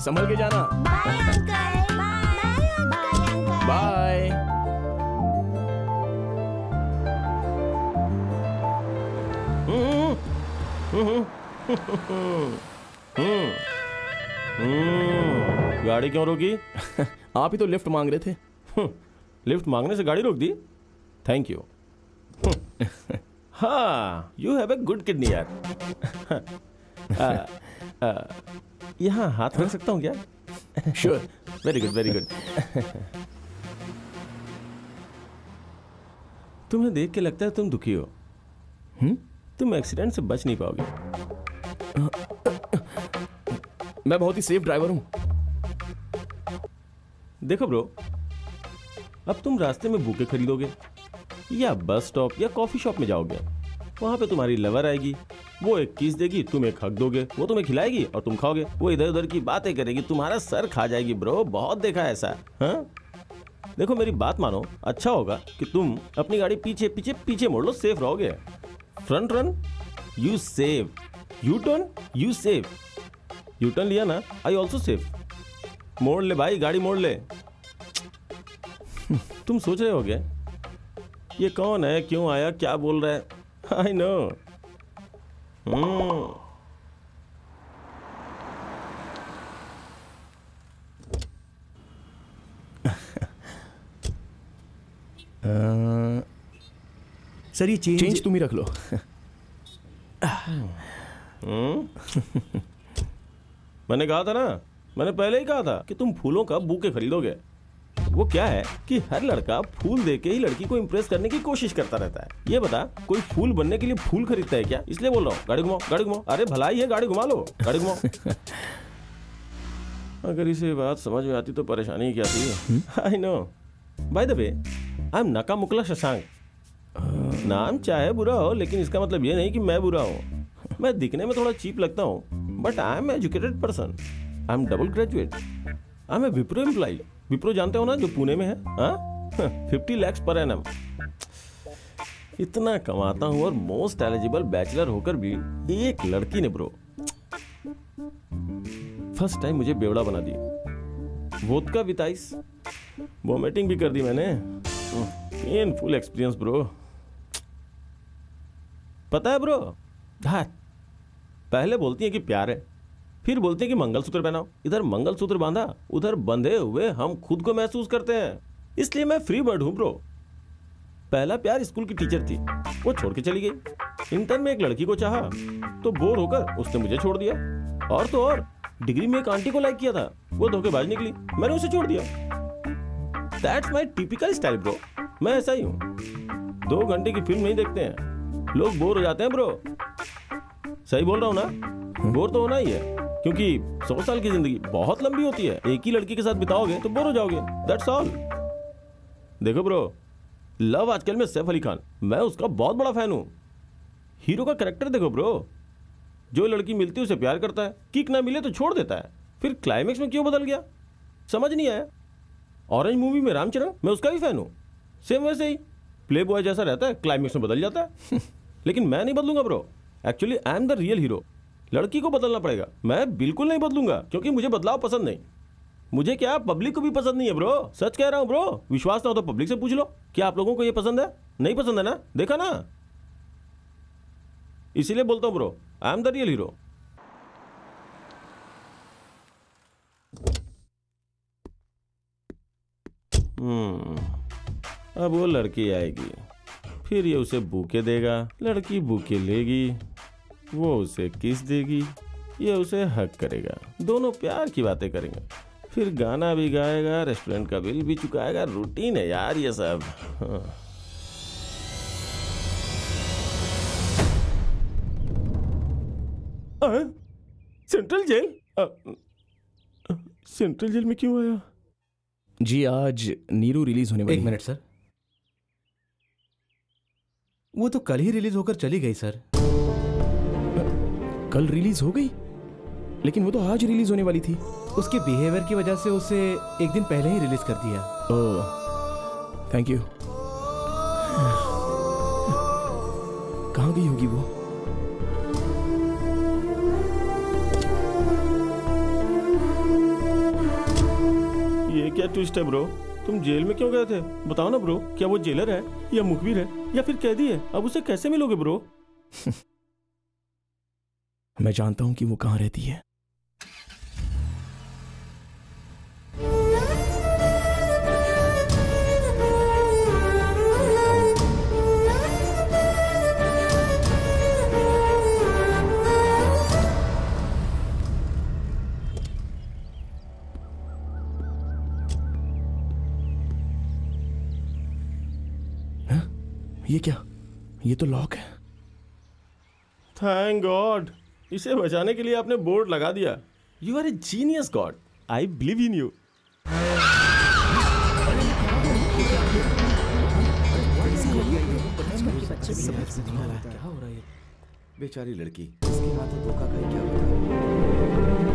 संभल के जाना। Bye uncle. Bye. गाड़ी क्यों रोकी? आप ही तो लिफ्ट मांग रहे थे। लिफ्ट मांगने से गाड़ी रोक दी? Thank you. हाँ, you have a good kidney यार। यहाँ हाथ रख सकता हूँ क्या? Sure. Very good, very good. तुम्हें देख के लगता है तुम दुखी हो। तुम एक्सीडेंट से बच नहीं पाओगे। मैं बहुत ही सेफ ड्राइवर हूं। देखो ब्रो, अब तुम रास्ते में बुके खरीदोगे या बस स्टॉप या कॉफी शॉप में जाओगे, वहां पे तुम्हारी लवर आएगी, वो एक किस देगी, तुम एक हक दोगे, वो तुम्हें खिलाएगी और तुम खाओगे, वो इधर उधर की बातें करेगी, तुम्हारा सर खा जाएगी ब्रो। बहुत देखा है ऐसा। हाँ, देखो मेरी बात मानो, अच्छा होगा कि तुम अपनी गाड़ी पीछे पीछे पीछे मोड़ लो, सेफ रहोगे। Front run you save, you turn you save. You turn लिया ना, आई ऑल्सो सेव। मोड़ ले भाई, गाड़ी मोड़ ले। तुम सोच रहे होगे ये कौन है, क्यों आया, क्या बोल रहा है। I know. सर ये चेंज तुम ही रख लो। मैंने कहा था ना, मैंने पहले ही कहा था कि तुम फूलों का बुके खरीदोगे। वो क्या है कि हर लड़का फूल देके ही लड़की को इंप्रेस करने की कोशिश करता रहता है। ये बता, कोई फूल बनने के लिए फूल खरीदता है क्या? इसलिए बोल रहा हूँ, गाड़ी घुमाओ, गाड़ी घुमाओ। अरे भलाई है, गाड़ी घुमा लो, गाड़ी घुमाओ। अगर इसे बात समझ में आती तो परेशानी क्या थी। I know. By the way, I am Naka Mukla Shashank. नाम चाहे बुरा हो, लेकिन इसका मतलब ये नहीं कि मैं बुरा हूँ। मैं दिखने में थोड़ा चीप लगता हूँ, but I am educated person. I am double graduate. I am a Wipro employ. Wipro जानते हो ना, जो पुणे में है। 50 lakhs पर एनम। इतना कमाता हूँ और मोस्ट एलिजिबल बैचलर होकर भी एक लड़की ने ब्रो फर्स्ट टाइम मुझे बेवड़ा बना दी। वोदका विद आइस, वोमिटिंग भी कर दी मैंने। Painful experience bro. पता है ब्रो, पहले बोलती है कि प्यार है, फिर बोलते हैं कि मंगलसूत्र पहनाओ। इधर मंगलसूत्र बांधा, उधर बंधे हुए हम खुद को महसूस करते हैं। इसलिए मैं फ्री बर्ड हूं ब्रो। पहला प्यार स्कूल की टीचर थी, वो छोड़ के चली गई। इंटर्न में एक लड़की को चाहा तो बोर होकर उसने मुझे छोड़ दिया। और तो और डिग्री में एक आंटी को लाइक किया था, वो धोखेबाज निकली, मैंने उसे छोड़ दिया। That's my typical style bro. मैं ऐसा ही हूँ। 2 घंटे की फिल्म नहीं देखते हैं, लोग बोर हो जाते हैं ब्रो। सही बोल रहा हूँ ना? बोर तो होना ही है, क्योंकि 100 साल की जिंदगी बहुत लंबी होती है। एक ही लड़की के साथ बिताओगे तो बोर हो जाओगे। That's all. देखो ब्रो, लव आजकल में सैफ अली खान, मैं उसका बहुत बड़ा फैन हूं। हीरो का कैरेक्टर देखो ब्रो, जो लड़की मिलती है उसे प्यार करता है, किक ना मिले तो छोड़ देता है, फिर क्लाइमेक्स में क्यों बदल गया समझ नहीं आया। ऑरेंज मूवी में रामचरण, मैं उसका भी फैन हूं। सेम वैसे ही प्ले बॉय जैसा रहता है, क्लाइमेक्स में बदल जाता है। लेकिन मैं नहीं बदलूंगा bro. Actually I am the real hero. लड़की को बदलना पड़ेगा, मैं बिल्कुल नहीं बदलूंगा, क्योंकि मुझे बदलाव पसंद नहीं। मुझे क्या, पब्लिक को भी पसंद नहीं है ब्रो। सच कह रहा हूं ब्रो। विश्वास ना हो तो पब्लिक से पूछ लो, क्या आप लोगों को ये पसंद है? नहीं पसंद है ना? देखा ना? इसीलिए बोलता हूं bro, I am the real hero. अब वो लड़की आएगी, फिर ये उसे बूके देगा, लड़की बूके लेगी, वो उसे किस देगी, ये उसे हक करेगा, दोनों प्यार की बातें करेंगे, फिर गाना भी गाएगा, रेस्टोरेंट का बिल भी चुकाएगा। रूटीन है यार ये सब। Central jail? सेंट्रल जेल में क्यों आया? जी आज नीरू रिलीज होने वाली है। 1 मिनट सर। वो तो कल ही रिलीज होकर चली गई सर। कल रिलीज हो गई, लेकिन वो तो आज रिलीज होने वाली थी। उसके बिहेवियर की वजह से उसे 1 दिन पहले ही रिलीज कर दिया। Oh thank you. कहाँ गई होगी वो? ट्विस्ट है ब्रो। तुम जेल में क्यों गए थे बताओ ना ब्रो। क्या वो जेलर है या मुखबिर है या फिर कैदी है? अब उसे कैसे मिलोगे ब्रो? मैं जानता हूं कि वो कहां रहती है। ये क्या? ये तो लॉक है। थैंक गॉड, इसे बचाने के लिए आपने बोर्ड लगा दिया। You are a genius god, I believe in you. बेचारी लड़की, इसके हाथ में धोखा खाई, क्या पता।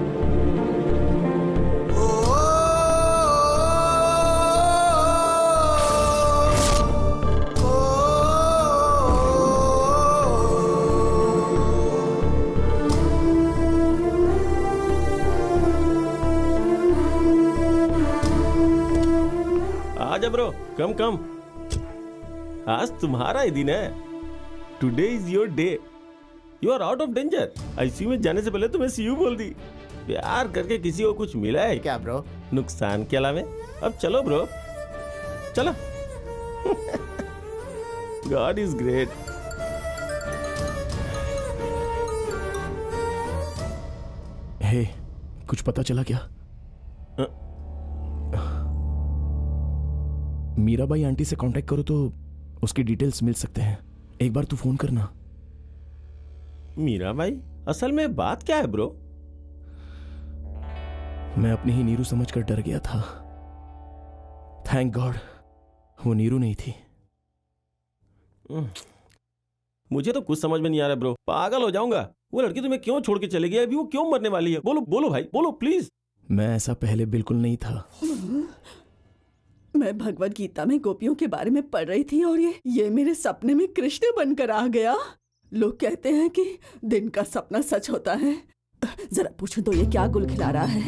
आजा ब्रो, कम कम। आज तुम्हारा ही दिन है। Today is your day. You are out of danger. ICU में जाने से पहले तुम्हें सीयू बोल दी। प्यार करके किसी को कुछ मिला है क्या ब्रो? नुकसान के अलावा। अब चलो ब्रो, चलो। God is great. हे, कुछ पता चला क्या? मीराबाई आंटी से कांटेक्ट करो तो उसकी डिटेल्स मिल सकते हैं। एक बार तू फोन करना। मीराबाई? असल में बात क्या है ब्रो? मैं अपनी ही नीरू समझकर डर गया था। थैंक गॉड वो नीरू नहीं थी। मुझे तो कुछ समझ में नहीं आ रहा ब्रो, पागल हो जाऊंगा। वो लड़की तुम्हें क्यों छोड़ के चली गई? अभी वो क्यों मरने वाली है? बोलो बोलो भाई, बोलो प्लीज। मैं ऐसा पहले बिल्कुल नहीं था। मैं भगवत गीता में गोपियों के बारे में पढ़ रही थी और ये मेरे सपने में कृष्ण बनकर आ गया। लोग कहते हैं कि दिन का सपना सच होता है। जरा पूछो तो ये क्या गुल खिला रहा है?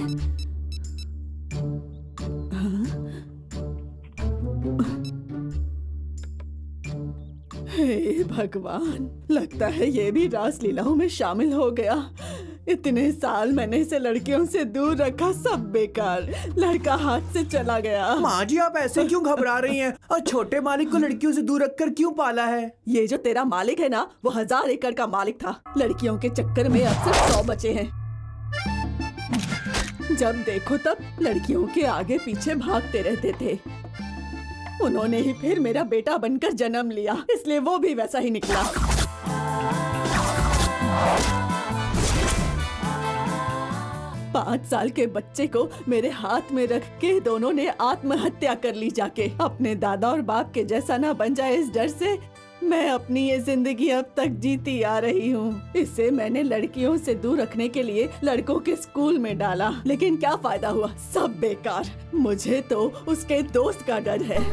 हे भगवान, लगता है ये भी रासलीलाओं में शामिल हो गया। इतने साल मैंने इसे लड़कियों से दूर रखा, सब बेकार। लड़का हाथ से चला गया। माँ जी आप ऐसे क्यों घबरा रही हैं? और छोटे मालिक को लड़कियों से दूर रखकर क्यों पाला है? ये जो तेरा मालिक है ना, वो 1000 एकड़ का मालिक था। लड़कियों के चक्कर में अब सिर्फ 100 बचे हैं। जब देखो तब लड़कियों के आगे पीछे भागते रहते थे। उन्होंने ही फिर मेरा बेटा बनकर जन्म लिया, इसलिए वो भी वैसा ही निकला। 5 साल के बच्चे को मेरे हाथ में रख के दोनों ने आत्महत्या कर ली जाके। अपने दादा और बाप के जैसा ना बन जाए, इस डर से मैं अपनी ये जिंदगी अब तक जीती आ रही हूँ। इसे मैंने लड़कियों से दूर रखने के लिए लड़कों के स्कूल में डाला, लेकिन क्या फायदा हुआ? सब बेकार। मुझे तो उसके दोस्त का डर है।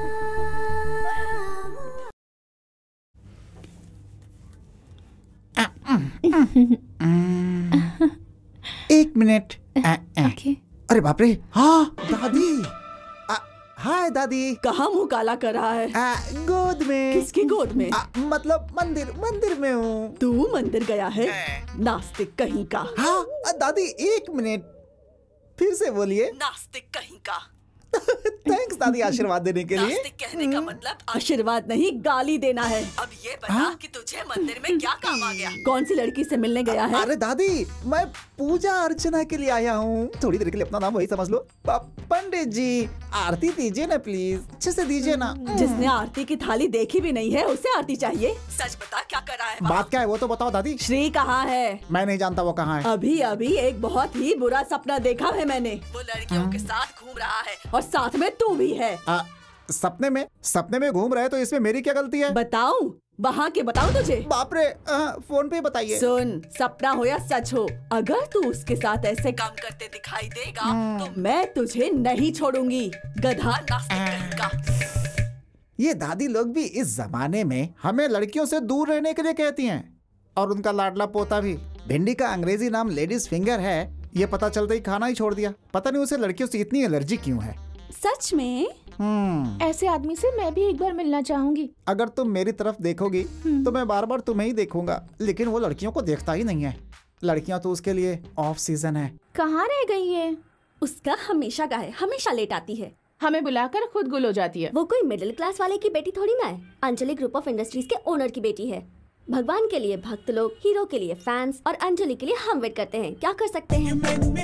एक मिनट। ओके। अरे बाप रे, हाँ दादी। हाय दादी। कहाँ मुंह काला कर रहा है? गोद में। किसकी गोद में? मतलब मंदिर में हूँ। तू मंदिर गया है? नास्तिक कहीं का। हाँ दादी, एक मिनट, फिर से बोलिए। नास्तिक कहीं का। थैंक्स दादी आशीर्वाद देने के लिए। नास्तिक कहने का मतलब आशीर्वाद नहीं, गाली देना है। अब ये बता कि तुझे मंदिर में क्या काम आ गया? कौन सी लड़की से मिलने गया है? अरे दादी, मैं पूजा अर्चना के लिए आया हूँ। थोड़ी देर के लिए अपना नाम वही समझ लो। पंडित जी, आरती दीजिए ना प्लीज, अच्छे से दीजिए ना। जिसने आरती की थाली देखी भी नहीं है, उसे आरती चाहिए? सच बता, क्या कर रहा है? बात क्या है वो तो बताओ दादी। श्री कहाँ है? मैं नहीं जानता वो कहाँ है। अभी अभी एक बहुत ही बुरा सपना देखा है मैंने। वो लड़कियों के साथ घूम रहा है और साथ में तू भी है। सपने में घूम रहे तो इसमें मेरी क्या गलती है? बताऊं? वहाँ के बताऊं तुझे? बाप रे, फोन पे बताइए। सुन, सपना हो या सच हो, अगर तू उसके साथ ऐसे काम करते दिखाई देगा तो मैं तुझे नहीं छोड़ूंगी। गधा नास्तिक कहीं का। ये दादी लोग भी इस जमाने में हमें लड़कियों से दूर रहने के लिए कहती हैं। और उनका लाडला पोता भी, भिंडी का अंग्रेजी नाम लेडीज फिंगर है, ये पता चलते ही खाना ही छोड़ दिया। पता नहीं उसे लड़कियों से इतनी एलर्जी क्यों है। सच में? ऐसे आदमी से मैं भी एक बार मिलना चाहूंगी। अगर तुम मेरी तरफ देखोगी तो मैं बार बार तुम्हें ही देखूंगा, लेकिन वो लड़कियों को देखता ही नहीं है। लड़कियां तो उसके लिए ऑफ सीजन है। कहाँ रह गई है? उसका हमेशा का है, हमेशा लेट आती है। हमें बुलाकर खुद गुल हो जाती है। वो कोई मिडिल क्लास वाले की बेटी थोड़ी ना है, अंजलि ग्रुप ऑफ इंडस्ट्रीज के ओनर की बेटी है। भगवान के लिए भक्त लोग, हीरो के लिए फैंस और अंजलि के लिए हम वेट करते हैं। क्या कर सकते हैं?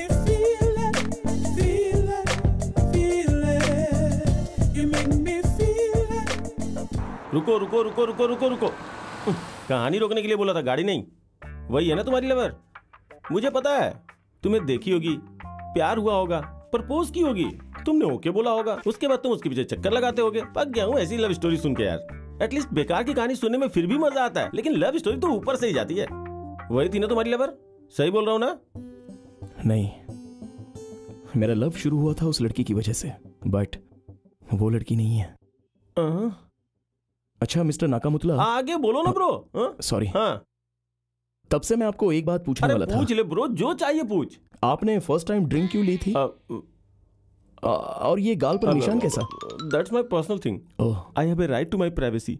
रुको रुको रुको रुको रुको रुको, कहानी रोकने के लिए बोला था, गाड़ी नहीं। वही है ना तुम्हारी लवर? मुझे पता है, तुम्हें देखी होगी, प्यार हुआ होगा, प्रपोज की होगी, तुमने ओके बोला होगा, उसके बाद तुम उसके पीछे चक्कर लगाते होगे। पक गया हूँ ऐसी लव स्टोरी सुन के यार। एटलीस्ट बेकार की कहानी सुनने में फिर भी मजा आता है, लेकिन लव स्टोरी तो ऊपर से ही जाती है। वही थी ना तुम्हारी लवर? सही बोल रहा हूँ ना? नहीं, मेरा लव शुरू हुआ था उस लड़की की वजह से, बट वो लड़की नहीं है। अच्छा मिस्टर नाकामुतला, आगे बोलो ना ब्रो। सॉरी। हाँ, तब से मैं आपको एक बात पूछने वाला था। पूछ ले ब्रो, जो चाहिए पूछ। आपने फर्स्ट टाइम ड्रिंक क्यों ली थी? और ये गाल पर निशान कैसा? That's my personal thing. I have a right to my privacy.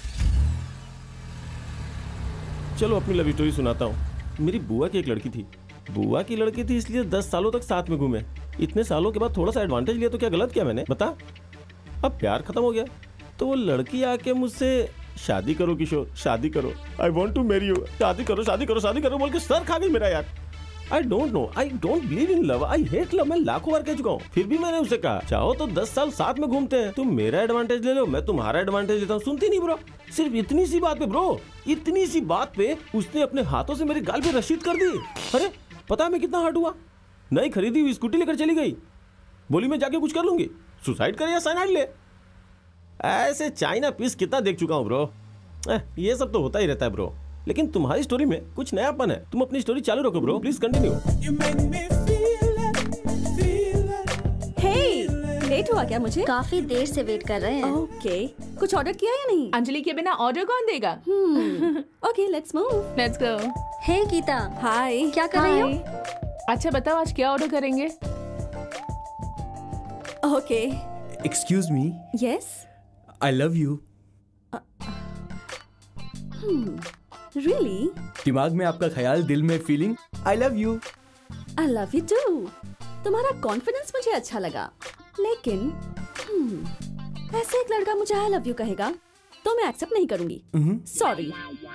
चलो अपनी लव स्टोरी सुनाता हूँ। मेरी बुआ की एक लड़की थी। बुआ की लड़की थी इसलिए 10 सालों तक साथ में घूमे। इतने सालों के बाद थोड़ा सा एडवांटेज लिया तो क्या गलत किया मैंने, बता? अब प्यार खत्म हो गया तो वो लड़की आके मुझसे शादी करो किशोर, शादी करो, I want to marry you, शादी करो शादी करो शादी करो बोल के सर खा गई मेरा यार। I don't know, I don't believe in love, I hate love. मैं लाखों बार कह चुका हूँ, फिर भी मैंने उसे कहा चाहो तो 10 साल साथ में घूमते हैं, तुम मेरा एडवांटेज ले लो, मैं तुम्हारा एडवांटेज लेता हूँ। सुनती नहीं ब्रो। सिर्फ इतनी सी बात पे ब्रो, इतनी सी बात पे उसने अपने हाथों से मेरे गाल पे रशीद कर दी। अरे पता है मैं कितना हर्ट हुआ? नई खरीदी हुई स्कूटी लेकर चली गई, बोली मैं जाके कुछ कर लूंगी, सुसाइड करे या साइनाइड ले। ऐसे चाइना पीस कितना देख चुका हूँ ब्रो। ये सब तो होता ही रहता है ब्रो, लेकिन तुम्हारी स्टोरी में कुछ नयापन है। तुम अपनी स्टोरी चालू रखो bro, please continue. Hey, late हुआ क्या? मुझे काफी देर से वेट कर रहे हैं। ओके, कुछ ऑर्डर किया या नहीं? अंजलि के बिना ऑर्डर कौन देगा? Okay, let's move. Let's go. Hey Gita, hi, क्या कर रही हो? अच्छा बताओ आज क्या ऑर्डर करेंगे? Okay. Excuse me, yes, I love you. Really? दिमाग में आपका ख्याल, दिल में feeling, I love you. I love you too. तुम्हारा कॉन्फिडेंस मुझे अच्छा लगा, लेकिन ऐसे एक लड़का मुझे आई लव यू कहेगा तो मैं एक्सेप्ट नहीं करूंगी। सॉरी।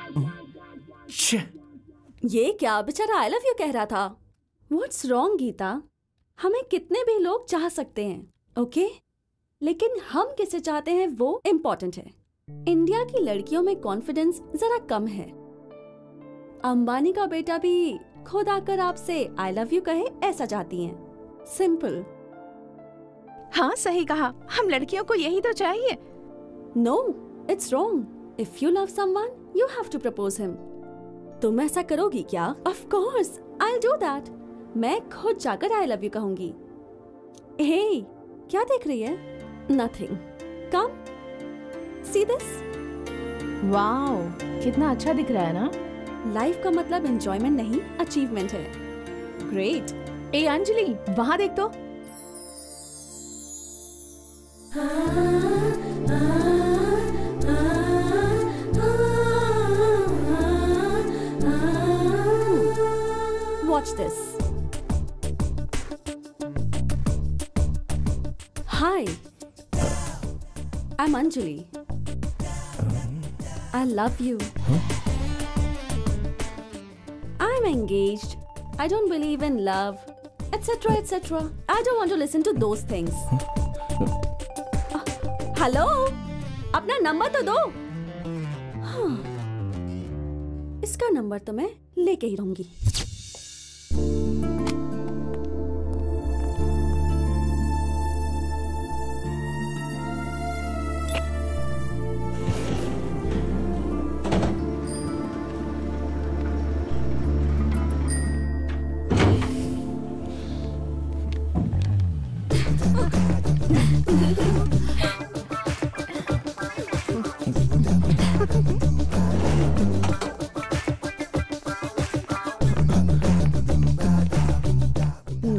ये क्या, बेचारा आई लव यू कह रहा था। What's wrong Gita? हमें कितने भी लोग चाह सकते हैं, ओके? लेकिन हम किसे चाहते हैं वो इम्पोर्टेंट है। इंडिया की लड़कियों में कॉन्फिडेंस जरा कम है। अंबानी का बेटा भी खुद आकर आपसे आई लव यू कहे ऐसा चाहती हैं। सिंपल। हाँ सही कहा, हम लड़कियों को यही तो चाहिए। No, it's wrong. If you love someone you have to propose him. तुम ऐसा करोगी क्या? Of course I will do that. मैं खुद जाकर आई लव यू कहूंगी। हे, क्या देख रही है? Nothing. Come see this. Wow, कितना अच्छा दिख रहा है ना। लाइफ का मतलब एंजॉयमेंट नहीं, अचीवमेंट है। ग्रेट। ए अंजलि, वहां देख तो। Watch this. Hi, I'm Anjali. I love you. I'm engaged. I don't believe in love, etc., etc. I don't want to listen to those things. Hello, अपना नंबर तो दो। हाँ, इसका नंबर तो मैं लेके ही रहूंगी।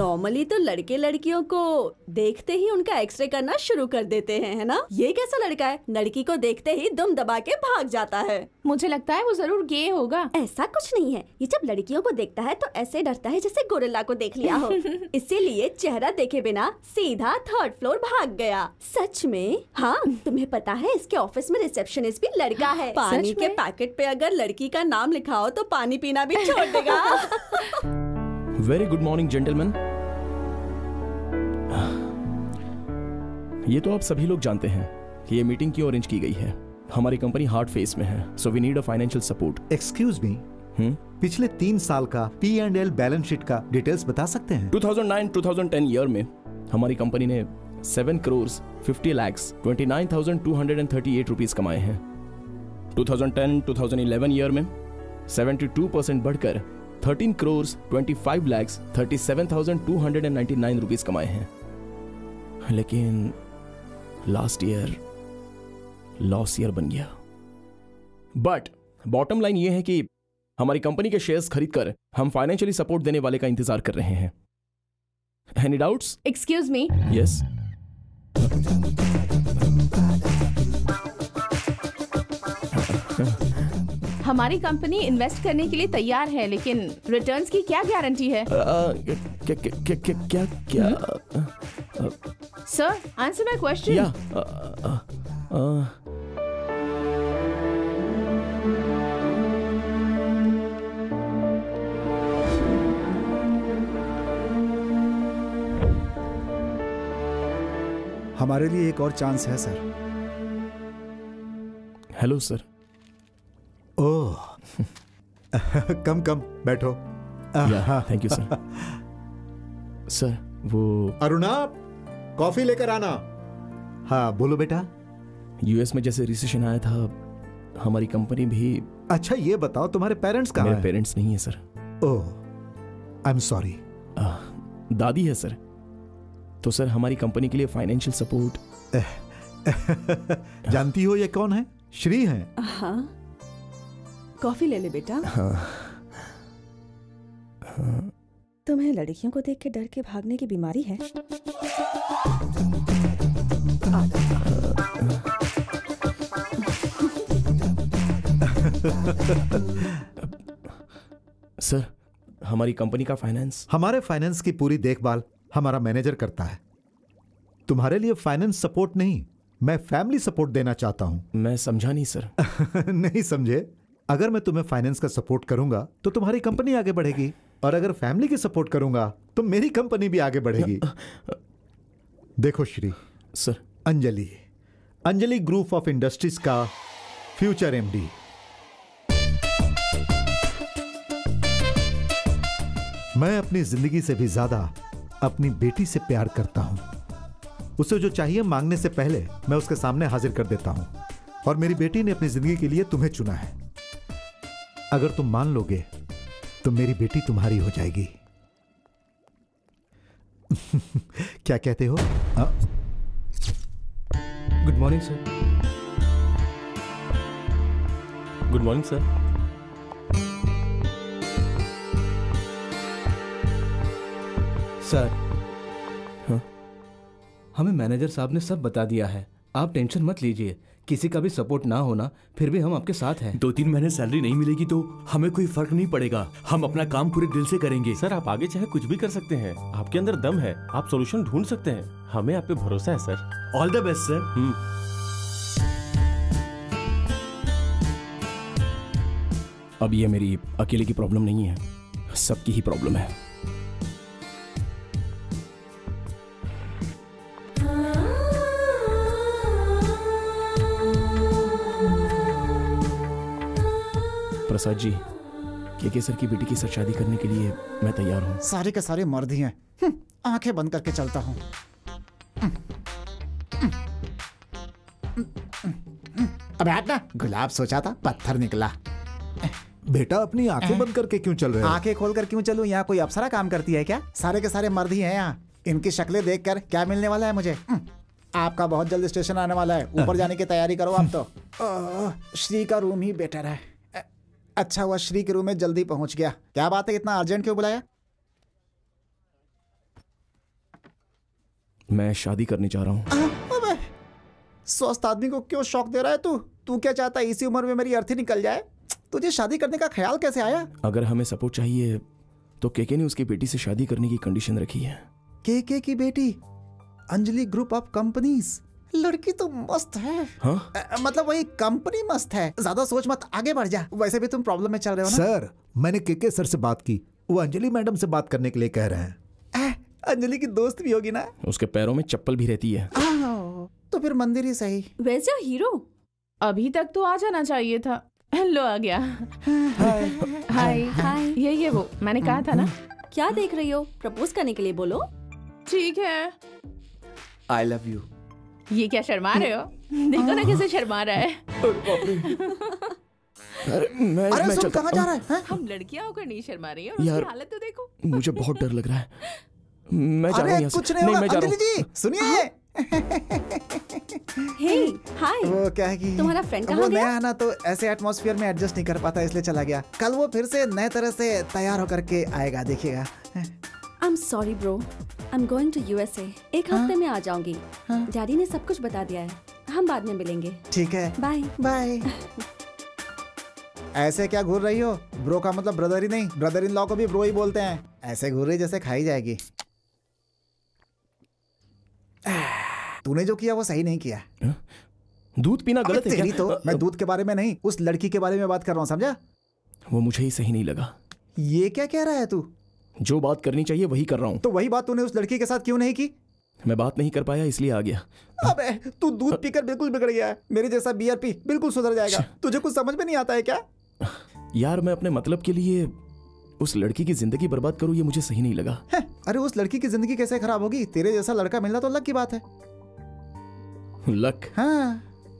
नॉर्मली तो लड़के लड़कियों को देखते ही उनका एक्सरे करना शुरू कर देते हैं, है ना? ये कैसा लड़का है, लड़की को देखते ही दुम दबा के भाग जाता है। मुझे लगता है वो जरूर गे होगा। ऐसा कुछ नहीं है, ये जब लड़कियों को देखता है तो ऐसे डरता है जैसे गोरिल्ला को देख लिया हो। इसीलिए चेहरा देखे बिना सीधा 3rd फ्लोर भाग गया। सच में? हाँ, तुम्हें पता है इसके ऑफिस में रिसेप्शनिस्ट भी लड़का है। पानी सच के में? पैकेट पे अगर लड़की का नाम लिखा हो तो पानी पीना भी छोड़ देगा। Very good morning gentleman. ये तो आप सभी लोग जानते हैं कि ये मीटिंग क्यों अरेंज की गई है। हमारी कंपनी हार्ड फेस में है, so we need a financial support. Excuse me, पिछले 3 साल का P&L बैलेंस शीट का डिटेल्स बता सकते हैं? 2009-2010 ईयर में हमारी कंपनी ने 7 करोड़ 50 लाख 29,238 रुपीस कमाए हैं। 2010-2011 ईयर में 72% बढ़कर 13 करोड़ 25 लाख 37,299 रुपीस कमाए हैं। लेकिन लास्ट ईयर लॉस ईयर बन गया। बट बॉटम लाइन ये है कि हमारी कंपनी के शेयर्स खरीदकर हम फाइनेंशियली सपोर्ट देने वाले का इंतजार कर रहे हैं। Any doubts? Excuse me, yes. हमारी कंपनी इन्वेस्ट करने के लिए तैयार है, लेकिन रिटर्न्स की क्या गारंटी है? क्या सर, आंसर माय क्वेश्चन। या हमारे लिए एक और चांस है sir. Hello sir. Oh come बैठो। Thank you sir. सर वो अरुणा, कॉफी लेकर आना। हाँ बोलो बेटा। यूएस में जैसे रिसेशन आया था, हमारी कंपनी भी। अच्छा ये बताओ तुम्हारे पेरेंट्स कहाँ मेरे हैं? पेरेंट्स नहीं है sir. Oh I am sorry. दादी है सर। तो सर हमारी कंपनी के लिए फाइनेंशियल सपोर्ट। जानती हो ये कौन है? श्री हैं। हाँ, कॉफी ले ले बेटा। तुम्हें लड़कियों को देख के डर के भागने की बीमारी है? सर हमारी कंपनी का फाइनेंस। हमारे फाइनेंस की पूरी देखभाल हमारा मैनेजर करता है। तुम्हारे लिए फाइनेंस सपोर्ट नहीं, मैं फैमिली सपोर्ट देना चाहता हूं। मैं समझा नहीं सर। नहीं समझे? अगर मैं तुम्हें फाइनेंस का सपोर्ट करूंगा तो तुम्हारी कंपनी आगे बढ़ेगी, और अगर फैमिली की सपोर्ट करूंगा तो मेरी कंपनी भी आगे बढ़ेगी। देखो Shri sir, Anjali group of industries का फ्यूचर MD। मैं अपनी जिंदगी से भी ज्यादा अपनी बेटी से प्यार करता हूं। उसे जो चाहिए मांगने से पहले मैं उसके सामने हाजिर कर देता हूं, और मेरी बेटी ने अपनी जिंदगी के लिए तुम्हें चुना है। अगर तुम मान लोगे तो मेरी बेटी तुम्हारी हो जाएगी। क्या कहते हो? Good morning sir. Good morning sir. Sir, हाँ? हमें मैनेजर साहब ने सब बता दिया है, आप टेंशन मत लीजिए। किसी का भी सपोर्ट ना होना, फिर भी हम आपके साथ हैं। 2-3 महीने सैलरी नहीं मिलेगी तो हमें कोई फर्क नहीं पड़ेगा, हम अपना काम पूरे दिल से करेंगे। सर आप आगे चाहे कुछ भी कर सकते हैं, आपके अंदर दम है, आप सॉल्यूशन ढूंढ सकते हैं, हमें आप पे भरोसा है sir. All the best sir. अब ये मेरी अकेले की प्रॉब्लम नहीं है, सबकी ही प्रॉब्लम है। प्रसाद जी, केके सर की बेटी की साथ शादी करने के लिए मैं तैयार हूँ। सारे के सारे मर्द ही हैं। आंखें बंद करके चलता हूँ। अबे हट ना, गुलाब सोचा था पत्थर निकला। बेटा अपनी आंखें बंद करके क्यों चल रहे हो? आंखें खोलकर क्यों चलूं? यहाँ कोई अप्सरा काम करती है क्या? सारे के सारे मर्द ही हैं यहाँ। इनकी शक्लें देखकर क्या मिलने वाला है मुझे? आपका बहुत जल्द स्टेशन आने वाला है, ऊपर जाने की तैयारी करो आप तो। श्री का रूम ही बेटर है। अच्छा हुआ श्री के रूम में जल्दी पहुंच गया। क्या बात है, इतना अर्जेंट क्यों बुलाया? मैं शादी करने जा रहा हूँ। अबे, स्वस्थ आदमी को क्यों शौक दे रहा है तू? तू क्या चाहता है इसी उम्र में मेरी अर्थी निकल जाए? तुझे शादी करने का ख्याल कैसे आया? अगर हमें सपोर्ट चाहिए तो केके ने उसकी बेटी से शादी करने की कंडीशन रखी है। केके की बेटी? Anjali group of companies. लड़की तो मस्त है। हाँ? मतलब वही कंपनी मस्त है। ज्यादा सोच मत, आगे बढ़ जा। वैसे भी तुम प्रॉब्लम में चल रहे हो ना। सर, मैंने केके सर से बात की, वो अंजलि मैडम से बात करने के लिए कह रहे हैं। अंजलि की दोस्त भी होगी ना? उसके पैरों में चप्पल भी रहती है। तो फिर मंदिर ही सही। वैसे हीरो अभी तक तो आ जाना चाहिए था। लो आ गया। हाय हाय। ये वो मैंने कहा था ना। क्या देख रही हो? प्रपोज करने के लिए बोलो। ठीक है। I love you. ये क्या शर्मा रहे हो? देखो ना कैसे शर्मा रहा है। मैं सुन, कहाँ जा रहा है? हम लड़कियां होकर नहीं शर्मा रही है और उसकी हालत तो देखो। मुझे बहुत डर लग रहा है। मैं जा रहा हूँ। कुछ नहीं होगा। अंजलि जी सुनिए। हे हाय। वो क्या है कि तुम्हारा फ्रेंड कहाँ वो गया? नया है ना, तो ऐसे एटमॉस्फेयर में एडजस्ट नहीं कर पाता, इसलिए चला गया। कल वो फिर से नए तरह से तैयार होकर के आएगा, देखिएगा। I'm sorry bro, I'm going to USA। एक हफ्ते में आ जाऊंगी। डैडी ने सब कुछ बता दिया है, हम बाद में मिलेंगे। ठीक है, बाय बाय। ऐसे क्या घूर रही हो? ब्रो का मतलब ब्रदर ही नहीं, ब्रदर इन लॉ को भी ब्रो ही बोलते हैं। ऐसे घूर रही जैसे खाई जाएगी। तूने जो किया वो सही नहीं किया। दूध पीना गलत है क्या? तो मैं दूध के बारे में नहीं, उस लड़की के बारे में बात कर रहा हूँ, समझा? वो मुझे ही सही नहीं लगा। ये क्या कह रहा है तू? जो बात करनी चाहिए वही कर रहा हूँ। तो वही बात तूने उस लड़की के साथ क्यों नहीं की? मैं बात नहीं कर पाया इसलिए आ गया। अबे तू दूध पीकर बिल्कुल बिगड़ गया है। मेरे जैसा बियर पी, बिल्कुल सुधर जाएगा। तुझे कुछ समझ में नहीं आता है क्या? यार मैं अपने मतलब के लिए उस लड़की की जिंदगी बर्बाद करूँ, ये मुझे सही नहीं लगा। अरे उस लड़की की जिंदगी कैसे खराब होगी? तेरे जैसा लड़का मिलना तो लक की बात है। लक? हाँ।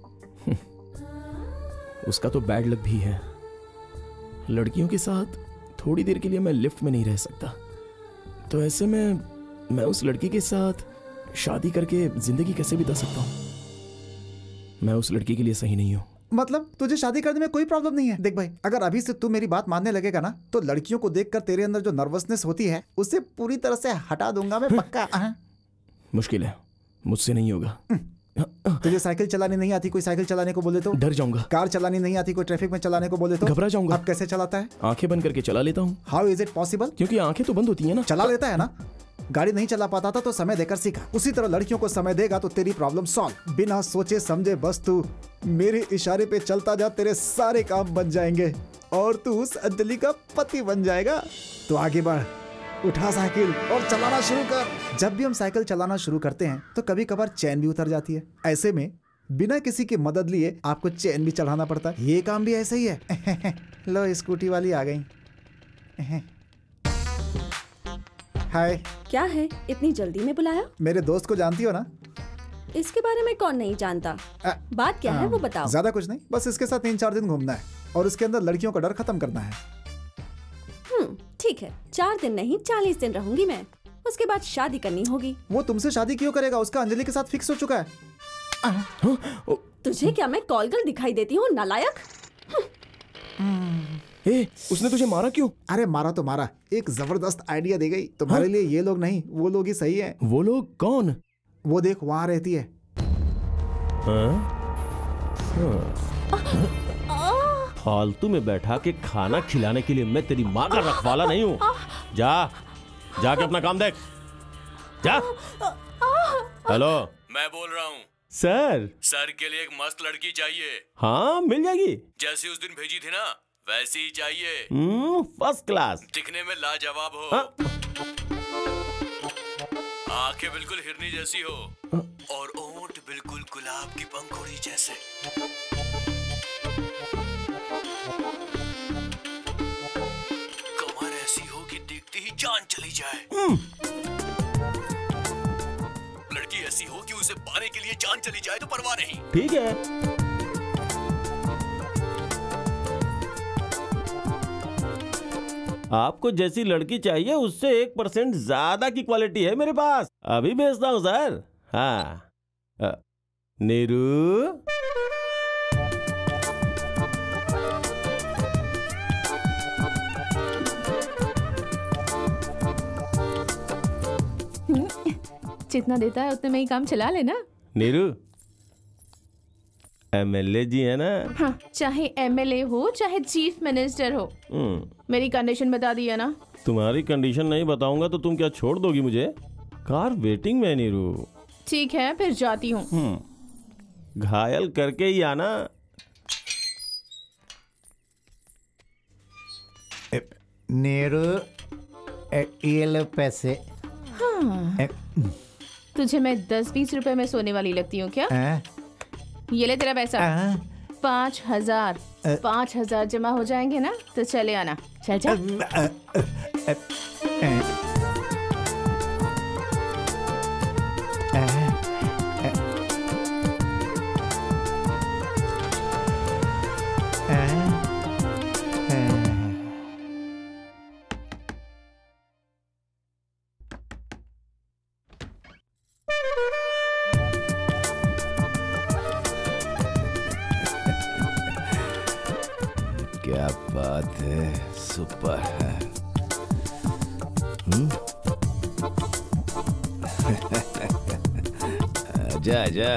उसका तो बैड लक भी है। लड़कियों के साथ थोड़ी देर के लिए मैं लिफ्ट में नहीं रह सकता, तो ऐसे में मैं उस लड़की के साथ शादी करके जिंदगी कैसे बिता सकता हूँ? मैं उस लड़की के लिए सही नहीं हूँ। मतलब तुझे शादी करने में कोई प्रॉब्लम नहीं है? देख भाई, अगर अभी से तू मेरी बात मानने लगेगा ना, तो लड़कियों को देखकर तेरे अंदर जो नर्वसनेस होती है उसे पूरी तरह से हटा दूंगा मैं, पक्का। मुश्किल है, मुझसे नहीं होगा। तुझे साइकिल चलानी नहीं आती, कोई साइकिल चलाने को बोले तो डर जाऊंगा। कार चलानी नहीं आती, कोई ट्रैफिक में चलाने को बोले तो घबरा जाऊंगा। अब कैसे चलाता है? आंखें बंद करके चला लेता हूँ। How is it possible? क्योंकि आंखें तो बंद होती है ना। चला लेता है ना। गाड़ी नहीं चला पाता था तो समय देकर सीखा, उसी तरह लड़कियों को समय देगा तो तेरी प्रॉब्लम सॉल्व। बिना सोचे समझे बस तू मेरे इशारे पे चलता जा, तेरे सारे काम बन जाएंगे और तू उस अंजलि का पति बन जाएगा। तो आगे बढ़, उठा साइकिल और चलाना शुरू कर। जब भी हम साइकिल चलाना शुरू करते हैं तो कभी कभार चैन भी उतर जाती है। ऐसे में बिना किसी की मदद लिए आपको चैन भी चढ़ाना पड़ता है। ये काम भी ऐसे ही है। लो स्कूटी वाली आ गई। हाय। क्या है, इतनी जल्दी में बुलाया? मेरे दोस्त को जानती हो ना? इसके बारे में कौन नहीं जानता। बात क्या है वो बताओ। ज्यादा कुछ नहीं, बस इसके साथ 3-4 दिन घूमना है और उसके अंदर लड़कियों का डर खत्म करना है। ठीक है, 4 दिन नहीं 40 दिन रहूंगी मैं, उसके बाद शादी करनी होगी। वो तुमसे शादी क्यों करेगा? उसका अंजलि के साथ फिक्स हो चुका है। तुझे क्या मैं कॉल गर्ल दिखाई देती हूँ, नालायक? उसने तुझे मारा क्यों? अरे मारा तो मारा, एक जबरदस्त आइडिया दे गई। तुम्हारे लिए ये लोग नहीं, वो लोग ही सही है। वो लोग कौन? वो देख वहाँ रहती है। फालतू में बैठा के खाना खिलाने के लिए मैं तेरी माँ का रखवाला नहीं हूँ। जा जाके अपना काम देख, जा। हेलो, मैं बोल रहा हूँ सर। सर के लिए एक मस्त लड़की चाहिए। हाँ मिल जाएगी। जैसी उस दिन भेजी थी ना, वैसी ही चाहिए। First class. दिखने में लाजवाब हो। आंखें बिल्कुल हिरनी जैसी हो और ओंठ बिल्कुल गुलाब की पंखुड़ी जैसे। कमर ऐसी हो कि देखते ही जान चली जाए। लड़की ऐसी हो कि उसे पाने के लिए जान चली जाए तो परवाह नहीं। ठीक है। आपको जैसी लड़की चाहिए उससे 1% ज्यादा की क्वालिटी है मेरे पास, अभी भेजता हूँ सर। हाँ नीरू। जितना देता है उतने में ही काम चला लेना। नीरू, एमएलए जी है ना? हाँ, चाहे एमएलए हो चाहे चीफ मिनिस्टर हो, मेरी कंडीशन बता दी है ना? तुम्हारी कंडीशन नहीं बताऊंगा तो तुम क्या छोड़ दोगी मुझे? कार वेटिंग में है नीरू। ठीक है, फिर जाती हूँ। घायल करके ही आना। नीरू, ये लो पैसे। हाँ। तुझे मैं 10-20 रुपए में सोने वाली लगती हूँ क्या? ये ले तेरा पैसा। 5,000। 5,000 जमा हो जाएंगे ना तो चले आना। चल जा। क्या बात है, सुपर है। आजा आजा।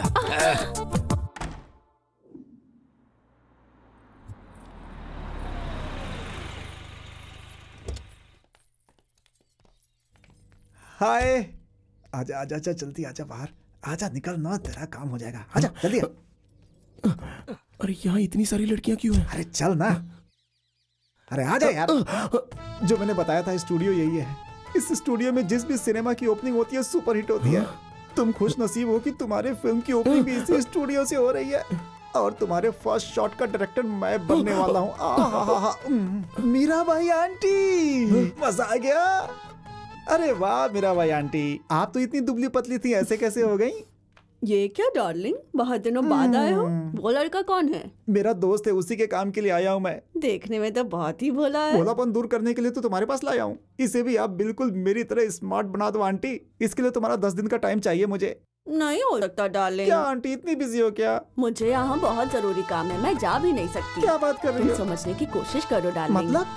हाय, आजा आजा आजा, जल्दी आजा बाहर। आजा, निकल ना, तेरा काम हो जाएगा। आजा जल्दी। अरे यहाँ इतनी सारी लड़कियां क्यों हैं? अरे चल ना। अरे आजा यार। जो मैंने बताया था स्टूडियो यही है। इस स्टूडियो में जिस भी सिनेमा की ओपनिंग होती है सुपर हिट होती है। तुम खुश नसीब हो कि तुम्हारे फिल्म की ओपनिंग भी इसी स्टूडियो से हो रही है और तुम्हारे फर्स्ट शॉट का डायरेक्टर मैं बनने वाला हूँ। मीराबाई आंटी, मजा आ गया। अरे वाह मीराबाई आंटी, आप तो इतनी दुबली पतली थी, ऐसे कैसे हो गई? ये क्या डार्लिंग, बहुत दिनों बाद आए हो? वो लड़का कौन है? मेरा दोस्त है, उसी के काम के लिए आया हूँ मैं। देखने में तो बहुत ही भोला है। भोलापन दूर करने के लिए तो तुम्हारे पास लाया हूँ। इसे भी आप बिल्कुल मेरी तरह स्मार्ट बना दो आंटी। इसके लिए तुम्हारा 10 दिन का टाइम चाहिए मुझे। नहीं हो सकता डार्लिंग। क्या आंटी, इतनी बिजी हो क्या? मुझे यहाँ बहुत जरूरी काम है, मैं जा भी नहीं सकती। क्या बात कर रही हो? समझने की कोशिश करो डार्लिंग। मतलब?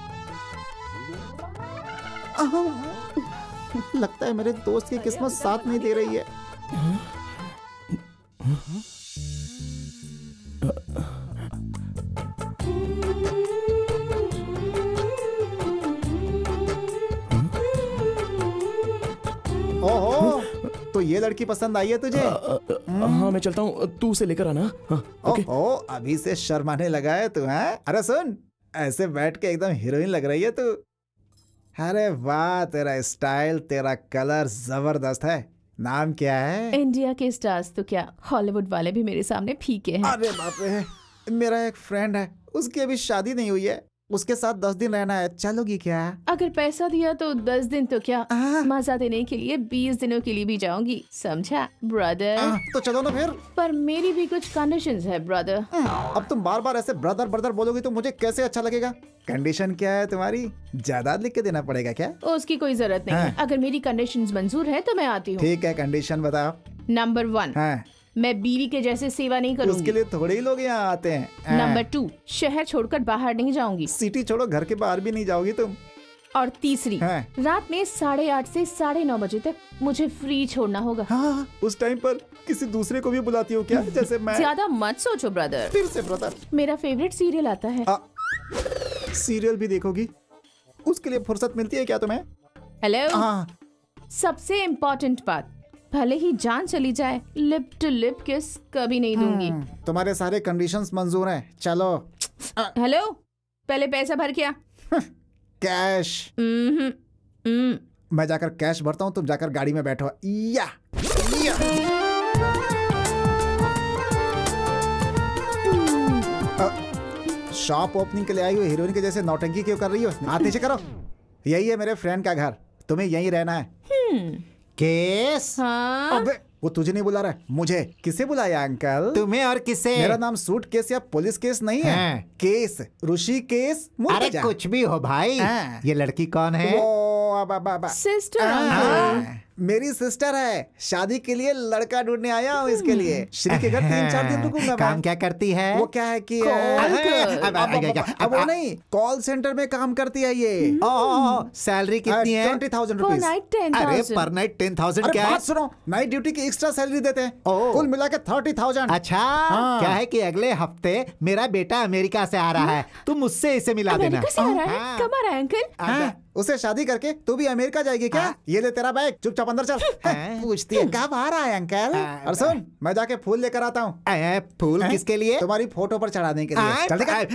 लगता है मेरे दोस्त की किस्मत साथ नहीं दे रही है। ओहो, तो ये लड़की पसंद आई है तुझे? हाँ मैं चलता हूँ, तू उसे लेकर आना। हाँ, ओके। ओहो, अभी से शर्माने लगा है तू, हैं? अरे सुन, ऐसे बैठ के एकदम हीरोइन लग रही है तू। अरे वाह, तेरा स्टाइल, तेरा कलर जबरदस्त है। नाम क्या है? इंडिया के स्टार्स तो क्या, हॉलीवुड वाले भी मेरे सामने फीके हैं। अरे बाप रे, मेरा एक फ्रेंड है, उसकी अभी शादी नहीं हुई है, उसके साथ 10 दिन रहना है, चलोगी क्या? अगर पैसा दिया तो 10 दिन तो क्या, मजा देने के लिए 20 दिनों के लिए भी जाऊंगी, समझा ब्रदर? तो चलो ना फिर। पर मेरी भी कुछ कंडीशंस है ब्रदर। अब तुम बार बार ऐसे ब्रदर ब्रदर बोलोगी तो मुझे कैसे अच्छा लगेगा? कंडीशन क्या है तुम्हारी? जायदाद लिख के देना पड़ेगा क्या? उसकी कोई जरूरत नहीं है। अगर मेरी कंडीशंस मंजूर है तो मैं आती हूँ। ठीक है, कंडीशन बताओ। नंबर 1, मैं बीवी के जैसे सेवा नहीं करूंगी। उसके लिए थोड़े ही लोग यहाँ आते हैं। नंबर 2, शहर छोड़कर बाहर नहीं जाऊंगी। सिटी छोड़ो, घर के बाहर भी नहीं जाओगी तुम। और तीसरी, रात में 8:30 से 9:30 बजे तक मुझे फ्री छोड़ना होगा। हाँ, उस टाइम पर किसी दूसरे को भी बुलाती हो क्या, जैसे मैं? ज्यादा मत सोचो ब्रदर। फिर से ब्रदर? मेरा फेवरेट सीरियल आता है। सीरियल भी देखोगी? उसके लिए फुर्सत मिलती है क्या तुम्हें? हेलो, सबसे इम्पोर्टेंट बात, भले ही जान चली जाए, लिप टू लिप किस कभी नहीं दूंगी। तुम्हारे सारे कंडीशंस मंजूर हैं, चलो। हेलो, पहले पैसा भर क्या? कैश। मैं जाकर कैश भरता हूँ, तुम जाकर गाड़ी में बैठो। या। शॉप ओपनिंग के लिए आई हुई हीरोइन के जैसे नौटंकी क्यों कर रही हो? हाथ नीचे करो। यही है मेरे फ्रेंड का घर, तुम्हें यहीं रहना है। केस? हाँ? अबे, वो तुझे नहीं बुला रहा है, मुझे। किसे बुलाया अंकल? तुम्हें और किसे? मेरा नाम सूट केस या पुलिस केस नहीं है। Case, Rishi case. अरे कुछ भी हो भाई। ये लड़की कौन है? वो सिस्टर। मेरी सिस्टर है, शादी के लिए लड़का ढूंढने आया हूँ इसके लिए। श्री के घर 3-4 दिन रुकूंगा। काम क्या करती है? वो क्या है कि अब वो नहीं, कॉल सेंटर में काम करती है ये। सैलरी कितनी है? 20,000 रुपीज। अरे पर नाइट 10,000 क्या है? सुनो, नाइट ड्यूटी की एक्स्ट्रा सैलरी देते हैं, कुल मिला के 30,000। अच्छा, क्या है कि अगले हफ्ते मेरा बेटा अमेरिका से आ रहा है, तुम मुझसे इसे मिला देना। कब आ रहा है अंकल? उसे शादी करके तू भी अमेरिका जाएगी क्या? ये ले तेरा बैग, चुपचाप अंदर चल। पूछती है कब आ रहा है अंकल? और सुन, मैं जाके फूल लेकर आता हूँ। फूल किसके लिए? तुम्हारी फोटो पर चढ़ाने के लिए। चल देखा?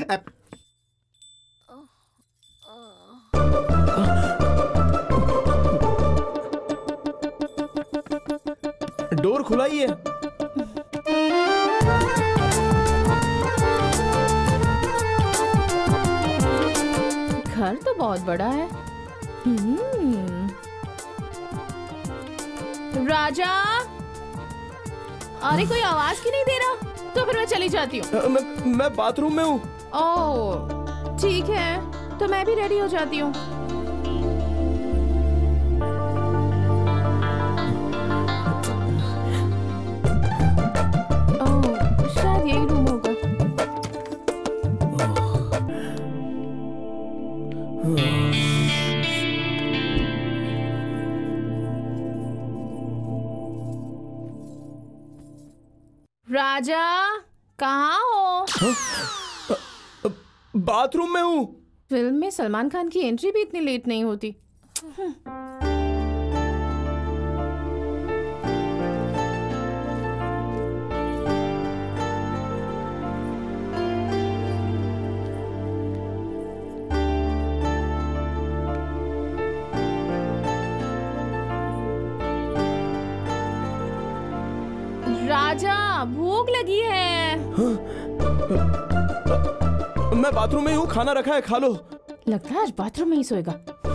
डोर खुला ही है। घर तो बहुत बड़ा है। राजा, अरे कोई आवाज क्यों नहीं दे रहा? तो फिर मैं चली जाती हूँ। मैं बाथरूम में हूँ। ओह ठीक है, तो मैं भी रेडी हो जाती हूँ। ओह शायद यही रूम होगा। राजा कहाँ हो? बाथरूम में हूँ। फिल्म में सलमान खान की एंट्री भी इतनी लेट नहीं होती। राजा भूख लगी है। मैं बाथरूम में हूँ, खाना रखा है, खा लो। लगता है आज बाथरूम में ही सोएगा।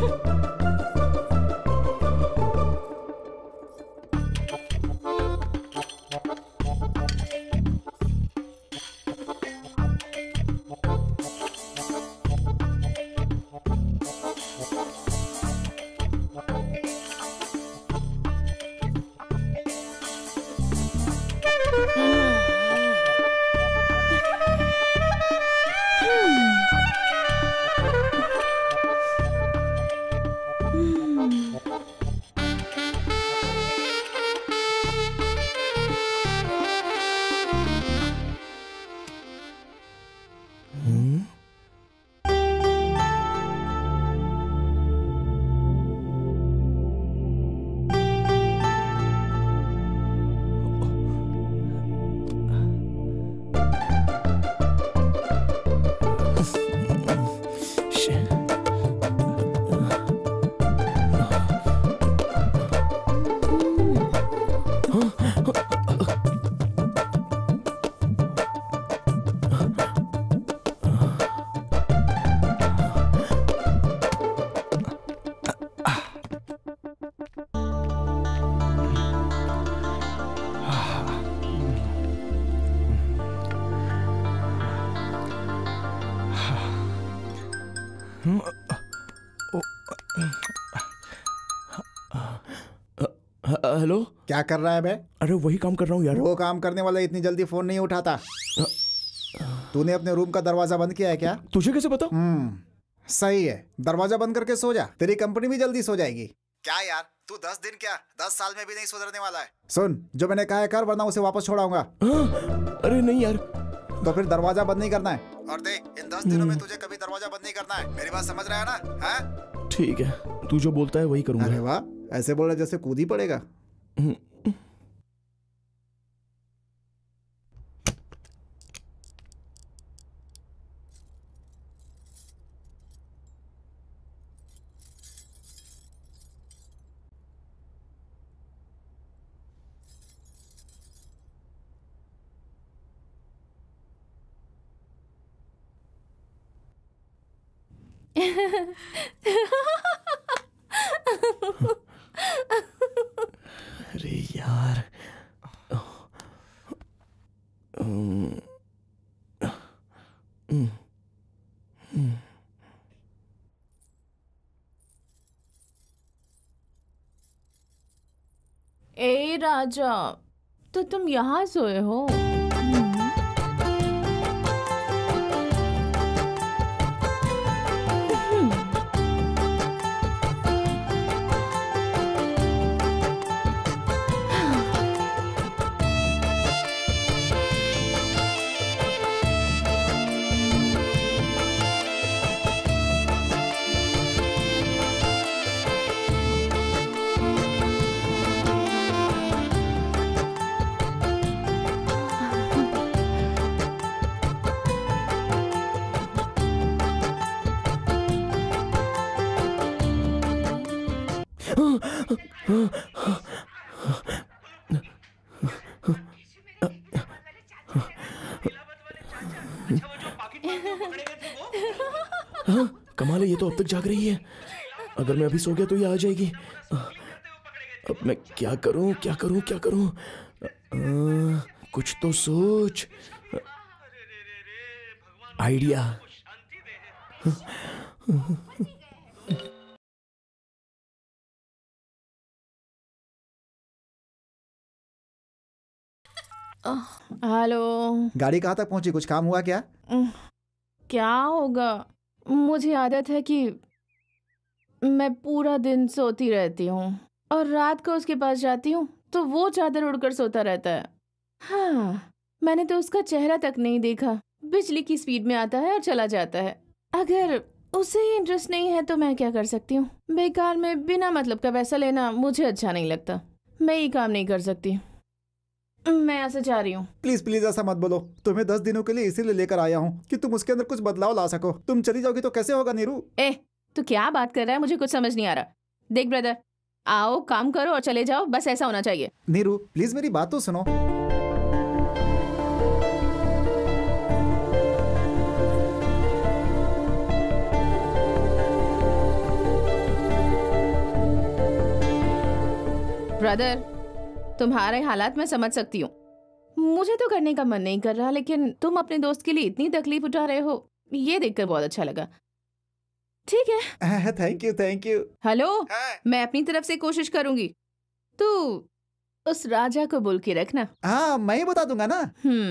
हेलो, क्या कर रहा है बे? अरे वही काम कर रहा हूँ यार। वो काम करने वाला इतनी जल्दी फोन नहीं उठाता। तूने अपने रूम का दरवाजा बंद किया है क्या? तुझे कैसे पता? सही है, दरवाजा बंद करके सो जा, तेरी कंपनी भी जल्दी सो जाएगी। क्या यार, तू 10 दिन क्या 10 साल में भी नहीं सुधरने वाला है। सुन, जो मैंने कहा है कर, वरना उसे वापस छोड़ाऊंगा। अरे नहीं यार। तो फिर दरवाजा बंद नहीं करना है। और देख, इन 10 दिनों में तुझे कभी दरवाजा बंद नहीं करना है। मेरी बात समझ रहा है ना? हाँ ठीक है, तू जो बोलता है वही करूंगा। अरे वाह, ऐसे बोल रहा जैसे कूद ही पड़ेगा। अरे यार। ए राजा, तो तुम यहाँ सोए हो? कमाल है, ये तो अब तक जाग रही है। अगर मैं अभी सो गया तो ये आ जाएगी। अब मैं क्या करूं, क्या करूं, क्या करूं? कुछ तो सोच। आइडिया। हेलो। गाड़ी कहाँ तक पहुंची? कुछ काम हुआ क्या? क्या होगा, मुझे आदत है कि मैं पूरा दिन सोती रहती हूँ और रात को उसके पास जाती हूँ तो वो चादर उड़कर सोता रहता है। हाँ, मैंने तो उसका चेहरा तक नहीं देखा। बिजली की स्पीड में आता है और चला जाता है। अगर उसे ही इंटरेस्ट नहीं है तो मैं क्या कर सकती हूँ? बेकार में बिना मतलब का पैसा लेना मुझे अच्छा नहीं लगता। मैं ये काम नहीं कर सकती। मैं यहाँ से जा रही हूँ। प्लीज प्लीज ऐसा मत बोलो। तुम्हें 10 दिनों के लिए इसीलिए लेकर आया हूँ कि तुम उसके अंदर कुछ बदलाव ला सको। तुम चली जाओगी तो कैसे होगा नीरू? तू क्या बात कर रहा है? मुझे कुछ समझ नहीं आ रहा। देख ब्रदर, आओ काम करो और चले जाओ, बस ऐसा होना चाहिए। नीरू प्लीज मेरी बात तो सुनो। ब्रदर, तुम्हारे हालात मैं समझ सकती हूँ। मुझे तो करने का मन नहीं कर रहा, लेकिन तुम अपने दोस्त के लिए इतनी तकलीफ उठा रहे हो, ये देखकर बहुत अच्छा लगा। ठीक है। Thank you thank you. Hello, मैं अपनी तरफ से कोशिश करूंगी। तू उस राजा को बोल के रखना। हाँ, मैं ही बता दूंगा ना।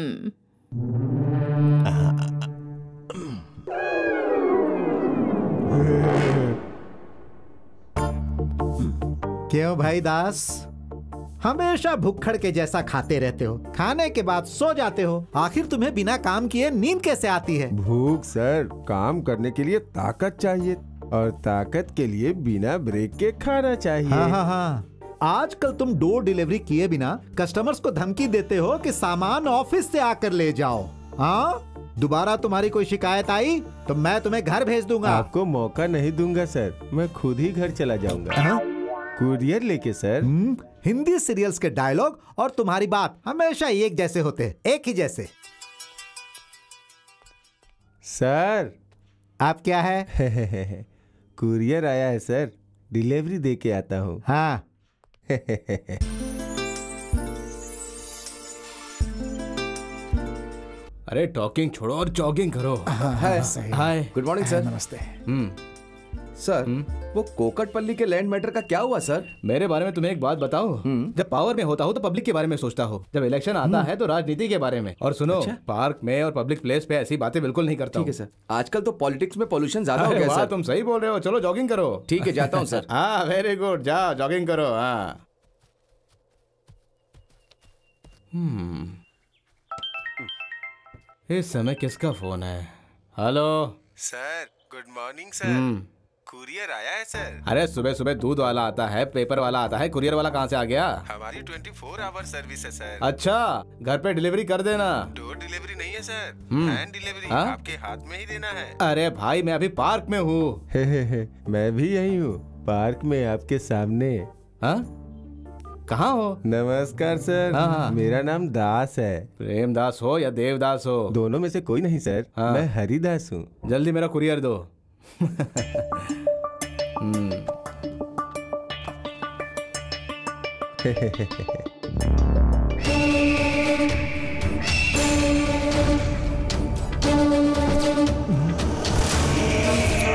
क्यों भाई दास, हमेशा भुक्खड़ के जैसा खाते रहते हो, खाने के बाद सो जाते हो। आखिर तुम्हें बिना काम किए नींद कैसे आती है? भूख सर, काम करने के लिए ताकत चाहिए और ताकत के लिए बिना ब्रेक के खाना चाहिए। हाँ हाँ हाँ, आजकल तुम डोर डिलीवरी किए बिना कस्टमर्स को धमकी देते हो कि सामान ऑफिस से आकर ले जाओ। हाँ, दोबारा तुम्हारी कोई शिकायत आई तो मैं तुम्हें घर भेज दूंगा। आपको मौका नहीं दूंगा सर, मैं खुद ही घर चला जाऊंगा। कुरियर लेके सर। हिंदी सीरियल्स के डायलॉग और तुम्हारी बात हमेशा एक जैसे होते हैं, एक ही जैसे। सर आप क्या है? कुरियर आया है सर, डिलीवरी दे के आता हूँ। हाँ। अरे टॉकिंग छोड़ो और जॉगिंग करो। Hi, good morning sir. नमस्ते सर। वो कोकटपल्ली के लैंड मैटर का क्या हुआ सर? मेरे बारे में तुम्हें एक बात बताऊं, जब पावर में होता हो तो पब्लिक के बारे में सोचता हो, जब इलेक्शन आता है तो राजनीति के बारे में। और सुनो, पार्क में और पब्लिक प्लेस पे ऐसी बातें बिल्कुल नहीं करता। ठीक है सर। आजकल तो पॉलिटिक्स में पोल्यूशन ज्यादा हो गया सर। तुम सही बोल रहे हो, चलो जॉगिंग करो। ठीक है, जाता हूँ सर। हाँ, वेरी गुड, जाओ जॉगिंग करो। हाँ। इस समय किसका फोन है? Hello sir, good morning sir. Courier आया है सर। अरे सुबह सुबह दूध वाला आता है, पेपर वाला आता है, कुरियर वाला कहाँ से आ गया? हमारी 24 आवर सर्विस है सर। अच्छा, घर पे डिलीवरी कर देना। डोर डिलीवरी नहीं है सर, हैंड डिलीवरी। आपके हाथ में ही देना है। अरे भाई, मैं अभी पार्क में हूँ। मैं भी यही हूँ, पार्क में आपके सामने। हाँ, कहाँ हो? नमस्कार सर। मेरा नाम दास है। प्रेमदास हो या देवदास हो? दोनों में से कोई नहीं सर। मैं हरिदास हूँ। जल्दी मेरा कुरियर दो।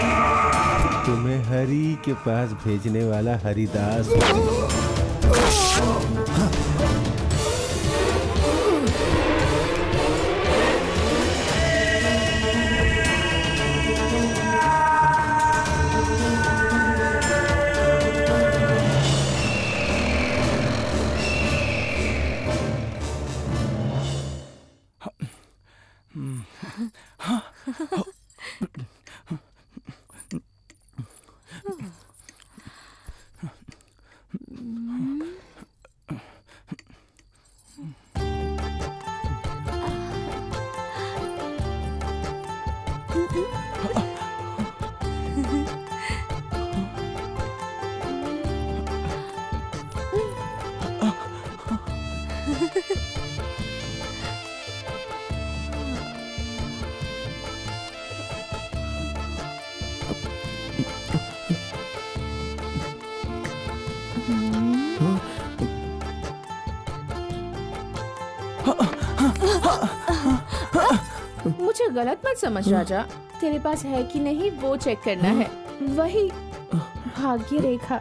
तुम्हें हरि के पास भेजने वाला हरिदास। मुझे गलत मत समझ राजा, तेरे पास है कि नहीं वो चेक करना है, वही भाग्य रेखा।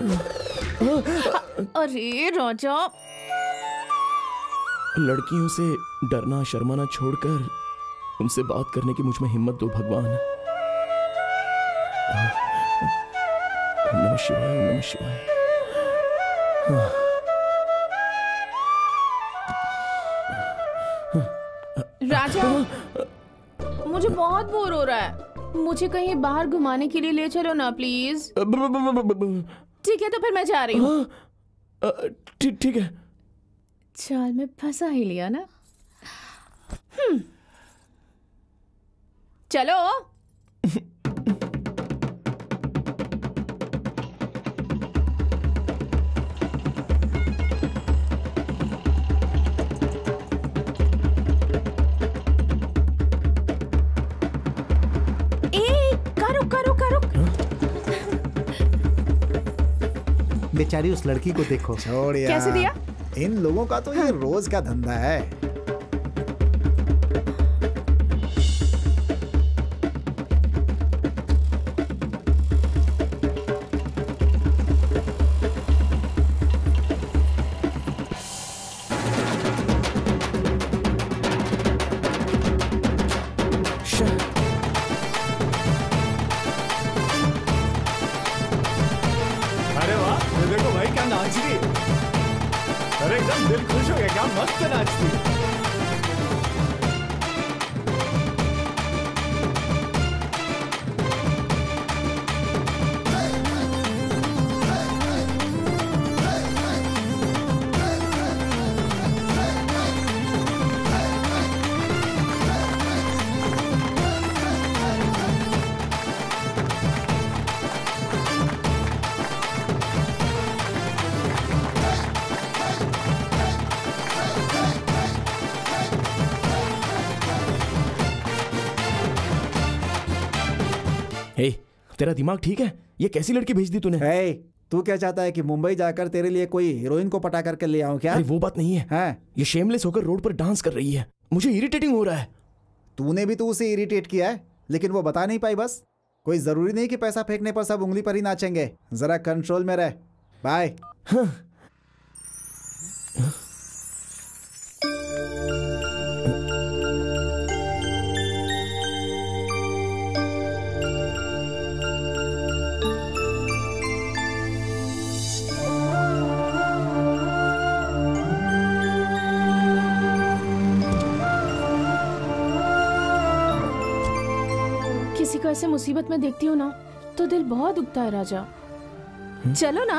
अरे राजा, लड़कियों से डरना शर्माना छोड़कर उनसे बात करने की मुझ में हिम्मत दो भगवान। नमः शिवाय, नमः शिवाय। राजा, मुझे बहुत बोर हो रहा है, मुझे कहीं बाहर घुमाने के लिए ले चलो ना प्लीज। ठीक है तो फिर मैं जा रही हूँ। ठीक है। चाल में फंसा ही लिया ना। चलो। बेचारी उस लड़की को देखो। छोड़ यार। कैसे दिया? इन लोगों का तो ये रोज का धंधा है। अरे वाह, ये देखो भाई क्या नाच रही है। अरे एकदम दिल खुश हो गया, क्या मस्त नाचती है। हे, तेरा दिमाग ठीक है? ये कैसी लड़की भेज दी तूने? हे, तू क्या चाहता है कि मुंबई जाकर तेरे लिए कोई हीरोइन को पटा करके ले आऊं क्या? अरे वो बात नहीं है। हाँ? ये शेमलेस होकर रोड पर डांस कर रही है, मुझे इरिटेटिंग हो रहा है। तूने भी तो उसे इरिटेट किया है, लेकिन वो बता नहीं पाई बस। कोई जरूरी नहीं कि पैसा फेंकने पर सब उंगली पर ही नाचेंगे। जरा कंट्रोल में रह। बाय। किसी को ऐसे मुसीबत में देखती हूँ ना तो दिल बहुत दुखता है राजा। चलो ना।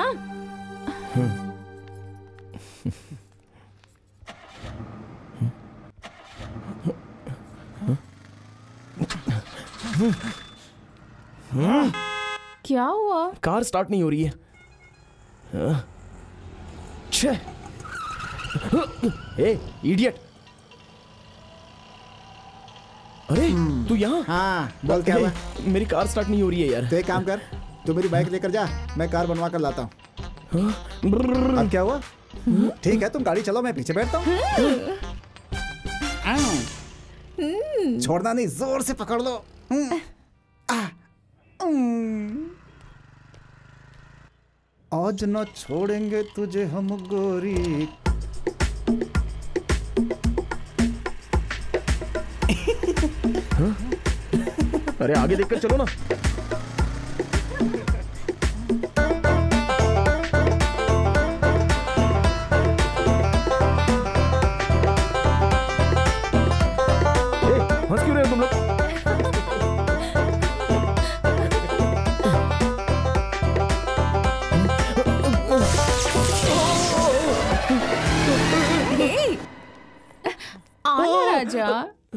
क्या हुआ? कार स्टार्ट नहीं हो रही है। छे, ए इडियट। अरे तू यहाँ? हाँ, बोल क्या हुआ? मेरी कार स्टार्ट नहीं हो रही है यार। तो एक काम कर, तू मेरी बाइक लेकर जा, मैं कार बनवा कर लाता हूँ। अब क्या हुआ? ठीक है, तुम गाड़ी चलो, मैं पीछे बैठता हूँ। छोड़ना नहीं, जोर से पकड़ लो। आज न छोड़ेंगे तुझे हम गोरी। अरे आगे देखकर चलो ना। हंस क्यों रहे हो तुम लोग? आना राजा।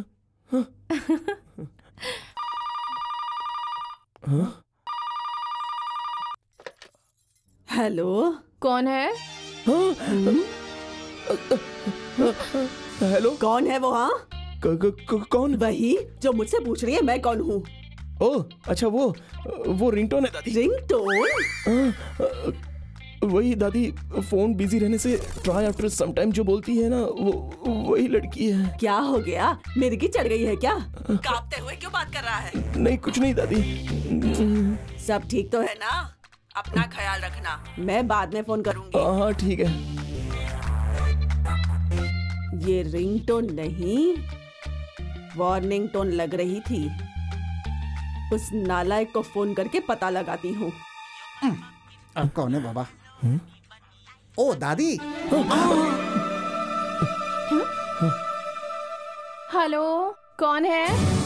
हेलो, कौन है? हेलो, कौन है वो? हाँ, कौन? वही जो मुझसे पूछ रही है मैं कौन हूँ। ओह अच्छा, वो रिंगटोन है दादी। रिंगटोन? वही दादी, फोन बिजी रहने से ट्राई आफ्टर सम टाइम जो बोलती है ना, वो वही लड़की है। क्या हो गया? मिर्गी चढ़ गई है क्या? कांपते हुए क्यों बात कर रहा है? नहीं कुछ नहीं दादी। सब ठीक तो है ना? अपना ख्याल रखना, मैं बाद में फोन करूंगी। हाँ ठीक है। ये रिंगटोन नहीं, वार्निंग टोन लग रही थी। उस नालायक को फोन करके पता लगाती हूँ। कौन है बाबा? ओ दादी। हेलो, कौन है?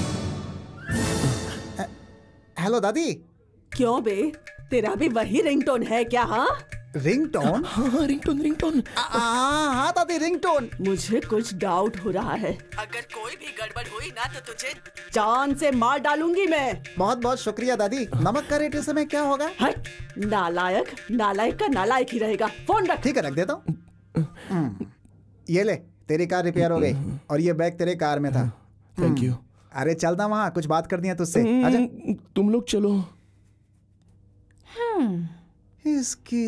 हेलो दादी। क्यों बे, तेरा भी वही रिंगटोन है क्या? हाँ, रिंगटोन? हाँ रिंगटोन। हाँ दादी, रिंगटोन। मुझे कुछ डाउट हो रहा है। अगर कोई भी गड़बड़ हुई ना तो तुझे जान से मार डालूंगी मैं। बहुत बहुत शुक्रिया दादी। नमक का रेट इस समय क्या होगा? हट, नालायक नालायक का नालायक ही रहेगा। फोन रख। ठीक है, रख देता हूँ। ये ले, तेरी कार रिपेयर हो गई और ये बैग तेरे कार में था। Thank you. अरे चलता वहाँ, कुछ बात करनी है तुझसे। आजा। तुम लोग चलो। इसकी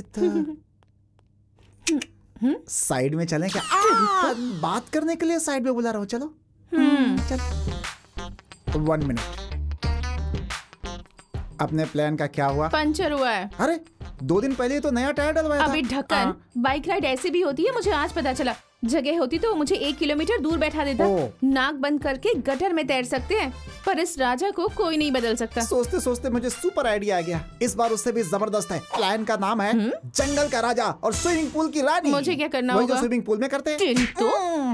साइड में चलें क्या? बात करने के लिए साइड में बुला रहा हूँ। चलो। चल। 1 मिनट। अपने प्लान का क्या हुआ? पंचर हुआ है। अरे 2 दिन पहले तो नया टायर डलवाया था। अभी ढक्कन। बाइक राइड ऐसे भी होती है, मुझे आज पता चला। जगह होती तो मुझे 1 किलोमीटर दूर बैठा देता। नाक बंद करके गटर में तैर सकते हैं, पर इस राजा को कोई नहीं बदल सकता। सोचते सोचते मुझे सुपर आइडिया आ गया। इस बार उससे भी जबरदस्त है। प्लान का नाम है जंगल का राजा और स्विमिंग पूल की रानी। मुझे क्या करना होगा? होगा? जो स्विमिंग पूल में करते हैं। तो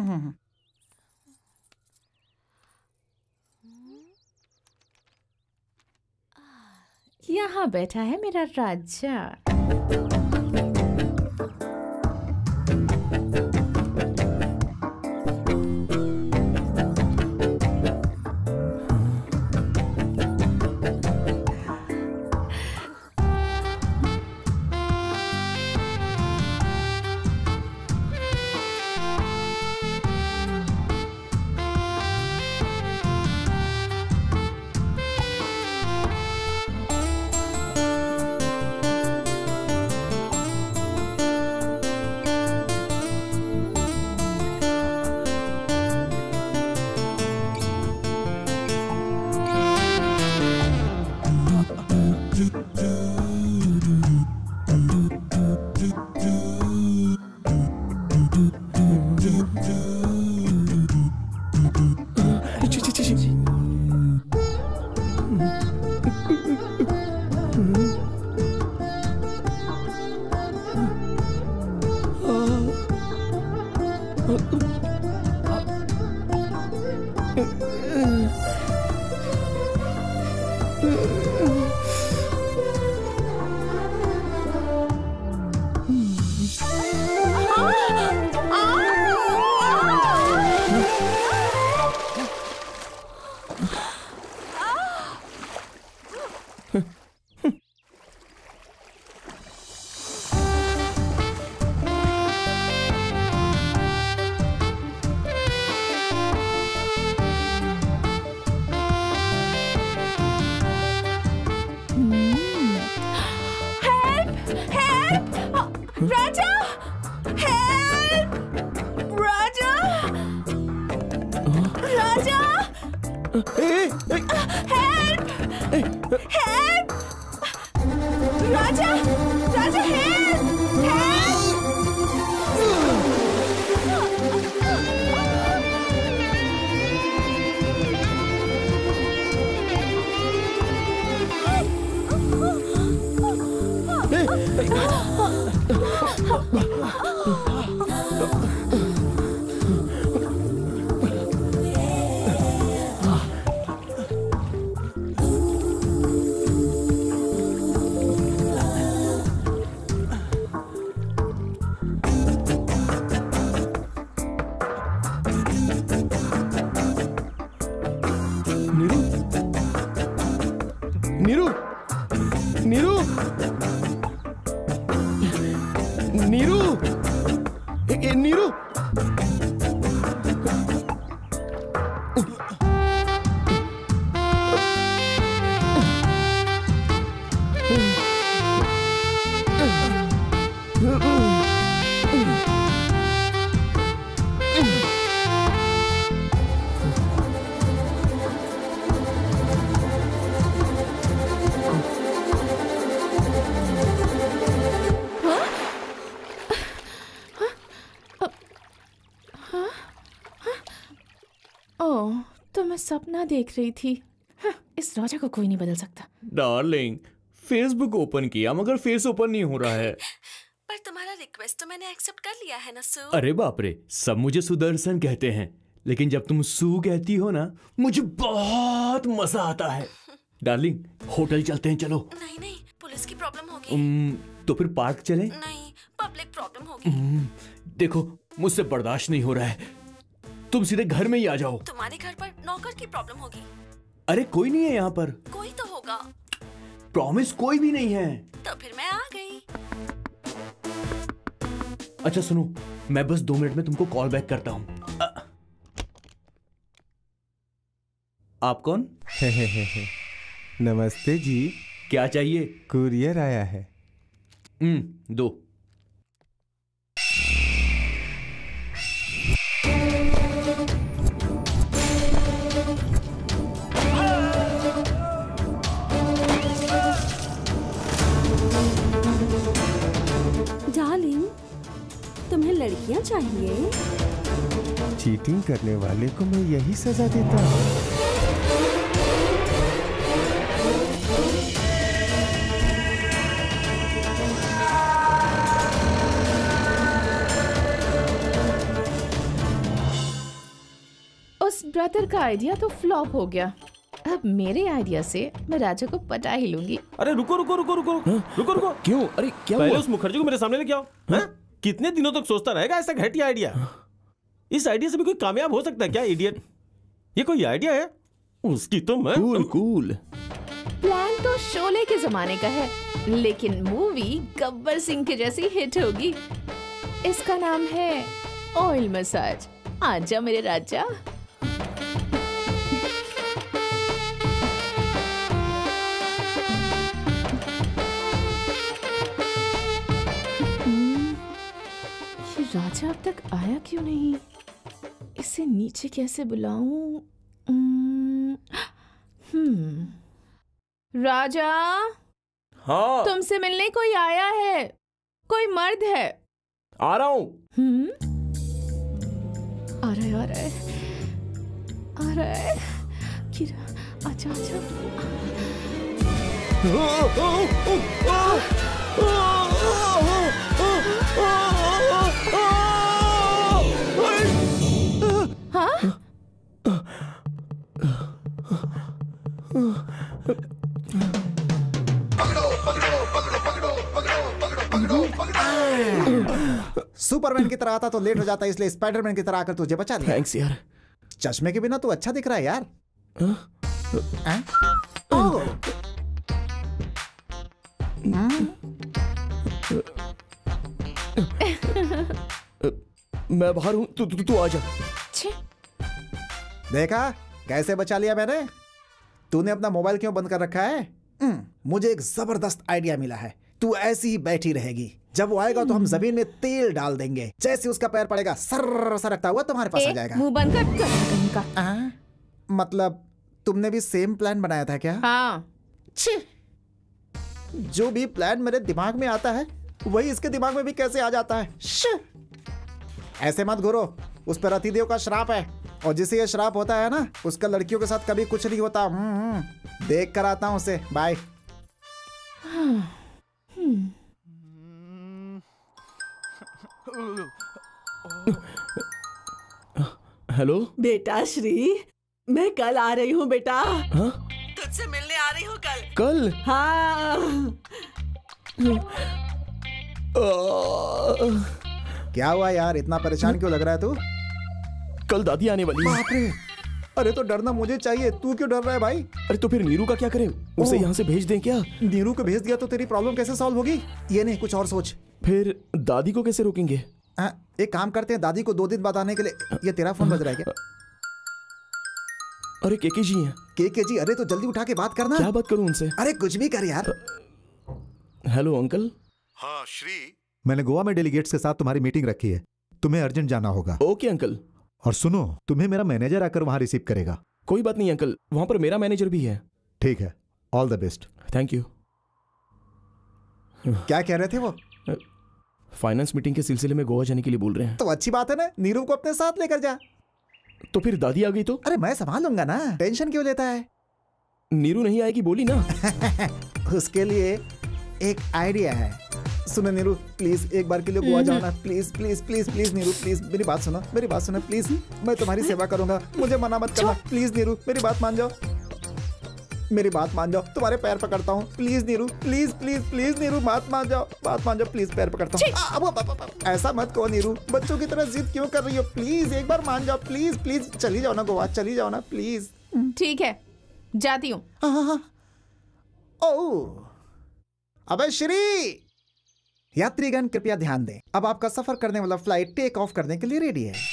यहाँ बैठा है मेरा राजा। Raja, help! Raja, Raja, help! Help! Raja, Raja, help! Neeru, Neeru, Neeru, Neeru. तो मैं सपना देख रही थी। इस राजा को कोई नहीं बदल सकता। डार्लिंग, फेसबुक ओपन किया मगर फेस ओपन नहीं हो रहा है। पर तुम्हारा रिक्वेस्ट तो मैंने एक्सेप्ट कर लिया है ना सू। अरे बाप रे, सब मुझे सुदर्शन कहते हैं, लेकिन जब तुम सू कहती हो ना मुझे बहुत मजा आता है। डार्लिंग, होटल चलते हैं, चलो। नहीं नहीं, पुलिस की प्रॉब्लम होगी। तो फिर पार्क चलें? नहीं, पब्लिक प्रॉब्लम होगी। देखो, मुझसे बर्दाश्त नहीं हो रहा है, तुम सीधे घर में ही आ जाओ। तुम्हारे घर पर नौकर की प्रॉब्लम होगी। अरे कोई नहीं है यहाँ पर। कोई तो होगा। प्रॉमिस, कोई भी नहीं है। तो फिर मैं आ गई। अच्छा सुनो, मैं बस 2 मिनट में तुमको कॉल बैक करता हूँ। आप कौन? नमस्ते जी। क्या चाहिए? कुरियर आया है। दो। डार्लिंग, तुम्हें लड़कियां चाहिए? चीटिंग करने वाले को मैं यही सजा देता हूँ। उस ब्रदर का आइडिया तो फ्लॉप हो गया। अब मेरे आइडिया से मैं राजा को पटा ही लूंगी। अरे रुको रुको रुको रुको रुको रुको। क्यों? अरे क्या पहले हुआ? उस मुखर्जी को मेरे सामने लेके आओ। कितने दिनों तक सोचता रहेगा ऐसा घटिया आइडिया? इस आइडिया से भी कोई कामयाब हो सकता है क्या? इडियट, ये कोई आइडिया है? उसकी तो मैं कूल। प्लान तो शोले के जमाने का है, लेकिन मूवी गब्बर सिंह के जैसी हिट होगी। इसका नाम है ऑयल मसाज। आजा मेरे राजा। राजा अब तक आया क्यों नहीं? इसे नीचे कैसे बुलाऊं? राजा, हाँ, तुमसे मिलने कोई आया है। कोई मर्द है? आ रहा हूं। आ रहा है आ रहा है। अच्छा अच्छा। हाँ? सुपरमैन की तरह आता तो लेट हो जाता, इसलिए स्पाइडरमैन की तरह आकर तुझे बचा दिया। थैंक्स यार। चश्मे के बिना तू अच्छा दिख रहा है यार। मैं बाहर हूं, तू आ जा। देखा कैसे बचा लिया मैंने? तूने अपना मोबाइल क्यों बंद कर रखा है? मुझे एक जबरदस्त आइडिया मिला है। तू ऐसी ही बैठी रहेगी, जब वो आएगा तो हम जमीन में तेल डाल देंगे। जैसे उसका पैर पड़ेगा सर सरकता हुआ तुम्हारे पास आ जाएगा। मुंह बंद कर। मतलब तुमने भी सेम प्लान बनाया था क्या? हाँ। जो भी प्लान मेरे दिमाग में आता है वही इसके दिमाग में भी कैसे आ जाता है। ऐसे मत घूरो, उस पर रतिदेव का श्राप है, और जिसे ये श्राप होता है ना उसका लड़कियों के साथ कभी कुछ नहीं होता। देख कर आता हूं उसे। बाय। हेलो बेटा श्री, मैं कल आ रही हूँ बेटा। हाँ? तुझसे मिलने आ रही हूँ कल। कल? हाँ। क्या हुआ यार, इतना परेशान क्यों लग रहा है तू? कल दादी आने वाली है। बाप रे, अरे तो डरना मुझे चाहिए, तू क्यों डर रहा है भाई? अरे तो फिर नीरू का क्या करें? उसे यहाँ से भेज दें क्या? नीरू को भेज दिया तो तेरी प्रॉब्लम कैसे सॉल्व होगी? ये नहीं, कुछ और सोच। फिर दादी को कैसे रोकेंगे? एक काम करते हैं, दादी को 2 दिन बाद आने के लिए। ये तेरा फोन बज रहा है क्या? अरे केके जी हैं। केके जी, अरे तो जल्दी उठा के बात करना। क्या बात करूं उनसे? अरे कुछ भी कर यार। Hello uncle. हाँ श्री, मैंने गोवा में डेलीगेट्स के साथ तुम्हारी मीटिंग रखी है, तुम्हें अर्जेंट जाना होगा। Okay uncle. और सुनो, तुम्हें मेरा मैनेजर आकर वहां रिसीव करेगा। कोई बात नहीं अंकल, वहां पर मेरा मैनेजर भी है। ठीक है, all the best. Thank you. क्या कह रहे थे वो? फाइनेंस मीटिंग के सिलसिले में गोवा जाने के लिए बोल रहे हैं। तो अच्छी बात है ना, नीरू को अपने साथ लेकर जा। तो फिर दादी आ गई तो? अरे मैं संभालूंगा ना, टेंशन क्यों लेता है? नीरू नहीं आएगी बोली ना। उसके लिए एक आइडिया है। सुनो नीरू, प्लीज एक बार के लिए गोवा जाओ ना, please please please please Neeru, please मेरी बात सुनो, मेरी बात सुनो प्लीज। मैं तुम्हारी सेवा करूंगा, मुझे मना मत करना प्लीज नीरू, मेरी बात मान जाओ, मेरी बात मान जाओ, तुम्हारे पैर पकड़ता हूँ please Neeru, please please please Neeru, बात मान जाओ, बात मान जाओ प्लीज, पैर पकड़ता हूँ। ऐसा मत कहो नीरू, बच्चों की तरह जिद क्यों कर रही हो? प्लीज एक बार मान जाओ, प्लीज प्लीज। चली जाओ ना गोवा, चली जाओ ना प्लीज। ठीक है, जाती हूँ। ओह, अबे श्री, यात्रीगण कृपया ध्यान दें, अब आपका सफर करने वाला फ्लाइट टेक ऑफ करने के लिए रेडी है।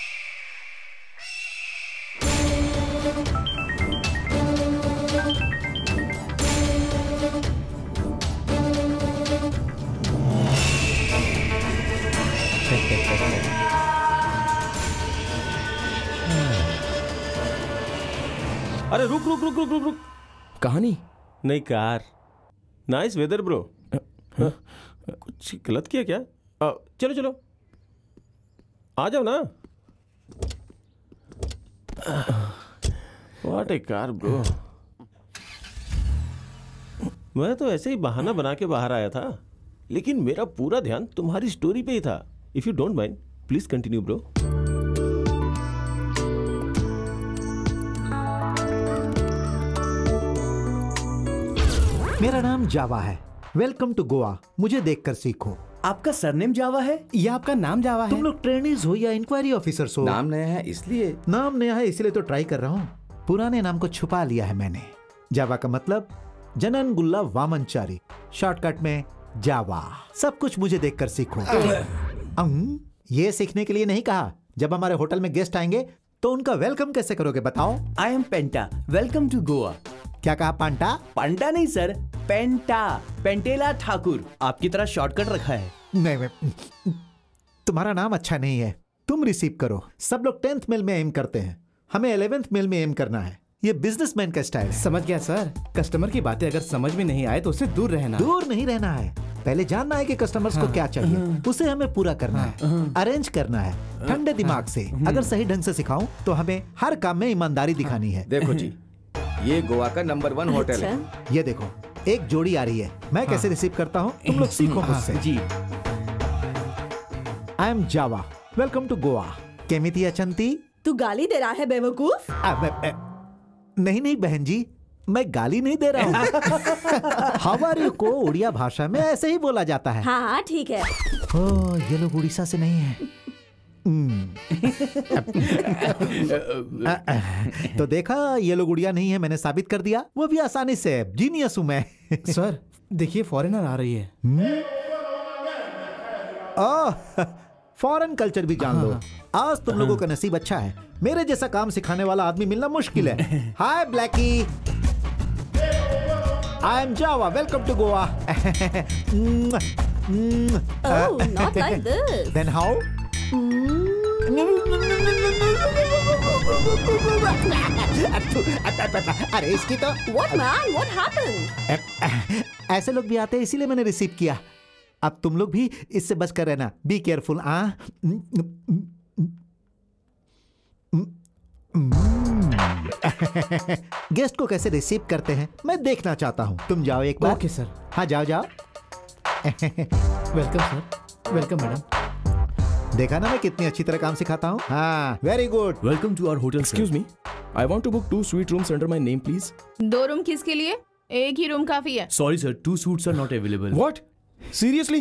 अरे रुक रुक रुक रुक रुक रुक। कहानी? नहीं कार। Nice weather bro. कुछ गलत किया क्या? चलो चलो आ जाओ ना। What a car bro. मैं तो ऐसे ही बहाना बना के बाहर आया था, लेकिन मेरा पूरा ध्यान तुम्हारी स्टोरी पे ही था। If you don't mind please continue bro. मेरा नाम जावा है। Welcome to Goa. मुझे देखकर सीखो। आपका सरनेम जावा है या आपका नाम जावा है? तुम लोग ट्रेनीज हो या इंक्वायरी ऑफिसर्स हो? नाम नया है इसलिए। नाम नया है इसलिए तो ट्राई कर रहा हूँ। पुराने नाम को छुपा लिया है मैंने। जावा का मतलब जनन गुल्ला वामनचारी, शॉर्टकट में जावा। सब कुछ मुझे देखकर सीखो। ये सीखने के लिए नहीं कहा। जब हमारे होटल में गेस्ट आएंगे तो उनका वेलकम कैसे करोगे बताओ? I am Penta, welcome to Goa. क्या कहा? पांटा? पांटा नहीं सर, पेंटा, पेंटेला ठाकुर। आपकी तरह शॉर्टकट रखा है। नहीं, तुम्हारा नाम अच्छा नहीं है। तुम रिसीव करो। सब लोग 10th मेल में एम करते हैं, हमें 11th मेल में एम करना है। ये बिजनेसमैन का स्टाइल है। समझ गया सर। कस्टमर की बातें अगर समझ में नहीं आए तो उससे दूर रहना। दूर नहीं रहना है, पहले जानना है कि कस्टमर्स को क्या चाहिए, उसे हमें पूरा करना है, अरेंज करना है ठंडे दिमाग से। अगर सही ढंग से सिखाऊं तो हमें हर काम में ईमानदारी दिखानी है। देखो जी, ये गोवा का नंबर 1 होटल है। ये देखो, एक जोड़ी आ रही है। मैं कैसे रिसीव करता हूँ तुम लोग सीखो मुझसे। जी। I am Java, welcome to Goa. केमिति अचंती? तू गाली दे रहा है बेवकूफ? नहीं नहीं बहन जी, मैं गाली नहीं दे रहा हूँ। हाउ आर यू को उड़िया भाषा में ऐसे ही बोला जाता है। हाँ हाँ ठीक है। ओह, ये लोग उड़ीसा से नहीं है। तो देखा, ये लोग उड़िया नहीं है, मैंने साबित कर दिया। वो भी आसानी से। जीनियस हूं मैं। सर देखिए, फॉरेनर आ रही है। फॉरेन कल्चर भी जान लो। आज तुम लोगों का नसीब अच्छा है, मेरे जैसा काम सिखाने वाला आदमी मिलना मुश्किल है। Hi Blacky, I am Java, welcome to Goa. Oh, not like this. Then how? अरे इसकी तो What man? What happened? ऐसे लोग भी आते हैं, इसीलिए मैंने रिसीव किया। अब तुम लोग भी इससे बच कर रहना। Be careful. गेस्ट को कैसे रिसीव करते हैं मैं देखना चाहता हूँ। तुम जाओ एक बार। Okay sir. हाँ जाओ जाओ। Welcome sir. Welcome madam. देखा ना मैं कितनी अच्छी तरह काम सिखाता हूँ। हाँ, very good. Welcome to our hotel. Excuse me, I want to book 2 suite rooms under my name please. 2 room किसके लिए? एक ही रूम काफी है। Sorry sir, 2 suites are not available. What? Seriously?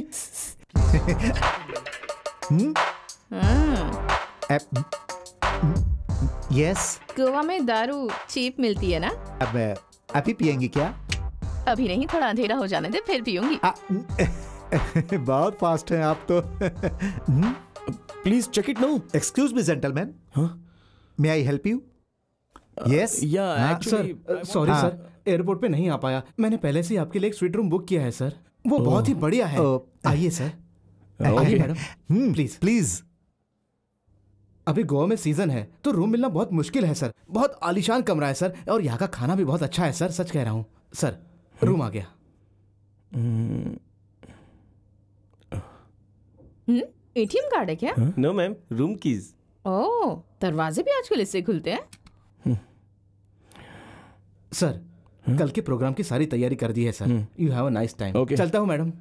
Yes. Goa में दारू चीप मिलती है ना? अब अभी पियेंगी क्या? अभी नहीं, थोड़ा अंधेरा हो जाने दे फिर पीऊंगी। बहुत फास्ट हैं आप तो। Please check it now. Excuse me gentleman, may I help you? Yes. Yeah actually sorry sir, airport पे नहीं आ पाया। मैंने पहले से आपके लिए एक स्वीट रूम बुक किया है सर, वो बहुत ही बढ़िया है। आइए सर, आइए मैडम, प्लीज प्लीज। अभी गोवा में सीजन है तो रूम मिलना बहुत मुश्किल है सर। बहुत आलीशान कमरा है सर, और यहाँ का खाना भी बहुत अच्छा है सर, सच कह रहा हूँ सर। रूम आ गया। एटीएम कार्ड है क्या? No ma'am, room keys. Oh, दरवाजे भी आजकल इससे खुलते हैं। सर, कल के प्रोग्राम की सारी तैयारी कर दी है sir. You have a nice time. चलता हूँ मैडम।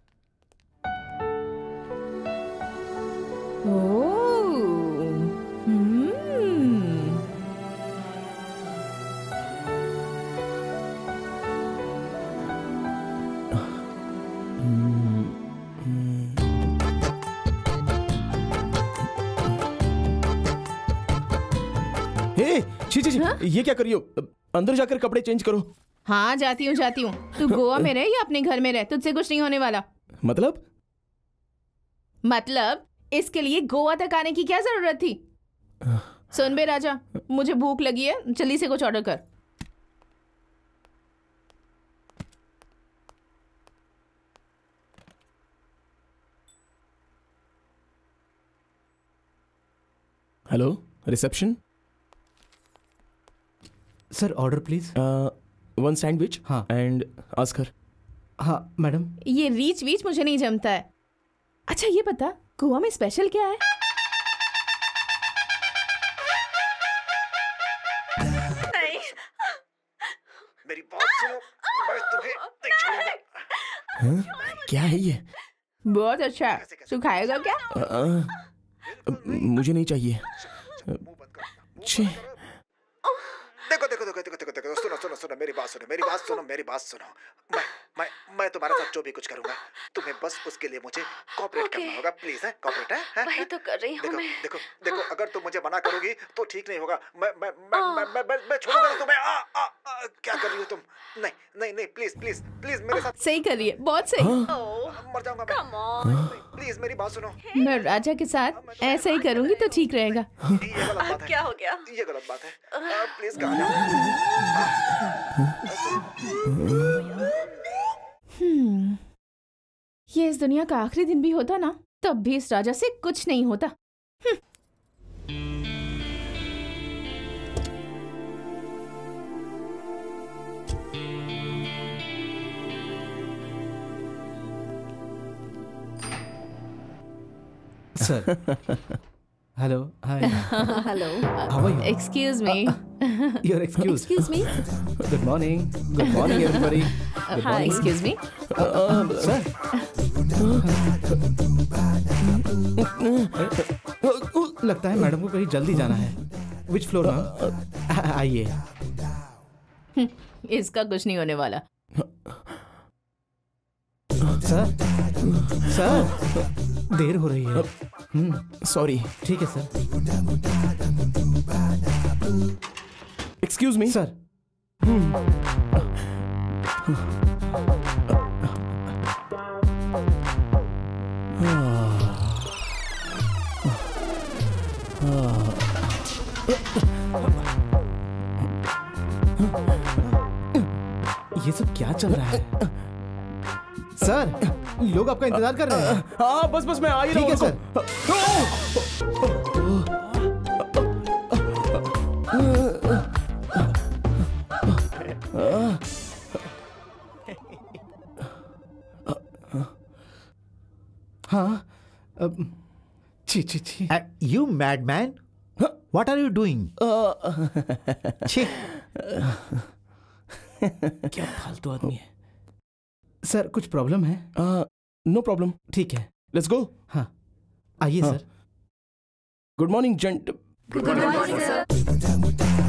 छी, ये क्या कर रही हो? अंदर जाकर कपड़े चेंज करो। हाँ जाती हूँ। तू गोवा में रहे या अपने घर में रहे, तुझसे कुछ नहीं होने वाला। मतलब इसके लिए गोवा तक आने की क्या जरूरत थी? सुन बे राजा, मुझे भूख लगी है, जल्दी से कुछ ऑर्डर कर। Hello, reception. Sir order please. 1 sandwich. हाँ। एंड आस्कर। हाँ मैडम। ये रीच वीच मुझे नहीं जमता है। अच्छा ये बता, गोवा में स्पेशल क्या है? नहीं, मेरी बात सुनो, मैं तुम्हें नहीं छोड़ूंगा। क्या है ये? बहुत अच्छा। तू खाएगा क्या? मुझे नहीं चाहिए। देखो, सुनो, मेरी बात सुनो। मैं तुम्हारे साथ जो भी कुछ करूंगा, तुम्हें बस उसके लिए मुझे कोऑपरेट करना होगा, प्लीज। है कोऑपरेट है? वही तो कर रही हूँ मैं। देखो, अगर तुम मुझे मना करोगी तो ठीक नहीं होगा। मैं छोड़ूंगा नहीं तुम्हें। क्या कर रही हो तुम? नहीं, प्लीज मेरे साथ। सही कर रही है, बहुत सही। मर जाऊंगा मैं। प्लीज मेरी बात सुनो। मैं राजा के साथ ऐसा ही करूंगी तो ठीक रहेगा। ये गलत बात है। क्या हो गया? ये गलत बात है। प्लीज कहाँ जाओ? ये इस दुनिया का आखिरी दिन भी होता ना, तब भी इस राजा से कुछ नहीं होता। Sir hello, hi. Hello, how are you? Excuse me. You're excused. Excuse me. Good morning everybody. हाँ, excuse me. Sir. लगता है मैडम को कहीं जल्दी जाना है। Which floor ma'am? आइए। इसका कुछ नहीं होने वाला। सर, देर हो रही है। सॉरी। ठीक है सर। Excuse me sir. ये सब क्या चल रहा है? सर, लोग आपका इंतजार कर रहे हैं। हाँ, बस मैं आ ही रहा हूँ। ठीक है सर। हाँ, छी। You madman? What are you doing? छी। क्या फालतू आदमी है। सर, कुछ प्रॉब्लम है? No problem. ठीक है, लेट्स गो। हाँ, आइए sir. Good morning gent. Good morning sir.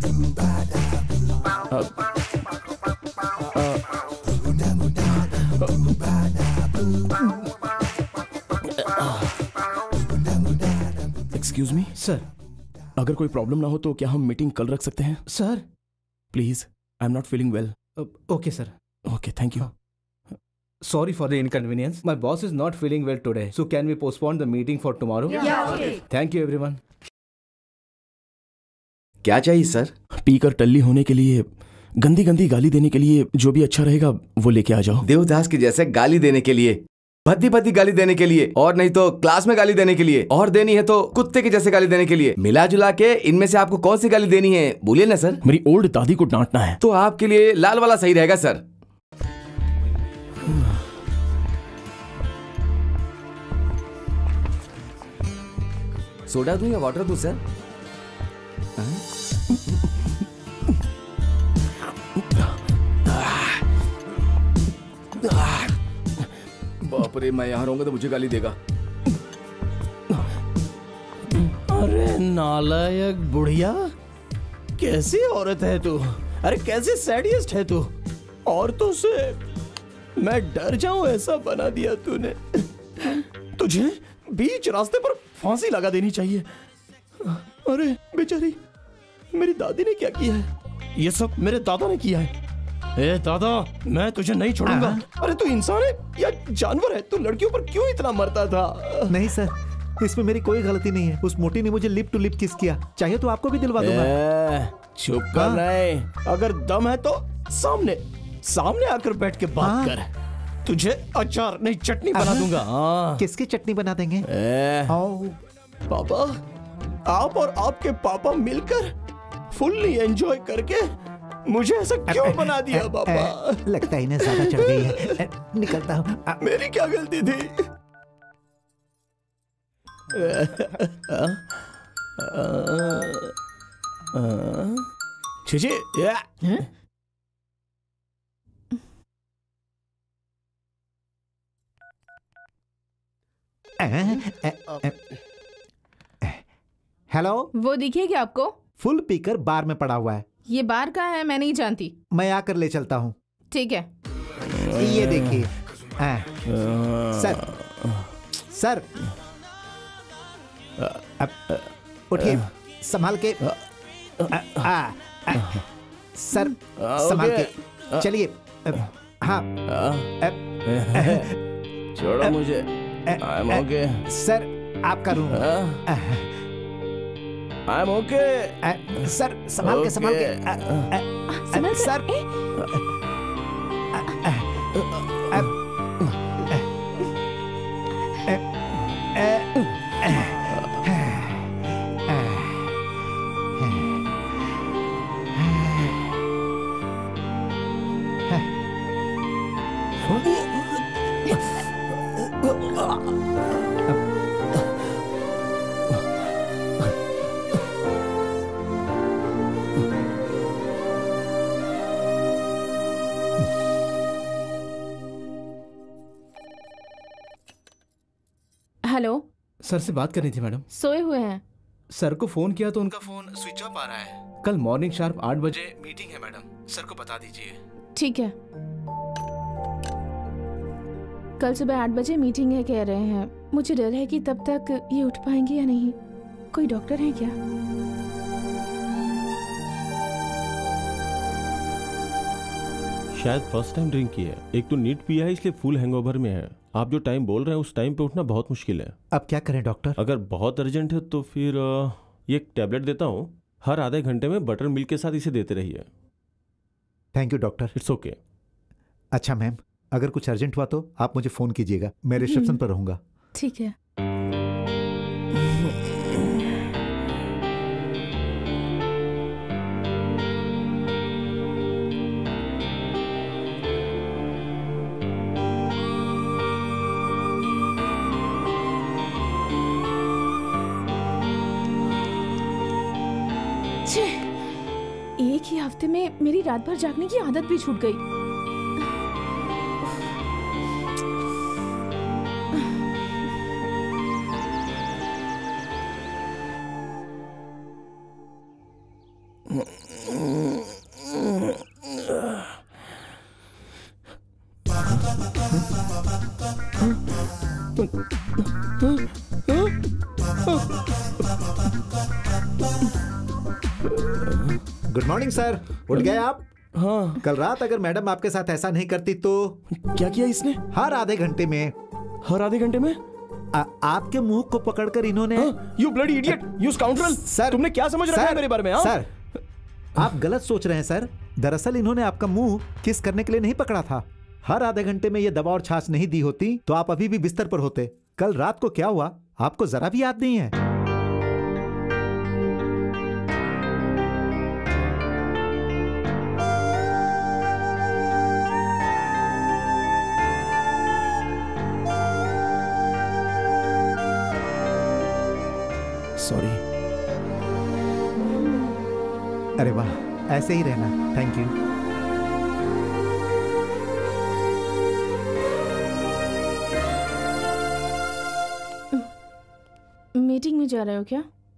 Excuse me sir, अगर कोई प्रॉब्लम ना हो तो क्या हम मीटिंग कल रख सकते हैं? Sir please, I am not feeling well. Okay sir. Okay, thank you. Sorry for the inconvenience. My boss is not feeling well today. So can we postpone the meeting for tomorrow? Yeah, okay. Thank you everyone. क्या चाहिए sir? पीकर टल्ली होने के लिए, गंदी गंदी गाली देने के लिए जो भी अच्छा रहेगा वो लेके आ जाओ। देवदास के जैसे गाली देने के लिए, भद्दी भद्दी गाली देने के लिए, और नहीं तो क्लास में गाली देने के लिए, और देनी है तो कुत्ते के जैसे गाली देने के लिए। मिला जुला के इनमें से आपको कौन सी गाली देनी है बोलिए ना सर। मेरी ओल्ड दादी को डांटना है। तो आपके लिए लाल वाला सही रहेगा सर। सोडा दूं या वाटर दूं सर? बाप रे, मैं यहाँ रहूंगा तो मुझे गाली देगा। अरे नालायक बुढ़िया, कैसी औरत है तू? अरे कैसी सैडिस्ट है तू? औरतों से मैं डर जाऊं ऐसा बना दिया तूने। तुझे बीच रास्ते पर फांसी लगा देनी चाहिए। अरे बेचारी, मेरी दादी ने क्या किया है? ये सब मेरे दादा ने किया है। ए दादा, मैं तुझे नहीं छोड़ूंगा। अरे तू इंसान है या जानवर है? तू लड़कियों पर क्यों इतना मरता था? नहीं सर, इसमें मेरी कोई गलती नहीं है। उस मोटी ने मुझे लिप टू लिप किस किया। चाहिए तो आपको भी दिलवा दूंगा। चुप कर नहीं। अगर दम है तो सामने सामने आकर बैठ के बात कर। तुझे अचार नहीं चटनी बना दूंगा। किसकी चटनी बना देंगे? पापा, आप और आपके पापा मिलकर फुल्ली एंजॉय करके मुझे ऐसा क्यों बना दिया पापा? लगता है इन्हें ज्यादा चढ़ गई है। निकलता हूँ। मेरी क्या गलती थी? छी हेलो, वो दिखे क्या आपको? फुल पीकर बार में पड़ा हुआ है। ये बार का है? मैं नहीं जानती। मैं आकर ले चलता हूँ। ठीक है। ये देखिए। सर सर उठिए, संभाल के। सर संभाल के चलिए। हाँ, छोड़ो मुझे। I'm okay. सर आपका रूम। I'm okay. सर संभाल के, संभाल के। सर हेलो, सर से बात करनी थी मैडम। सोए हुए हैं? सर को फोन किया तो उनका फोन स्विच ऑफ आ रहा है। कल मॉर्निंग शार्प 8 बजे मीटिंग है मैडम, सर को बता दीजिए। ठीक है। कल सुबह 8 बजे मीटिंग है कह रहे हैं। मुझे डर है कि तब तक ये उठ पाएंगे या नहीं। कोई डॉक्टर है क्या? शायद फर्स्ट टाइम ड्रिंक की है। एक तो नीट पिया है इसलिए फुल हैंगओवर में है। आप जो टाइम बोल रहे हैं उस टाइम पे उठना बहुत मुश्किल है। अब क्या करें डॉक्टर? अगर बहुत अर्जेंट है तो फिर ये एक टैबलेट देता हूँ। हर आधे घंटे में बटर मिल्क के साथ इसे देते रहिए। Thank you doctor. It's okay. अच्छा मैम, अगर कुछ अर्जेंट हुआ तो आप मुझे फोन कीजिएगा। मैं रिसेप्शन पर रहूंगा। ठीक है। एक ही हफ्ते में मेरी रात भर जागने की आदत भी छूट गई। गुड मॉर्निंग सर, उठ गए आप? हाँ। कल रात अगर मैडम आपके साथ ऐसा नहीं करती तो? क्या किया इसने? हर आधे घंटे में। हर आधे घंटे में? आपके मुंह को पकड़कर इन्होंने you bloody idiot, you scoundrel. Sir, तुमने क्या समझ रखा है मेरे बारे में? सर, आप गलत सोच रहे हैं सर। दरअसल इन्होंने आपका मुंह किस करने के लिए नहीं पकड़ा था। हर आधे घंटे में ये दवा और छाछ नहीं दी होती तो आप अभी भी बिस्तर पर होते। कल रात को क्या हुआ आपको जरा भी याद नहीं है? सॉरी। अरे वाह, ऐसे ही रहना। Thank you. मीटिंग में जा रहे हो क्या?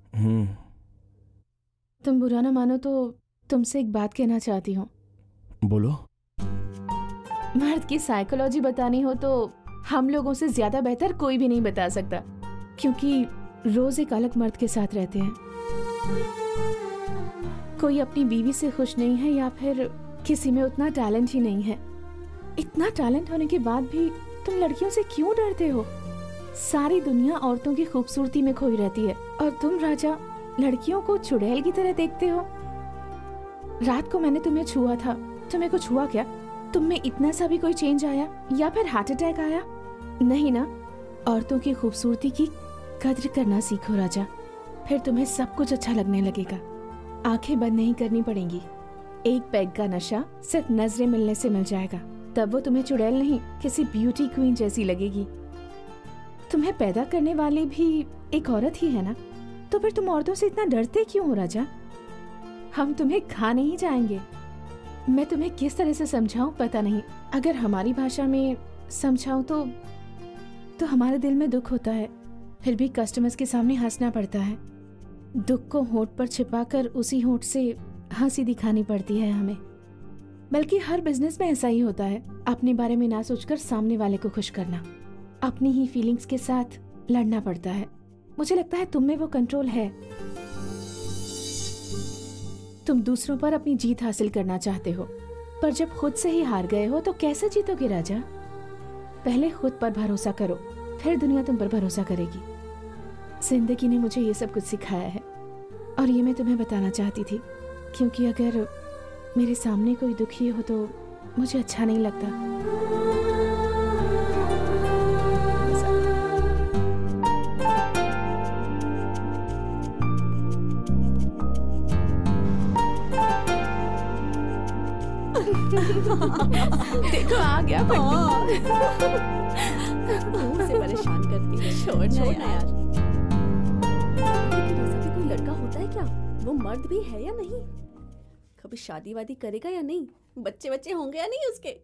तुम बुरा ना मानो तो तुमसे एक बात कहना चाहती हूँ। बोलो। मर्द की साइकोलॉजी बतानी हो तो हम लोगों से ज्यादा बेहतर कोई भी नहीं बता सकता, क्योंकि रोज एक अलग मर्द के साथ रहते हैं। कोई अपनी बीवी से खुश नहीं है या फिर किसी में उतना टैलेंट ही नहीं है। इतना टैलेंट होने के बाद भी तुम लड़कियों से क्यों डरते हो? सारी दुनिया औरतों की खूबसूरती में खोई रहती है और तुम राजा लड़कियों को चुड़ैल की तरह देखते हो। रात को मैंने तुम्हें छुआ था, तुम्हें कुछ हुआ क्या? तुम में इतना सा भी कोई चेंज आया या फिर हार्ट अटैक आया? नहीं ना। औरतों की खूबसूरती की कद्र करना सीखो राजा, फिर तुम्हें सब कुछ अच्छा लगने लगेगा। आंखें बंद नहीं करनी पड़ेंगी। एक पैग का नशा सिर्फ नजरें मिलने से मिल जाएगा, तब वो तुम्हें चुड़ैल नहीं किसी ब्यूटी क्वीन जैसी लगेगी। तुम्हें पैदा करने वाली भी एक औरत ही है ना, तो फिर तुम औरतों से इतना डरते क्यों हो राजा? हम तुम्हें खा नहीं जाएंगे। मैं तुम्हें किस तरह से समझाऊं पता नहीं। अगर हमारी भाषा में समझाऊं तो हमारे दिल में दुख होता है, फिर भी कस्टमर्स के सामने हंसना पड़ता है। दुख को होंठ पर छिपाकर उसी होंठ से हंसी दिखानी पड़ती है हमें। बल्कि हर बिजनेस में ऐसा ही होता है, अपने बारे में ना सोचकर सामने वाले को खुश करना। अपनी ही फीलिंग्स के साथ लड़ना पड़ता है। मुझे लगता है तुम में वो कंट्रोल है। तुम दूसरों पर अपनी जीत हासिल करना चाहते हो, पर जब खुद से ही हार गए हो तो कैसे जीतोगे राजा? पहले खुद पर भरोसा करो, फिर दुनिया तुम पर भरोसा करेगी। जिंदगी ने मुझे ये सब कुछ सिखाया है और ये मैं तुम्हें बताना चाहती थी, क्योंकि अगर मेरे सामने कोई दुखी हो तो मुझे अच्छा नहीं लगता। देखो आ गया से परेशान करती है। छोड़ना यार। ऐसा भी कोई लड़का होता है क्या? वो मर्द भी है या नहीं? कभी शादी वादी करेगा या नहीं? बच्चे बच्चे होंगे या नहीं उसके?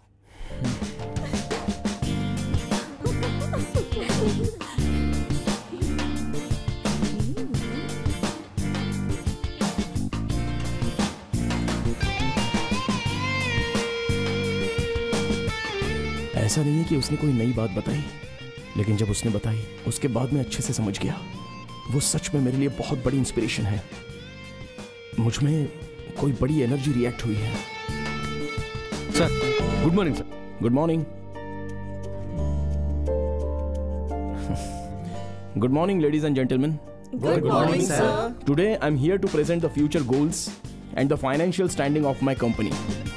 ऐसा नहीं है कि उसने कोई नई बात बताई, लेकिन जब उसने बताई उसके बाद मैं अच्छे से समझ गया। वो सच में मेरे लिए बहुत बड़ी इंस्पिरेशन है। मुझ में कोई बड़ी एनर्जी रिएक्ट हुई है। Sir good morning. Sir good morning. Good morning ladies and gentleman. Good morning, sir. Today I'm here to present the future goals and the financial standing of my company.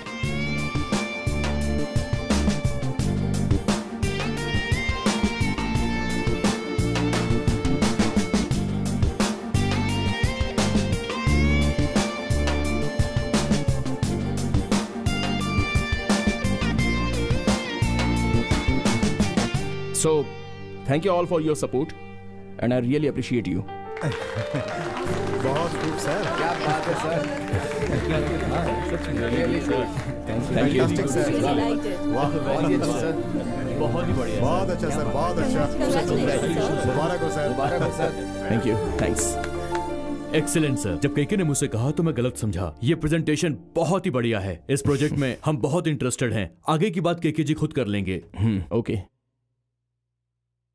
So, thank you all for your support, and I really appreciate you. बहुत खूब sir. क्या बात है sir. Thank you. Fantastic, sir. वाह, बहुत अच्छा sir. बहुत ही बढ़िया। बहुत अच्छा सर, बहुत अच्छा। मुबारक हो सर। मुबारक हो sir. Thank you. Thanks. Excellent sir. जब केके ने मुझसे कहा तो मैं गलत समझा। ये प्रेजेंटेशन बहुत ही बढ़िया है। इस प्रोजेक्ट में हम बहुत इंटरेस्टेड हैं। आगे की बात केके जी खुद कर लेंगे। Okay.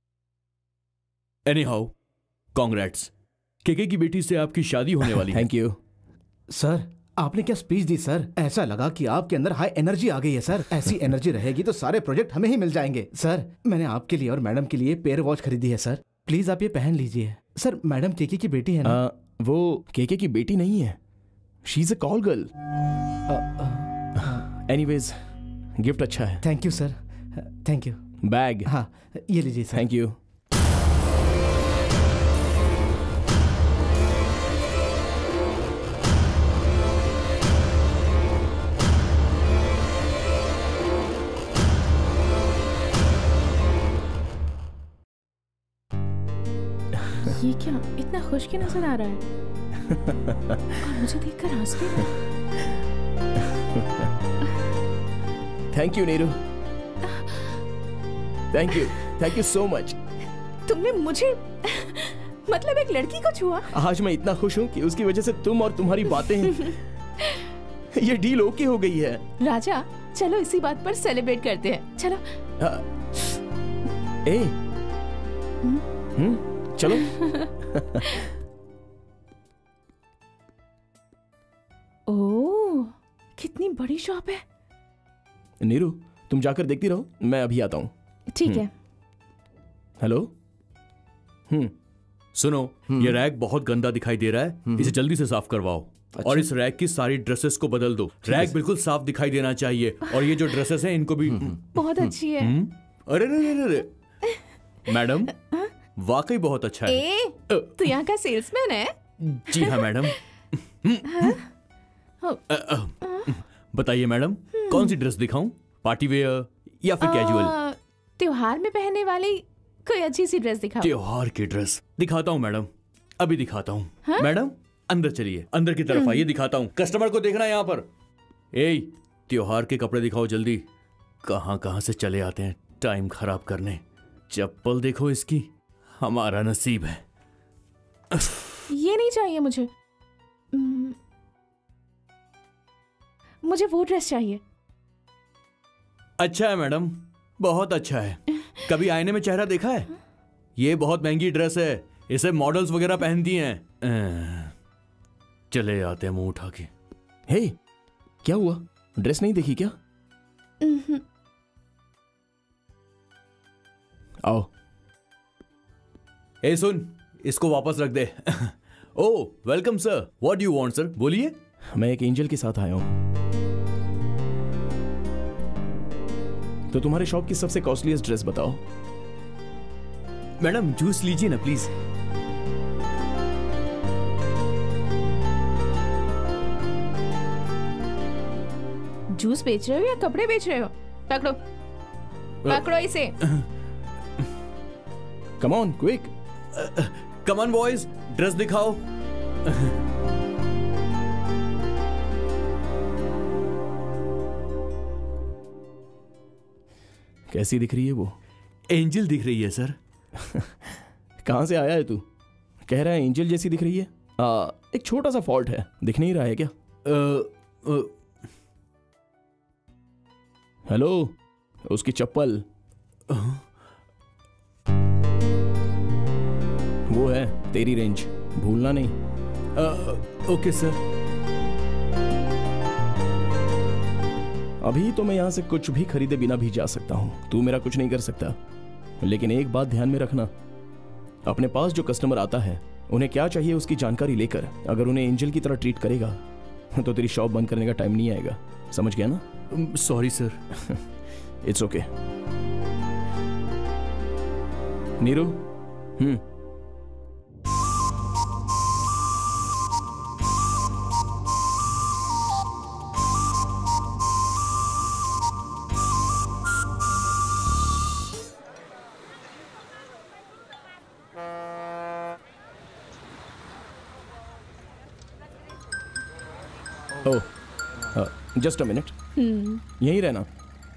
Anyhow congrats, KK की बेटी से आपकी शादी होने वाली है। Thank you sir. आपने क्या स्पीच दी सर, ऐसा लगा कि आपके अंदर हाई एनर्जी आ गई है सर। ऐसी एनर्जी रहेगी तो सारे प्रोजेक्ट हमें ही मिल जाएंगे। सर मैंने आपके लिए और मैडम के लिए पेयर वॉच खरीदी है सर, प्लीज आप ये पहन लीजिए। सर मैडम केके की बेटी है ना? वो केके की बेटी नहीं है, she is a call girl. Anyways gift अच्छा है। Thank you sir, thank you. Bag? हाँ ये लीजिए सर। Thank you. ये क्या इतना खुश क्यों नजर आ रहा है और मुझे देखकर हंस भी रहा है। Thank you Neeru, thank you so much. तुमने मुझे मतलब एक लड़की को छुआ? आज मैं इतना खुश हूँ कि उसकी वजह से तुम और तुम्हारी बातें ये डील ओके हो गई है। राजा चलो इसी बात पर सेलिब्रेट करते हैं, चलो। चलो। ओह कितनी बड़ी शॉप है। नीरू तुम जाकर देखती रहो, मैं अभी आता हूँ। ठीक है। हेलो। सुनो, ये रैक बहुत गंदा दिखाई दे रहा है, इसे जल्दी से साफ करवाओ। अच्छा। और इस रैक की सारी ड्रेसेस को बदल दो। रैक बिल्कुल साफ दिखाई देना चाहिए। और ये जो ड्रेसेस हैं इनको भी बहुत अच्छी है। अरे अरे मैडम वाकई बहुत अच्छा है। तू यहाँ का सेल्समैन है? जी हाँ मैडम। बताइए मैडम, कौन सी ड्रेस दिखाऊं? पार्टी वेयर या फिर कैजुअल? त्योहार में पहनने वाली कोई अच्छी सी ड्रेस दिखाओ। त्योहार की ड्रेस दिखाता हूँ मैडम, अभी दिखाता हूँ। मैडम अंदर चलिए, अंदर की तरफ आइए, दिखाता हूँ। कस्टमर को देखना यहाँ पर। त्योहार के कपड़े दिखाओ जल्दी। कहाँ कहाँ से चले आते हैं टाइम खराब करने। चप्पल देखो इसकी, हमारा नसीब है। ये नहीं चाहिए मुझे, मुझे वो ड्रेस चाहिए। अच्छा है मैडम, बहुत अच्छा है। कभी आईने में चेहरा देखा है? ये बहुत महंगी ड्रेस है, इसे मॉडल्स वगैरह पहनती हैं। चले आते हैं मुंह उठा के। हे, क्या हुआ? ड्रेस नहीं देखी क्या? आओ। सुन, इसको वापस रख दे। Oh welcome sir, what do you want sir? बोलिए। मैं एक एंजल के साथ आया हूं। तो तुम्हारे शॉप की सबसे कॉस्टलीस्ट ड्रेस बताओ। मैडम जूस लीजिए ना प्लीज। जूस बेच रहे हो या कपड़े बेच रहे हो? पकड़ो पकड़ो इसे। Come on quick. Come on boys, dress दिखाओ। कैसी दिख रही है वो? एंजल दिख रही है सर। कहां से आया है तू? कह रहा है एंजल जैसी दिख रही है। एक छोटा सा फॉल्ट है, दिख नहीं रहा है क्या? हेलो, उसकी चप्पल वो है तेरी रेंज, भूलना नहीं। Okay sir. अभी तो मैं यहां से कुछ भी खरीदे बिना भी जा सकता हूं, तू मेरा कुछ नहीं कर सकता। लेकिन एक बात ध्यान में रखना, अपने पास जो कस्टमर आता है उन्हें क्या चाहिए उसकी जानकारी लेकर अगर उन्हें एंजल की तरह ट्रीट करेगा तो तेरी शॉप बंद करने का टाइम नहीं आएगा। समझ गया ना? Sorry sir. It's okay. Neeru. Just a minute, यहीं रहना।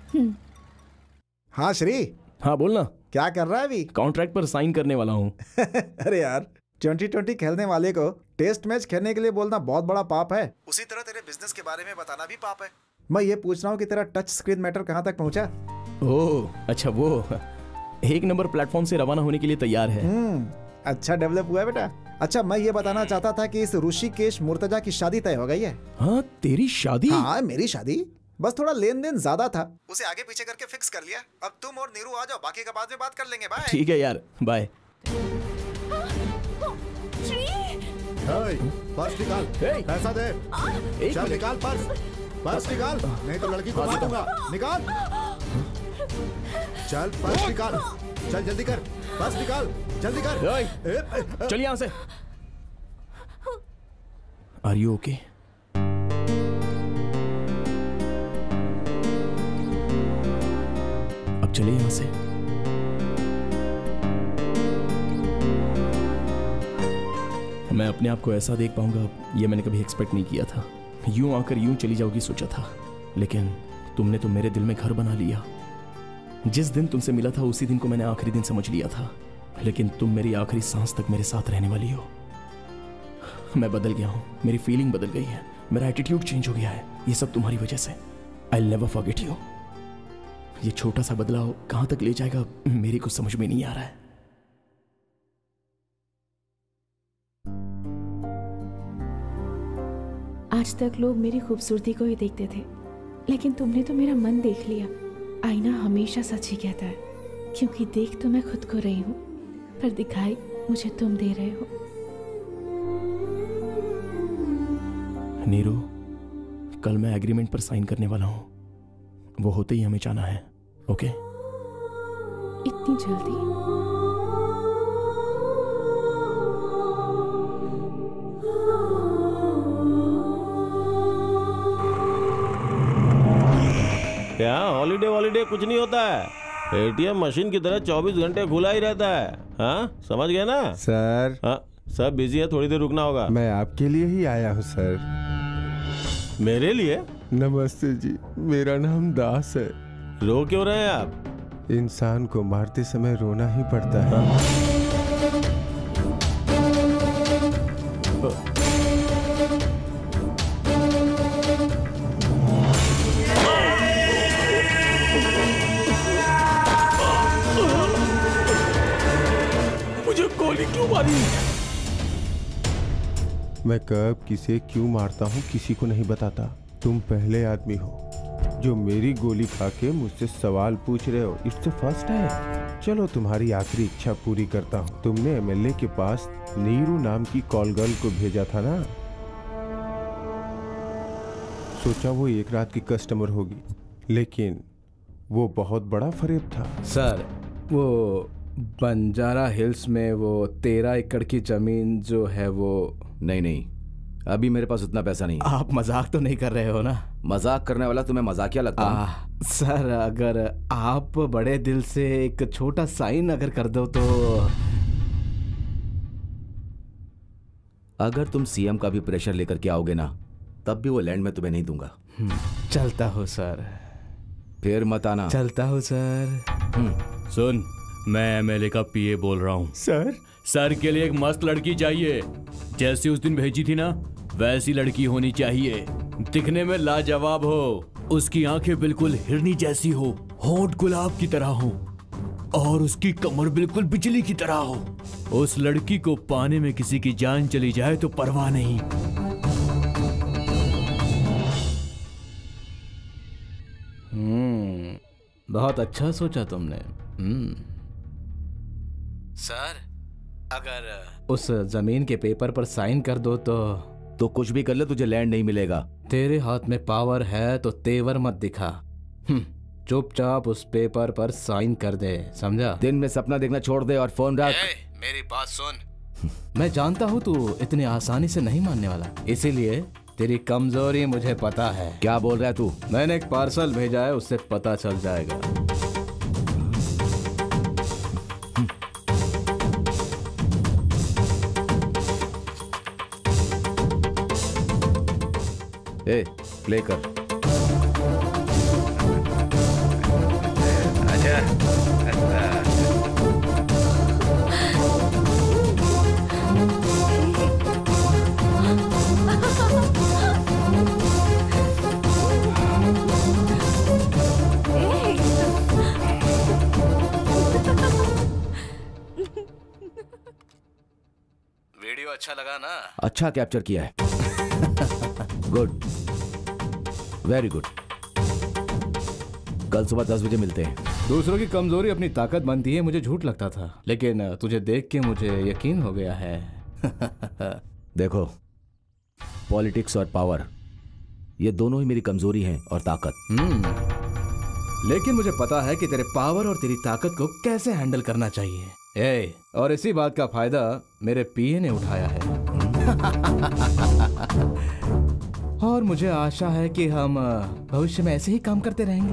हाँ श्री। हाँ बोलना। क्या कर रहा है अभी? कॉन्ट्रैक्ट पर साइन करने वाला हूँ। अरे यार, 2020 खेलने वाले को टेस्ट मैच खेलने के लिए बोलना बहुत बड़ा पाप है। उसी तरह तेरे बिजनेस के बारे में बताना भी पाप है। मैं ये पूछ रहा हूँ कि तेरा टच स्क्रीन मैटर कहाँ तक पहुँचा? ओह अच्छा, वो एक नंबर प्लेटफॉर्म से रवाना होने के लिए तैयार है। अच्छा डेवलप हुआ है बेटा। अच्छा, मैं ये बताना चाहता था कि इस ऋषिकेश मुर्तजा की शादी तय हो गई है। हाँ, तेरी शादी? हाँ, मेरी शादी। बस थोड़ा लेन देन ज्यादा था, उसे आगे पीछे करके फिक्स कर लिया। अब तुम और नीरू आ जाओ, बाकी का बाद में बात कर लेंगे। बाय। ठीक है यार, बाय। पर्स निकाल, पैसा दे। चल निकाल पर्स निकाल, नहीं तो लड़की को मार दूंगा। निकाल, चल पर्स निकाल, चल जल्दी कर, पर्स निकाल, जल्दी कर। चल यहाँ से। Are you okay? अब चले यहाँ से। मैं अपने आप को ऐसा देख पाऊंगा ये मैंने कभी एक्सपेक्ट नहीं किया था। यूं आकर यूं चली जाओगी सोचा था, लेकिन तुमने तो मेरे दिल में घर बना लिया। जिस दिन तुमसे मिला था उसी दिन को मैंने आखिरी दिन समझ लिया था, लेकिन तुम मेरी आखिरी सांस तक मेरे साथ रहने वाली हो। मैं बदल गया हूं, मेरी फीलिंग बदल गई है, मेरा एटीट्यूड चेंज हो गया है। ये सब तुम्हारी वजह से। I will never forget you. ये छोटा सा बदलाव कहां तक ले जाएगा मेरी कुछ समझ में नहीं आ रहा है। आज तक लोग मेरी खूबसूरती को ही देखते थे, लेकिन तुमने तो मेरा मन देख लिया। आईना हमेशा सच ही कहता है, क्योंकि देख तो मैं खुद को रही हूँ, पर दिखाई मुझे तुम दे रहे हो। नीरू, कल मैं एग्रीमेंट पर साइन करने वाला हूँ, वो होते ही हमें जाना है। ओके? इतनी जल्दी? यहाँ हॉलीडे कुछ नहीं होता है। एटीएम मशीन की तरह 24 घंटे खुला ही रहता है। हाँ, समझ गए ना सर? हाँ, सब बिजी है, थोड़ी देर रुकना होगा। मैं आपके लिए ही आया हूँ सर। मेरे लिए? नमस्ते जी, मेरा नाम दास है। रो क्यों रहे हैं आप? इंसान को मारते समय रोना ही पड़ता है। मुझे गोली क्यों मारी? मैं कब किसे क्यों मारता हूँ किसी को नहीं बताता। तुम पहले आदमी हो जो मेरी गोली खा के मुझसे सवाल पूछ रहे हो। It's first time. चलो तुम्हारी आखिरी इच्छा पूरी करता हूँ। तुमने एमएलए के पास नीरू नाम की कॉल गर्ल को भेजा था ना? सोचा वो एक रात की कस्टमर होगी, लेकिन वो बहुत बड़ा फरेब था। सर, वो बंजारा हिल्स में वो 13 एकड़ की जमीन जो है वो। नहीं, अभी मेरे पास उतना पैसा नहीं है। आप मजाक तो नहीं कर रहे हो ना? मजाक करने वाला तुम्हें मजाकिया लगता है? सर, अगर आप बड़े दिल से एक छोटा साइन अगर कर दो तो। अगर तुम सीएम का भी प्रेशर लेकर के आओगे ना, तब भी वो लैंड में तुम्हें नहीं दूंगा। चलता हो सर। फिर मत आना। चलता हो सर। सुन, मैं एमएलए का पीए बोल रहा हूँ। सर के लिए एक मस्त लड़की चाहिए। जैसी उस दिन भेजी थी ना, वैसी लड़की होनी चाहिए। दिखने में लाजवाब हो, उसकी आंखें बिल्कुल हिरनी जैसी हो, होंठ गुलाब की तरह हो, और उसकी कमर बिल्कुल बिजली की तरह हो। उस लड़की को पाने में किसी की जान चली जाए तो परवाह नहीं। बहुत अच्छा सोचा तुमने। सर, अगर उस जमीन के पेपर पर साइन कर दो तो कुछ भी कर ले, तुझे लैंड नहीं मिलेगा। तेरे हाथ में पावर है तो तेवर मत दिखा। चुपचाप उस पेपर पर साइन कर दे, समझा? दिन में सपना देखना छोड़ दे और फोन रख। मेरी बात सुन। मैं जानता हूँ तू इतनी आसानी से नहीं मानने वाला, इसीलिए तेरी कमजोरी मुझे पता है। क्या बोल रहा है तू? मैंने एक पार्सल भेजा है, उससे पता चल जाएगा। ए, प्ले कर। वीडियो अच्छा लगा ना? अच्छा कैप्चर किया है। Good, very good. कल सुबह 10 बजे मिलते हैं। दूसरों की कमजोरी अपनी ताकत बनती है, मुझे झूठ लगता था, लेकिन तुझे देख के मुझे यकीन हो गया है। देखो, पॉलिटिक्स और पावर ये दोनों ही मेरी कमजोरी हैं और ताकत। लेकिन मुझे पता है कि तेरे पावर और तेरी ताकत को कैसे हैंडल करना चाहिए। और इसी बात का फायदा मेरे पीए ने उठाया है। और मुझे आशा है कि हम भविष्य में ऐसे ही काम करते रहेंगे।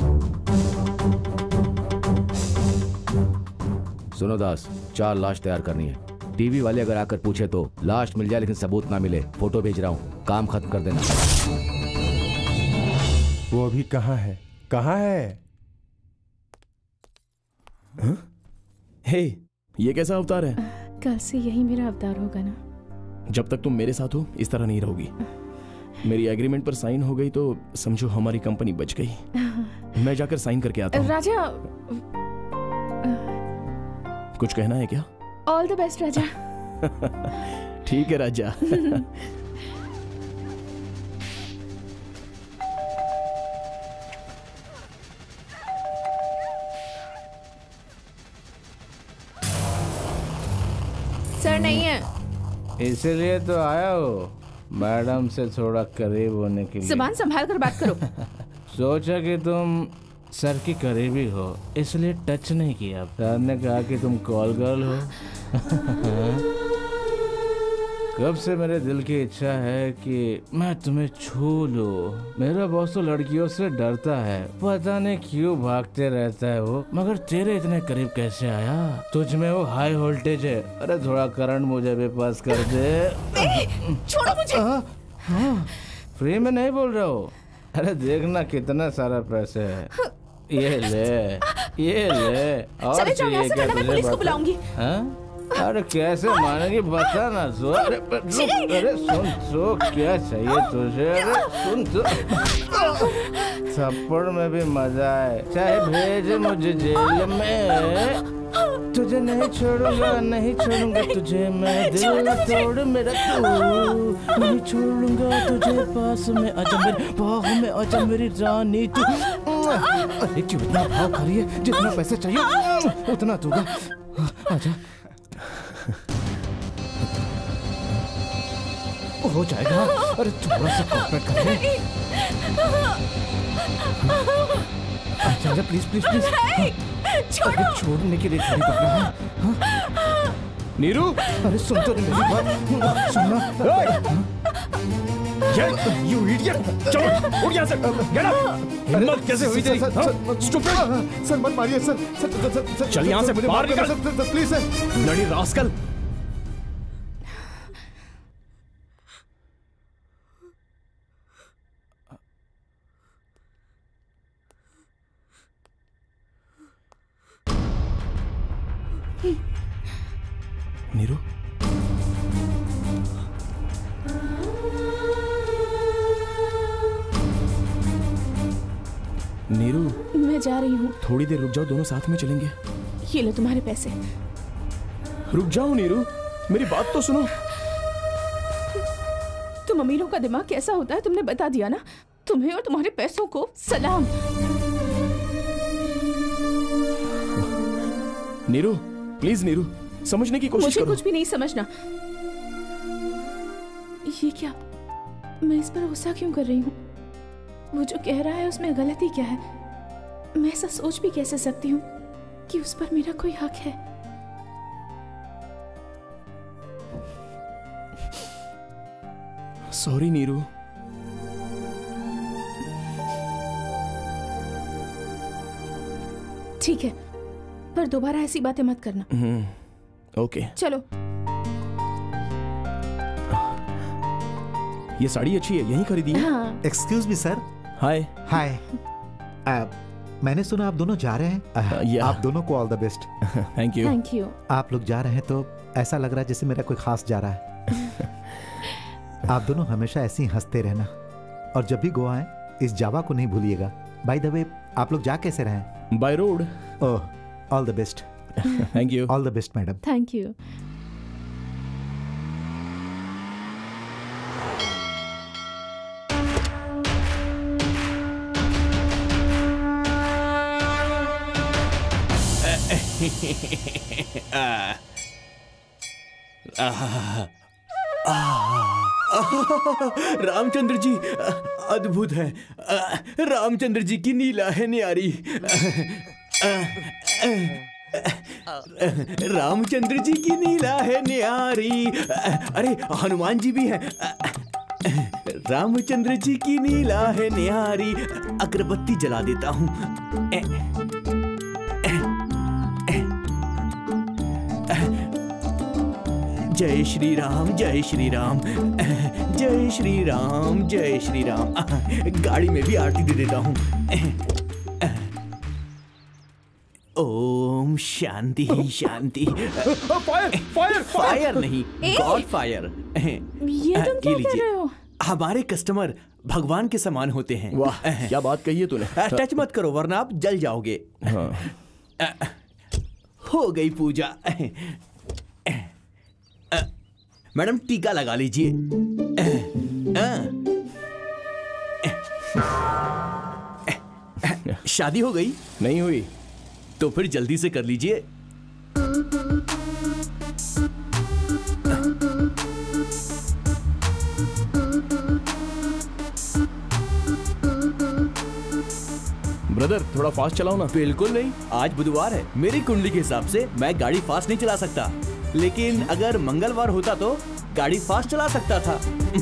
सुनो दास, 4 लाश तैयार करनी है। टीवी वाले अगर आकर पूछे तो लाश मिल जाए लेकिन सबूत ना मिले, फोटो भेज रहा हूँ, काम खत्म कर देना। वो अभी कहाँ है? कहाँ है? हे, ये कैसा अवतार है? कल से यही मेरा अवतार होगा ना। जब तक तुम मेरे साथ हो इस तरह नहीं रहोगी। मेरी एग्रीमेंट पर साइन हो गई तो समझो हमारी कंपनी बच गई। मैं जाकर साइन करके आता हूँ। राजा, कुछ कहना है क्या? All the best Raja. ठीक है राजा। सर नहीं है, इसीलिए तो आया हो मैडम से थोड़ा करीब होने के लिए। जुबान संभाल कर बात करो। सोचा कि तुम सर की करीबी हो इसलिए टच नहीं किया। सर ने कहा कि तुम कॉल गर्ल हो। कब से मेरे दिल की इच्छा है कि मैं तुम्हें छू लूं। मेरा बॉस तो लड़कियों से डरता है, पता नहीं क्यों भागते रहता है वो, मगर तेरे इतने करीब कैसे आया? तुझ में वो हाई वोल्टेज है। अरे थोड़ा करंट मुझे भी पास कर दे। छोड़ो मुझे। हाँ, फ्री में नहीं बोल रहा हूँ। अरे देखना कितना सारा पैसे है। ये ले, ये ले। और चाहिए क्या तुझे? पुलिस को बुलाऊंगी। अरे कैसे मानेगी बता ना। सो अरे सुन, सो क्या चाहिए तुझे? अरे सुन तो, थप्पड़ में भी मजा है। चाहे भेज मुझे जेल में, तुझे नहीं छोड़ूंगा, नहीं छोड़ूंगा तुझे मैं। दिल न तोड़ मेरा तू, नहीं छोड़ूंगा तुझे। पास में आजा मेरी बाहों में, आजा मेरी रानी तू। अरे क्यों इतना भाव खा रही है? जितना पैसे चाहिए उतना दूंगा। आजा। हो जाएगा। अरे थोड़ा सा कॉपरेट कर ले। अच्छा प्लीज प्लीज प्लीज। अरे छोड़ने के लिए खड़ी पकड़ा है। नीरू, अरे सुन तो मेरी बात, सुनना। यू इडियट, चलो उठ यहाँ से। Get up. हिम्मत कैसे हुई तेरी? स्टूपिड। सर मत मारिए सर। चल यहाँ से बाहर निकल please sir. Bloody rascal. Neeru, Neeru, मैं जा रही हूँ। थोड़ी देर रुक जाओ, दोनों साथ में चलेंगे। ये लो तुम्हारे पैसे। रुक जाओ नीरू, मेरी बात तो सुनो। तुम अमीरों का दिमाग कैसा होता है तुमने बता दिया ना। तुम्हें और तुम्हारे पैसों को सलाम। नीरू, प्लीज नीरू, समझने की कोशिश करो। मुझे कुछ भी नहीं समझना। ये क्या, मैं इस पर गुस्सा क्यों कर रही हूँ? वो जो कह रहा है उसमें गलती क्या है? मैं ऐसा सोच भी कैसे सकती हूँ कि उस पर मेरा कोई हक है? सॉरी नीरू। ठीक है, पर दोबारा ऐसी बातें मत करना। ओके। चलो। ये साड़ी अच्छी है, यहीं खरीदी है? हाँ। Excuse me sir. Hi. Hi. मैंने सुना आप दोनों जा रहे हैं। आप दोनों को all the best. Thank you. Thank you. आप लोग जा रहे हैं तो ऐसा लग रहा है जैसे मेरा कोई खास जा रहा है। आप दोनों हमेशा ऐसे ही हंसते रहना, और जब भी गोवा आए इस जावा को नहीं भूलिएगा। बाय द वे, आप लोग जा कैसे रहे? By road. Oh, all the best. Thank you. All the best madam. Thank you. Ramchandra ji अद्भुत है। रामचंद्र जी की नीला है न्यारी। रामचंद्र जी की नीला है न्यारी। अरे हनुमान जी भी हैं। रामचंद्र जी की नीला है न्यारी। अगरबत्ती जला देता हूँ। जय श्री राम, जय श्री राम, जय श्री राम, जय श्री राम। गाड़ी में भी आरती दे देता हूँ। ओम शांति शांति। फायर फायर फायर नहीं, गॉड फायर। ये तुम क्या कर रहे हो? हमारे कस्टमर भगवान के समान होते हैं। वाह, क्या बात कही है तूने। टच मत करो वरना आप जल जाओगे। हो गई पूजा। मैडम टीका लगा लीजिए। शादी हो गई? नहीं हुई। तो फिर जल्दी से कर लीजिए। ब्रदर थोड़ा फास्ट चलाओ ना। बिल्कुल नहीं, आज बुधवार है। मेरी कुंडली के हिसाब से मैं गाड़ी फास्ट नहीं चला सकता, लेकिन अगर मंगलवार होता तो गाड़ी फास्ट चला सकता था।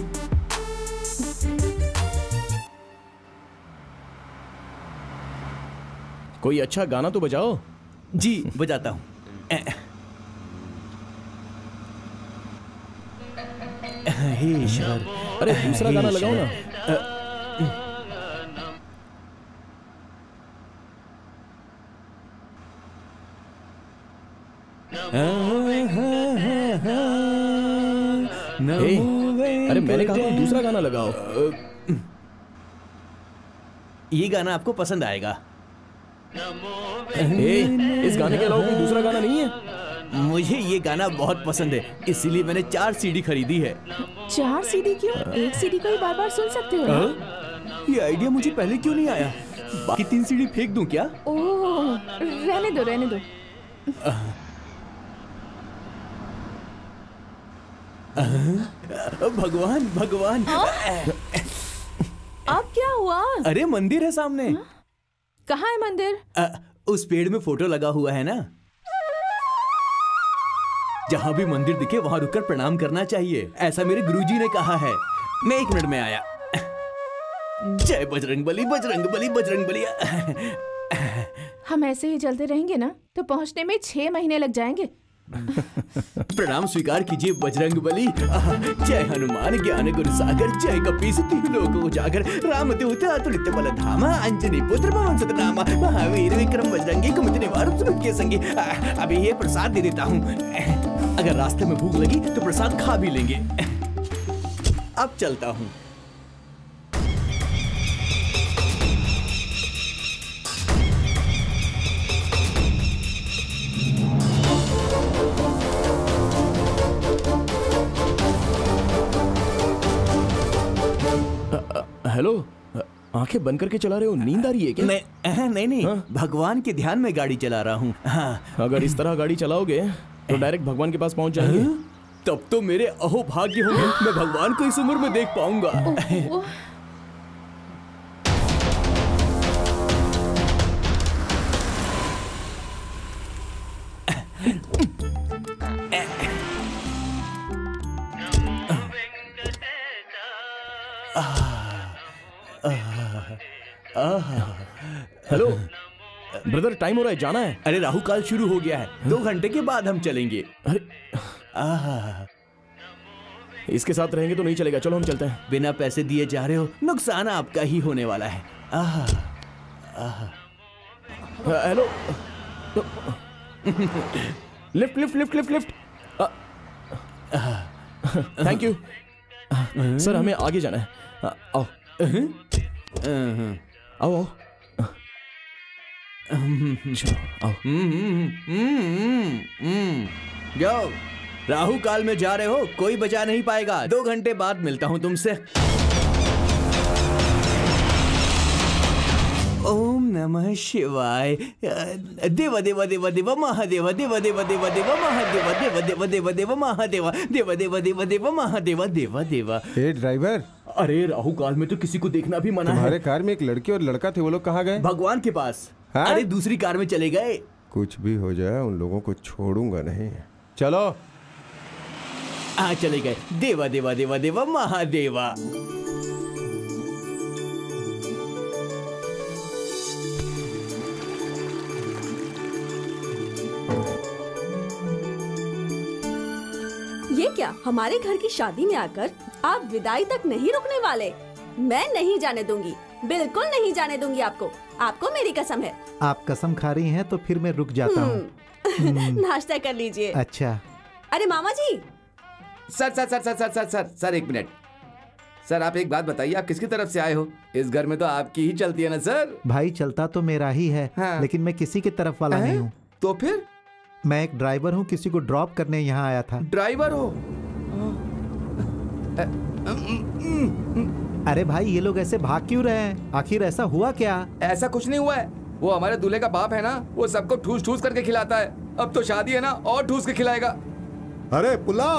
कोई अच्छा गाना तो बजाओ। जी बजाता हूँ। हे ईश्वर। अरे दूसरा गाना लगाओ ना। अरे मैंने कहा कोई दूसरा गाना लगाओ। ये गाना आपको पसंद आएगा। इस गाने के अलावा कोई दूसरा गाना नहीं है? मुझे ये गाना बहुत पसंद है, इसीलिए मैंने 4 सीडी खरीदी है। 4 सीडी क्यों? एक सीडी को ही बार बार सुन सकते हो ना? ये आइडिया मुझे पहले क्यों नहीं आया? बाकी 3 सीडी फेंक दूं क्या? ओह, रहने दो रहने दो। भगवान भगवान। अब क्या हुआ? अरे मंदिर है सामने। कहाँ है मंदिर? उस पेड़ में फोटो लगा हुआ है ना। जहां भी मंदिर दिखे वहां रुककर प्रणाम करना चाहिए, ऐसा मेरे गुरुजी ने कहा है। मैं 1 मिनट में आया। जय बजरंगबली, बजरंगबली, बजरंगबली। हम ऐसे ही चलते रहेंगे ना तो पहुंचने में 6 महीने लग जाएंगे। प्रणाम स्वीकार कीजिए बजरंगबली। जय हनुमान ज्ञान गुरु सागर, जय कपीस तिहुँ लोक उजागर, राम दूत अतुलित बल धामा, अंजनी पुत्र पवन सुत नामा, महावीर विक्रम बजरंगी, कुमति निवारक सुमति के संगी। अभी ये प्रसाद दे देता हूँ, अगर रास्ते में भूख लगी तो प्रसाद खा भी लेंगे। अब चलता हूँ। हेलो, आंखें बंद करके चला रहे हो? नींद आ रही है क्या? नहीं, भगवान के ध्यान में गाड़ी चला रहा हूँ। अगर इस तरह गाड़ी चलाओगे तो डायरेक्ट भगवान के पास पहुंच जाएंगे। तब तो मेरे अहो भाग्य होंगे, मैं भगवान को इस उम्र में देख पाऊंगा। हेलो ब्रदर, टाइम हो रहा है, जाना है। अरे राहु काल शुरू हो गया है, 2 घंटे के बाद हम चलेंगे। अरे इसके साथ रहेंगे तो नहीं चलेगा, चलो हम चलते हैं। बिना पैसे दिए जा रहे हो, नुकसान आपका ही होने वाला है। Hello, lift lift lift lift lift. Thank you sir, हमें आगे जाना है। आओ आओ आओ, आओ। जाओ, राहु काल में जा रहे हो, कोई बचा नहीं पाएगा। 2 घंटे बाद मिलता हूं तुमसे। ओम नमः शिवाय। देव देव देव देव महादेव देव देव देव देव महादेव देव देव देव देव महादेव देव देव देव देव महादेव देव देव। हे ड्राइवर, अरे राहु काल में तो किसी को देखना भी मना है। तुम्हारे कार में एक लड़की और लड़का थे, वो लोग कहाँ गए? भगवान के पास। अरे दूसरी कार में चले गए। कुछ भी हो जाए उन लोगों को छोड़ूंगा नहीं। चलो। चले गए। देवा देवा देवा देवा महादेवा। ये क्या, हमारे घर की शादी में आकर आप विदाई तक नहीं रुकने वाले? मैं नहीं जाने दूंगी, बिल्कुल नहीं जाने दूंगी आपको। आपको मेरी कसम है। आप कसम खा रही हैं तो फिर मैं रुक जाता हूँ। नाश्ता कर लीजिए। अच्छा। अरे मामा जी। Sir sir sir sir sir sir sir sir एक मिनट। सर आप एक बात बताइए, आप किसकी तरफ से आए हो? इस घर में तो आपकी ही चलती है ना सर। भाई चलता तो मेरा ही है, हाँ। लेकिन मैं किसी की तरफ वाला नहीं हूँ। तो फिर? मैं एक ड्राइवर हूँ, किसी को ड्रॉप करने यहाँ आया था। ड्राइवर हो? अरे भाई ये लोग ऐसे भाग क्यों रहे हैं? आखिर ऐसा हुआ क्या? ऐसा कुछ नहीं हुआ है। वो हमारे दूल्हे का बाप है ना, वो सबको ठूस ठूस करके खिलाता है। अब तो शादी है ना, और ठूस के खिलाएगा। अरे पुल्ला।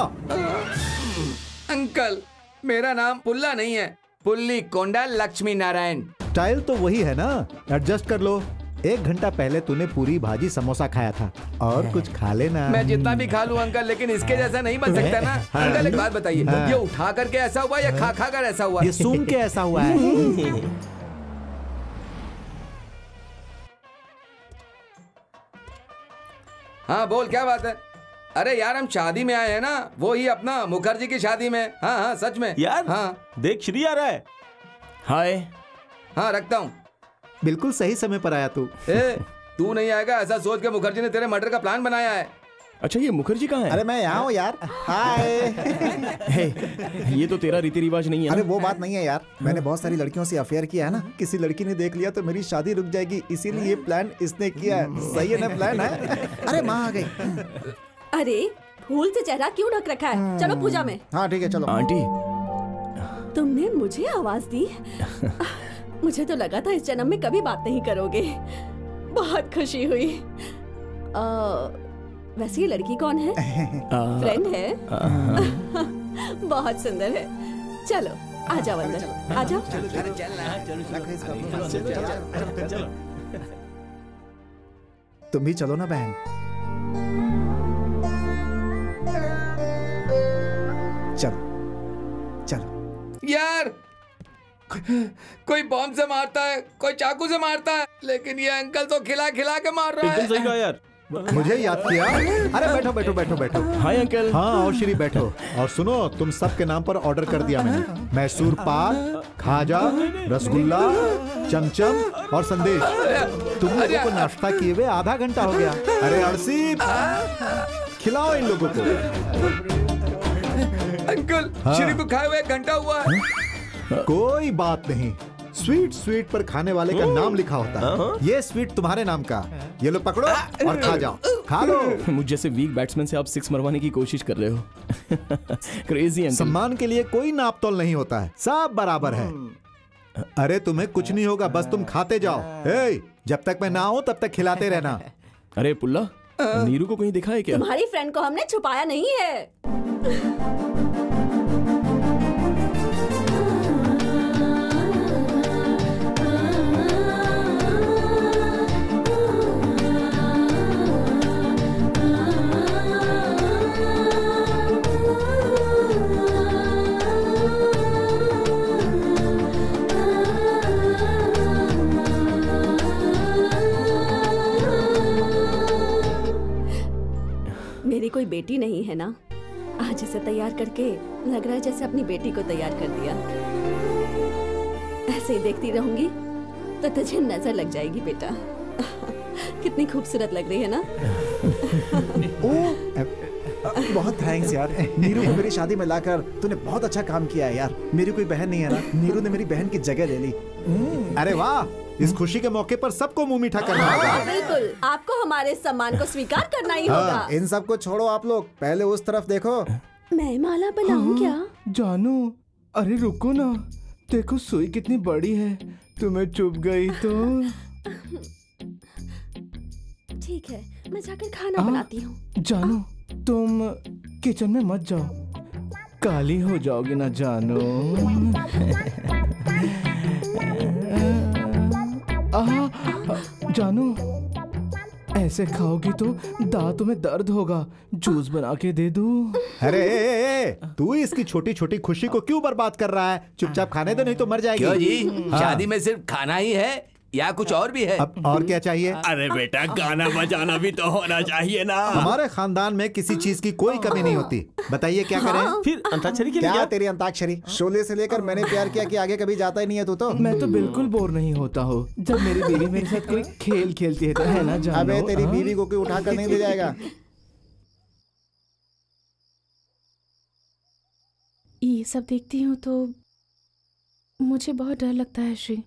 अंकल मेरा नाम पुल्ला नहीं है, पुल्ली कोंडा लक्ष्मी नारायण। स्टाइल तो वही है ना, एडजस्ट कर लो। 1 घंटा पहले तूने पूरी भाजी समोसा खाया था, और कुछ खा लेना। मैं जितना भी खा लूं अंकल, लेकिन इसके जैसा नहीं बन सकता ना। अंकल एक बात बताइए, ये उठा करके ऐसा हुआ या खा खा कर ऐसा हुआ? ये सूंघ के ऐसा हुआ है। हाँ बोल, क्या बात है? अरे यार हम शादी में आए हैं ना, वो ही अपना मुखर्जी की शादी में। हाँ हाँ सच में यार। हाँ देख श्री आ रहा है। हाय। हाँ रखता हूँ। बिल्कुल सही समय पर आया तू। तू नहीं आएगा ऐसा सोच के मुखर्जी ने तेरे मर्डर का प्लान बनाया है। अच्छा ये मुखर्जी कहाँ है? अरे मैं यहाँ हूँ यार। हाय। ये तो तेरा रीति रिवाज नहीं है। अरे वो बात नहीं है यार, मैंने बहुत सारी लड़कियों से अफेयर किया है ना। किसी लड़की ने देख लिया तो मेरी शादी रुक जाएगी, इसीलिए ये प्लान इसने किया है। सही है ना प्लान है? अरे माँ आ गई। अरे फूल से चेहरा क्यों ढक रखा है? चलो पूजा में। हाँ ठीक है चलो। आंटी तुमने मुझे आवाज दी? मुझे तो लगा था इस जन्म में कभी बात नहीं करोगे। बहुत खुशी हुई। वैसे ये लड़की कौन है? फ्रेंड है? बहुत सुंदर है। चलो आ जाओ अंदर, आ जाओ। तुम भी चलो ना बहन। चलो चलो। यार कोई बॉम्ब से मारता है, कोई चाकू से मारता है, लेकिन ये अंकल तो खिला खिला के मार रहा है। एकदम सही कहा यार। मुझे याद किया। अरे बैठो बैठो बैठो बैठो। Hi uncle. हाँ और श्री बैठो। और सुनो, तुम सबके नाम पर ऑर्डर कर दिया मैंने। मैसूर पाक, खाजा, रसगुल्ला, चमचम और संदेश। तुम लोगों को नाश्ता किए हुए आधा घंटा हो गया। अरे अर्सी, खिलाओ इन लोगों को। अंकल श्री को खाए हुए घंटा हुआ है। कोई बात नहीं, स्वीट स्वीट पर खाने वाले का नाम लिखा होता है। ये स्वीट तुम्हारे नाम का। ये लो पकड़ो और खा जाओ, खा लो। मुझ जैसे वीक बैट्समैन से आप 6 मरवाने की कोशिश कर रहे हो। Crazy uncle. सम्मान के लिए कोई नाप तोल नहीं होता है, सब बराबर है। अरे तुम्हें कुछ नहीं होगा, बस तुम खाते जाओ। जब तक मैं ना आऊं तब तक खिलाते रहना। अरे पुल्ला, नीरू को कहीं दिखा है क्या? तुम्हारी फ्रेंड को हमने छुपाया नहीं है। मेरी कोई बेटी नहीं है ना, आज इसे तैयार करके लग रहा है जैसे अपनी बेटी को तैयार कर दिया। ऐसे ही देखती रहूंगी तो तुझे नजर लग जाएगी बेटा। कितनी खूबसूरत लग रही है ना। बहुत थैंक्स यार, नीरू को मेरी शादी में लाकर तूने बहुत अच्छा काम किया है यार। मेरी कोई बहन नहीं है ना, नीरू ने मेरी बहन की जगह ले ली। अरे वाह, इस खुशी के मौके पर सबको मुंह मीठा करना होगा। बिल्कुल, आपको हमारे सम्मान को स्वीकार करना ही होगा। इन सब को छोड़ो, आप लोग पहले उस तरफ देखो। मैं माला बनाऊं क्या? जानू, अरे रुको ना, देखो सुई कितनी बड़ी है, तुम्हें चुभ गई तो। ठीक है, मैं जाकर खाना बनाती हूँ। जानो, तुम किचन में मत जाओ, काली हो जाओगी ना जानो। जानो, ऐसे खाओगी तो दांतों में दर्द होगा, जूस बना के दे दूं? अरे तू इसकी छोटी छोटी खुशी को क्यों बर्बाद कर रहा है? चुपचाप खाने दो, नहीं तो मर जाएगी। क्यों जी? शादी में सिर्फ खाना ही है या कुछ और भी है? अब और क्या चाहिए? अरे बेटा, गाना बजाना भी तो होना चाहिए ना। हमारे खानदान में किसी चीज की कोई कमी नहीं होती। बताइए क्या करें? फिर अंताक्षरी के लिए क्या तेरी अंताक्षरी? शोले से लेकर मैंने प्यार किया कि आगे कभी जाता ही नहीं है तू तो। मैं तो बिल्कुल बोर नहीं होता हूँ जब मेरी बीवी मेरे साथ कोई खेल खेलती है तो, है ना जानो? अबे तेरी बीवी को कोई उठा कर नहीं ले जाएगा। ये सब देखती हूँ तो मुझे बहुत डर लगता है श्री।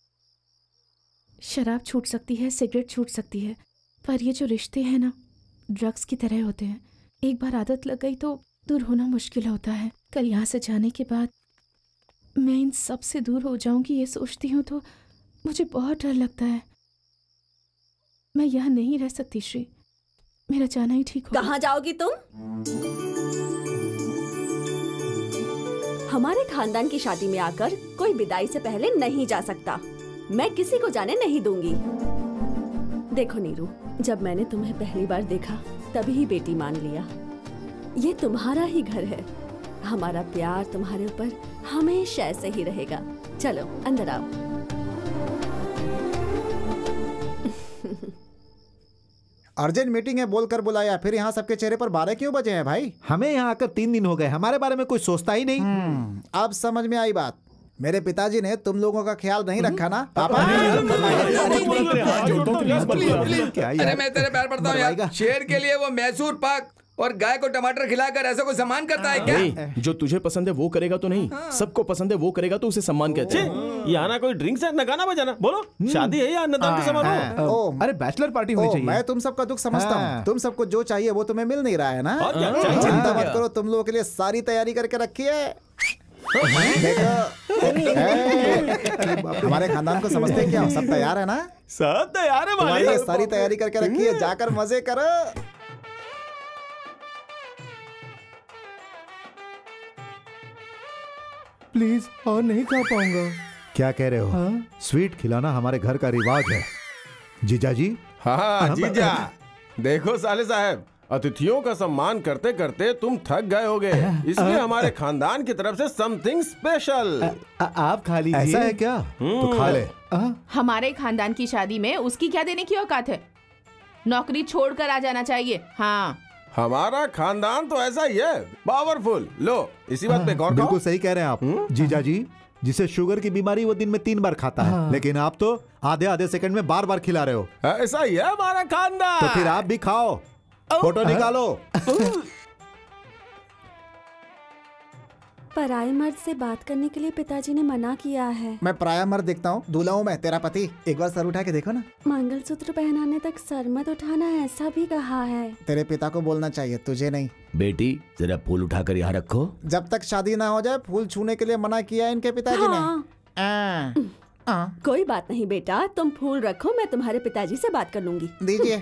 शराब छूट सकती है, सिगरेट छूट सकती है, पर ये जो रिश्ते हैं ना, ड्रग्स की तरह होते हैं। एक बार आदत लग गई तो दूर होना मुश्किल होता है। कल यहाँ से जाने के बाद मैं इन सब से दूर हो जाऊंगी, ये सोचती हूँ तो मुझे बहुत डर लगता है। मैं यहाँ नहीं रह सकती श्री, मेरा जाना ही ठीक होगा। कहाँ जाओगी तुम? हमारे खानदान की शादी में आकर कोई विदाई से पहले नहीं जा सकता। मैं किसी को जाने नहीं दूंगी। देखो नीरू, जब मैंने तुम्हें पहली बार देखा तभी ही बेटी मान लिया। ये तुम्हारा ही घर है। हमारा प्यार तुम्हारे ऊपर हमेशा ऐसे ही रहेगा। चलो अंदर आओ। अर्जेंट मीटिंग है बोलकर बुलाया, फिर यहाँ सबके चेहरे पर 12 क्यों बजे हैं भाई? हमें यहाँ आकर 3 दिन हो गए, हमारे बारे में कोई सोचता ही नहीं। अब समझ में आई बात। मेरे पिताजी ने तुम लोगों का ख्याल नहीं रखा ना पापा? अरे मैं तेरे पैर पड़ता हूँ यार। शेर के लिए वो मैसूर पाक और गाय को टमाटर खिलाकर ऐसा कोई सम्मान करता है क्या? जो तुझे पसंद है वो करेगा तो नहीं, सबको पसंद है वो करेगा तो उसे सम्मान कहते हैं। यहाँ ना कोई ड्रिंक्स है, ना गाना बजाना। बोलो, शादी है या अन्नदान का समारोह? अरे बैचलर पार्टी होनी चाहिए। मैं तुम सबका दुख समझता हूँ। तुम सबको जो चाहिए वो तुम्हें मिल नहीं रहा है ना? चिंता मत करो, तुम लोगों के लिए सारी तैयारी करके रखी है। देखो, हमारे खानदान को समझते हैं क्या? सब तैयार है ना? सब तैयार है तुम्हारे लिए सारी तैयारी करके रखी है, जाकर मजे करो। प्लीज, और नहीं खा पाऊंगा। क्या कह रहे हो? स्वीट खिलाना हमारे घर का रिवाज है। जीजा जी। हाँ जीजा। देखो साले साहब, अतिथियों का सम्मान करते करते तुम थक गए होगे, इसलिए हमारे खानदान की तरफ से समथिंग स्पेशल। आप खा लीजिए। ऐसा है क्या? तो खा ले। हमारे खानदान की शादी में उसकी क्या देने की औकात है? नौकरी छोड़कर आ जाना चाहिए। हाँ, हमारा खानदान तो ऐसा ही है, पावरफुल। लो इसी बात पे गौर करो। बिल्कुल सही कह रहे हैं आप जीजा जी। जिसे शुगर की बीमारी वो दिन में 3 बार खाता है, लेकिन आप तो आधे आधे सेकंड में बार बार खिला रहे हो। ऐसा ही है हमारा खानदान। तो फिर आप भी खाओ, फोटो निकालो। पराये मर्द से बात करने के लिए पिताजी ने मना किया है। मैं पराया मर्द दिखता हूँ? दूल्हा हूँ मैं, तेरा पति। एक बार सर उठा के देखो ना। मंगलसूत्र पहनाने तक सर मत उठाना, ऐसा भी कहा है। तेरे पिता को बोलना चाहिए, तुझे नहीं। बेटी जरा फूल उठाकर यहाँ रखो। जब तक शादी ना हो जाए फूल छूने के लिए मना किया इनके पिताजी ने। कोई बात नहीं बेटा, तुम फूल रखो, मैं तुम्हारे पिताजी से बात कर लूंगी। दीजिए।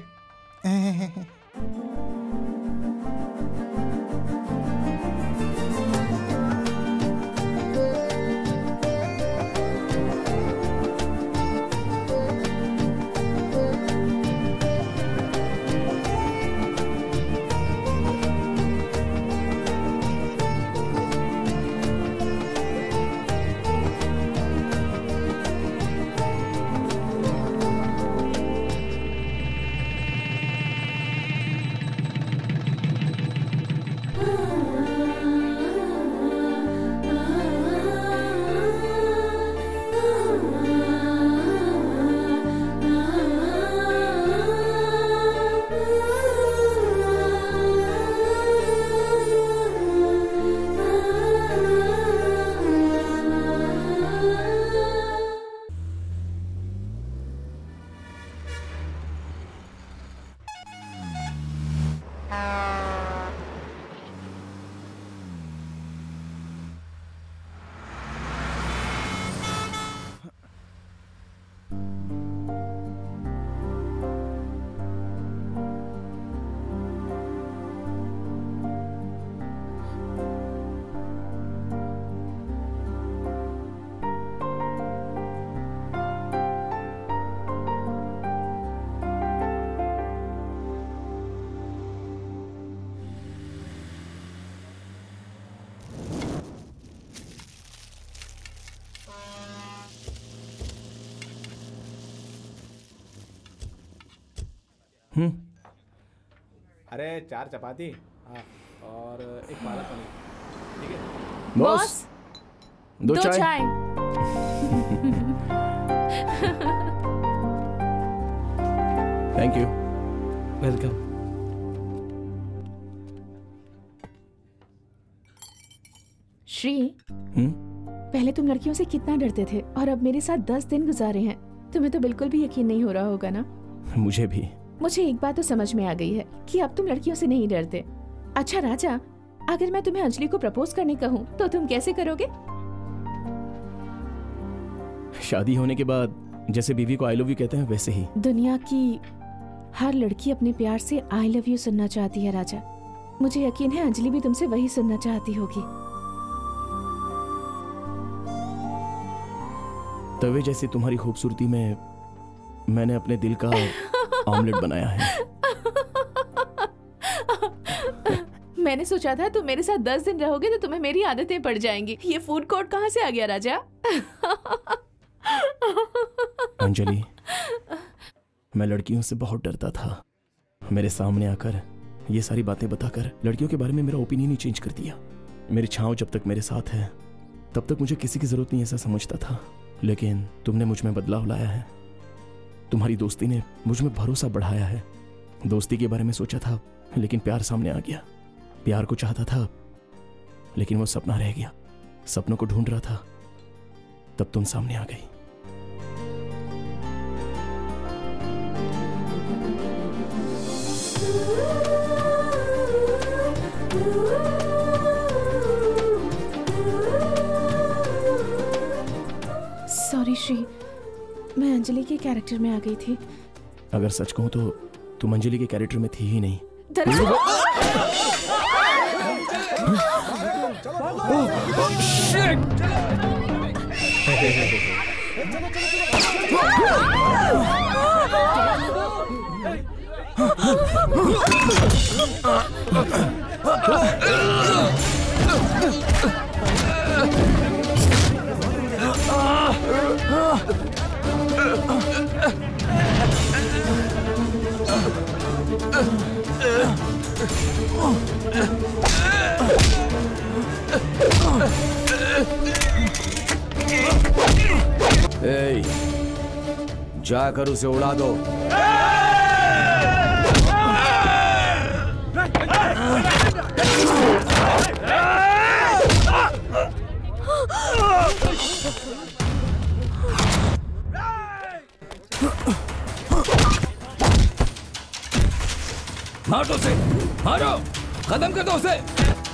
अरे 4 चपाती, हाँ, और एक पालक पनीर, ठीक है? बॉस, 2 चाय। Thank you. वेलकम। श्री, पहले तुम लड़कियों से कितना डरते थे और अब मेरे साथ 10 दिन गुजारे हैं। तुम्हें तो बिल्कुल भी यकीन नहीं हो रहा होगा ना? मुझे भी। मुझे एक बात तो समझ में आ गई है कि अब तुम लड़कियों से नहीं डरते। अच्छा राजा, अगर मैं तुम्हें अंजलि को प्रपोज करने कहूँ तो तुम कैसे करोगे? शादी होने के बाद जैसे बीवी को आई लव यू कहते हैं वैसे ही। दुनिया की हर लड़की अपने प्यार से आई लव यू सुनना चाहती है राजा। मुझे यकीन है अंजलि भी तुमसे वही सुनना चाहती होगी। तवे जैसी तुम्हारी खूबसूरती में मैंने अपने दिल का ऑमलेट बनाया है। मैंने सोचा था तुम मेरे साथ 10 दिन रहोगे तो तुम्हें मेरी आदतें पड़ जाएंगी। ये फूड कोर्ट कहाँ से आ गया राजा? अंजलि, मैं लड़कियों से बहुत डरता था। मेरे सामने आकर ये सारी बातें बताकर लड़कियों के बारे में मेरा ओपिनियन ही चेंज कर दिया। मेरी छांव जब तक मेरे साथ है तब तक मुझे किसी की जरूरत नहीं, ऐसा समझता था। लेकिन तुमने मुझ में बदलाव लाया है। तुम्हारी दोस्ती ने मुझ में भरोसा बढ़ाया है। दोस्ती के बारे में सोचा था लेकिन प्यार सामने आ गया। प्यार को चाहता था लेकिन वो सपना रह गया। सपनों को ढूंढ रहा था तब तुम सामने आ गई। सॉरी श्री, मैं अंजलि के कैरेक्टर में आ गई थी। अगर सच कहूं तो तुम अंजलि के कैरेक्टर में थी ही नहीं। जाकर उसे उड़ा दो। मारो उसे, मारो, खत्म कर दो उसे।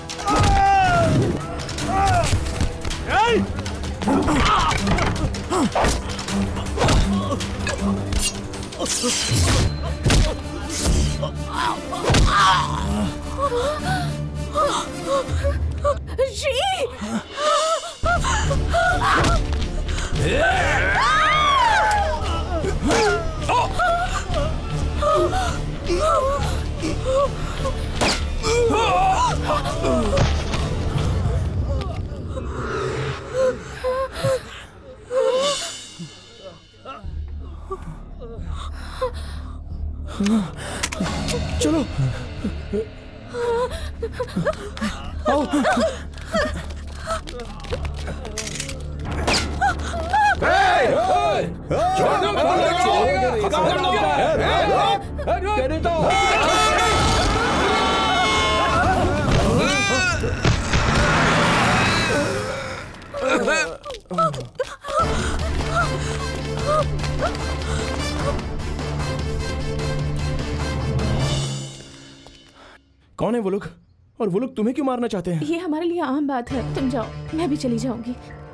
चलो आओ। कौन है वो लोग और वो लोग तुम्हें क्यों मारना चाहते हैं? ये हमारे लिए आम बात है। तुम जाओ, मैं भी चली जाऊंगी।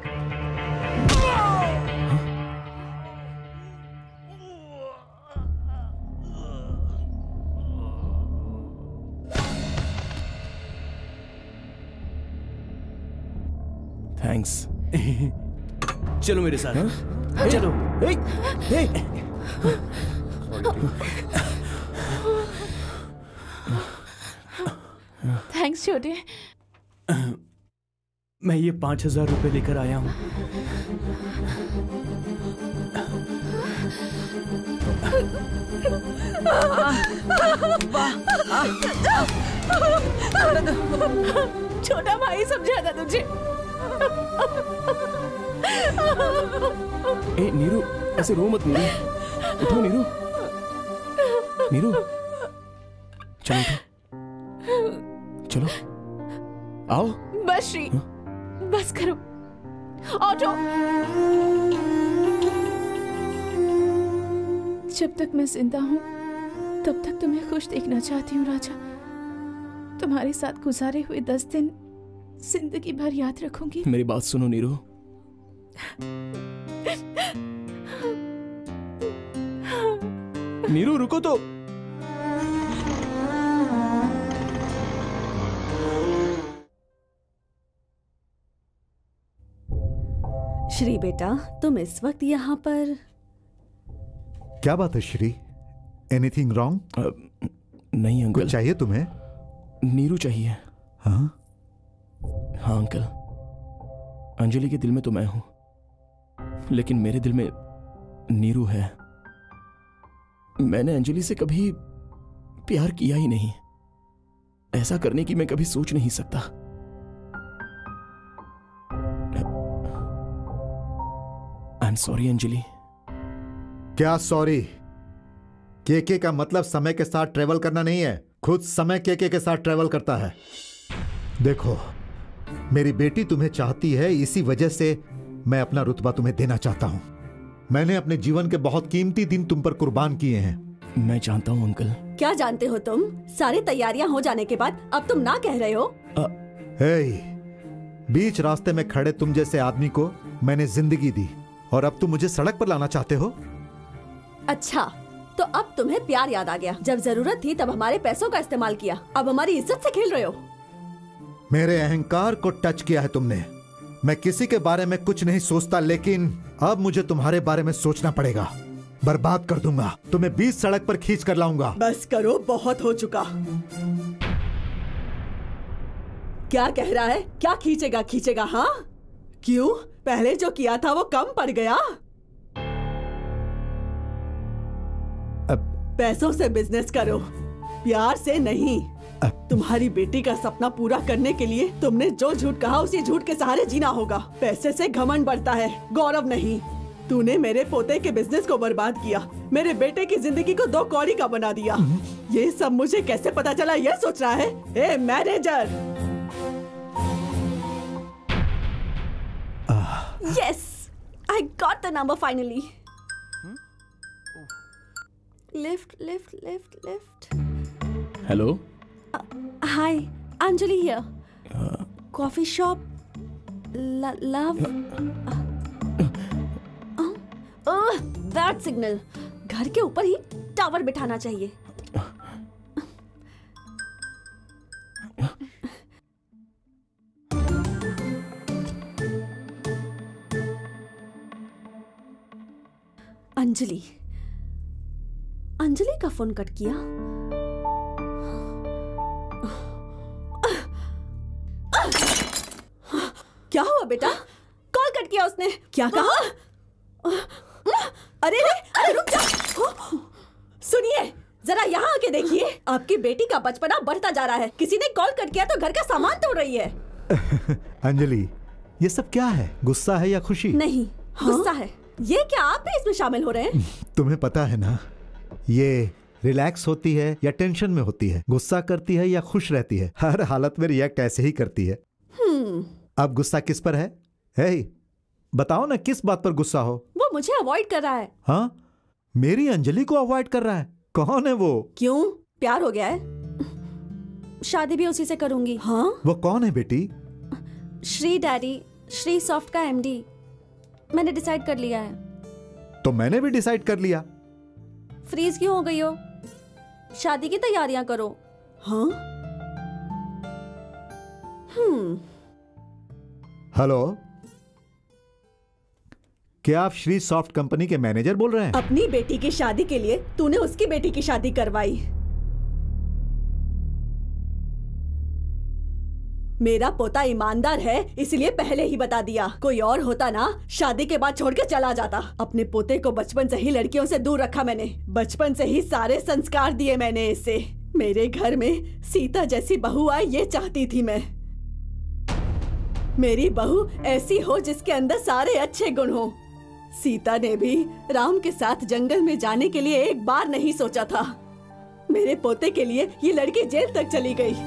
थैंक्स। चलो मेरे साथ। हाँ? चलो। थैंक्स छोटे। मैं ये 5,000 रुपए लेकर आया हूँ। छोटा भाई समझा था तुझे। ए नीरू, ऐसे रो मत नीरू, उठो नीरू, नीरू, चलो उठो, चलो आओ। बस श्री, बस करो, ऑटो। जब तक मैं जिंदा हूँ तब तक तुम्हें खुश देखना चाहती हूँ राजा। तुम्हारे साथ गुजारे हुए 10 दिन जिंदगी भर याद रखूंगी। मेरी बात सुनो नीरू। नीरू रुको तो। श्री बेटा, तुम इस वक्त यहाँ पर? क्या बात है श्री? Anything wrong? नहीं अंकल। कुछ चाहिए तुम्हें? नीरू चाहिए। हाँ हाँ अंकल, अंजलि के दिल में तो मैं हूं, लेकिन मेरे दिल में नीरू है। मैंने अंजलि से कभी प्यार किया ही नहीं। ऐसा करने की मैं कभी सोच नहीं सकता। I am sorry Anjali. क्या सॉरी? केके का मतलब समय के साथ ट्रेवल करना नहीं है। खुद समय केके के साथ ट्रेवल करता है। देखो, मेरी बेटी तुम्हें चाहती है, इसी वजह से मैं अपना रुतबा तुम्हें देना चाहता हूं। मैंने अपने जीवन के बहुत कीमती दिन तुम पर कुर्बान किए हैं। मैं जानता हूं अंकल। क्या जानते हो तुम? सारी तैयारियां हो जाने के बाद अब तुम ना कह रहे हो? बीच रास्ते में खड़े तुम जैसे आदमी को मैंने जिंदगी दी और अब तुम मुझे सड़क पर लाना चाहते हो? अच्छा, तो अब तुम्हें प्यार याद आ गया। जब जरूरत थी तब हमारे पैसों का इस्तेमाल किया, अब हमारी इज्जत से खेल रहे हो। मेरे अहंकार को टच किया है तुमने। मैं किसी के बारे में कुछ नहीं सोचता, लेकिन अब मुझे तुम्हारे बारे में सोचना पड़ेगा। बर्बाद कर दूंगा तुम्हें, बीच सड़क पर खींच कर लाऊंगा। बस करो, बहुत हो चुका। क्या कह रहा है? क्या खींचेगा खींचेगा? हाँ क्यों? पहले जो किया था वो कम पड़ गया? पैसों से बिजनेस करो, प्यार से नहीं। तुम्हारी बेटी का सपना पूरा करने के लिए तुमने जो झूठ कहा उसी झूठ के सहारे जीना होगा। पैसे से घमंड बढ़ता है, गौरव नहीं। तूने मेरे पोते के बिजनेस को बर्बाद किया, मेरे बेटे की जिंदगी को 2 कौड़ी का बना दिया। ये सब मुझे कैसे पता चला ये सोच रहा है? ए manager! Yes, I got the number finally. Lift. Hello. Hi, Anjali here. Coffee shop. Love. That signal. घर के ऊपर ही टावर बिठाना चाहिए। अंजलि का फोन कट किया। क्या हुआ बेटा? कॉल कट किया उसने। क्या कहा? अरे रुक जा। सुनिए, जरा यहाँ आके देखिए। आपकी बेटी का बचपना बढ़ता जा रहा है। किसी ने कॉल कट किया तो घर का सामान तोड़ रही है। अंजलि, ये सब क्या है? गुस्सा है या खुशी? नहीं, गुस्सा है। ये क्या आप भी इसमें शामिल हो रहे हैं? तुम्हें पता है ना, ये रिलैक्स होती है या टेंशन में होती है, गुस्सा करती है या खुश रहती है, हर हालत में रिएक्ट ऐसे ही करती है। अब गुस्सा किस पर है? बताओ ना, किस बात पर गुस्सा हो? वो मुझे अवॉइड कर रहा है। हाँ, मेरी अंजलि को अवॉइड कर रहा है? कौन है वो? क्यों? प्यार हो गया है, शादी भी उसी से करूंगी। हाँ? वो कौन है बेटी? श्री डैडी, श्री सॉफ्ट का एमडी। मैंने डिसाइड कर लिया है। तो मैंने भी डिसाइड कर लिया। फ्रीज क्यों हो गई हो? शादी की तैयारियां करो। हाँ? हेलो, क्या आप श्री सॉफ्ट कंपनी के मैनेजर बोल रहे हैं? अपनी बेटी की शादी के लिए तूने उसकी बेटी की शादी करवाई। मेरा पोता ईमानदार है इसलिए पहले ही बता दिया। कोई और होता ना शादी के बाद छोड़ के चला जाता। अपने पोते को बचपन से ही लड़कियों से दूर रखा मैंने। बचपन से ही सारे संस्कार दिए मैंने इसे। मेरे घर में सीता जैसी बहू आए ये चाहती थी मैं। मेरी बहू ऐसी हो जिसके अंदर सारे अच्छे गुण हो। सीता ने भी राम के साथ जंगल में जाने के लिए एक बार नहीं सोचा था। मेरे पोते के लिए ये लड़की जेल तक चली गई।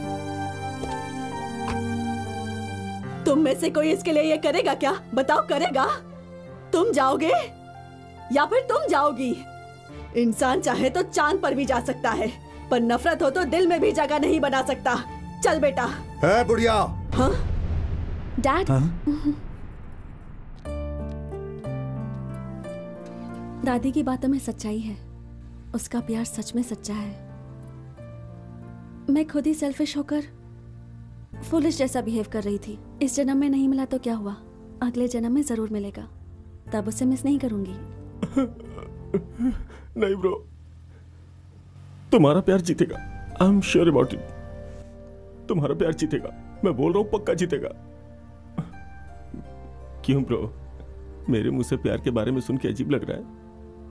तुम में से कोई इसके लिए ये करेगा क्या? बताओ, करेगा? तुम जाओगे या फिर तुम जाओगी? इंसान चाहे तो चांद पर भी जा सकता है, पर नफरत हो तो दिल में भी जगह नहीं बना सकता। चल बेटा। है बुढ़िया। हाँ? डैड। दादी की बातों में सच्चाई है। उसका प्यार सच में सच्चा है। मैं खुद ही सेल्फिश होकर फुलिश जैसा बिहेव कर रही थी। इस जन्म में नहीं मिला तो क्या हुआ, अगले जन्म में जरूर मिलेगा। तब उसे मिस नहीं करूंगी। नहीं ब्रो, तुम्हारा प्यार जीतेगा। I am sure about it. तुम्हारा प्यार जीतेगा, मैं बोल रहा हूं, पक्का जीतेगा। क्यों ब्रो, मेरे मुंह से प्यार के बारे में सुन के अजीब लग रहा है?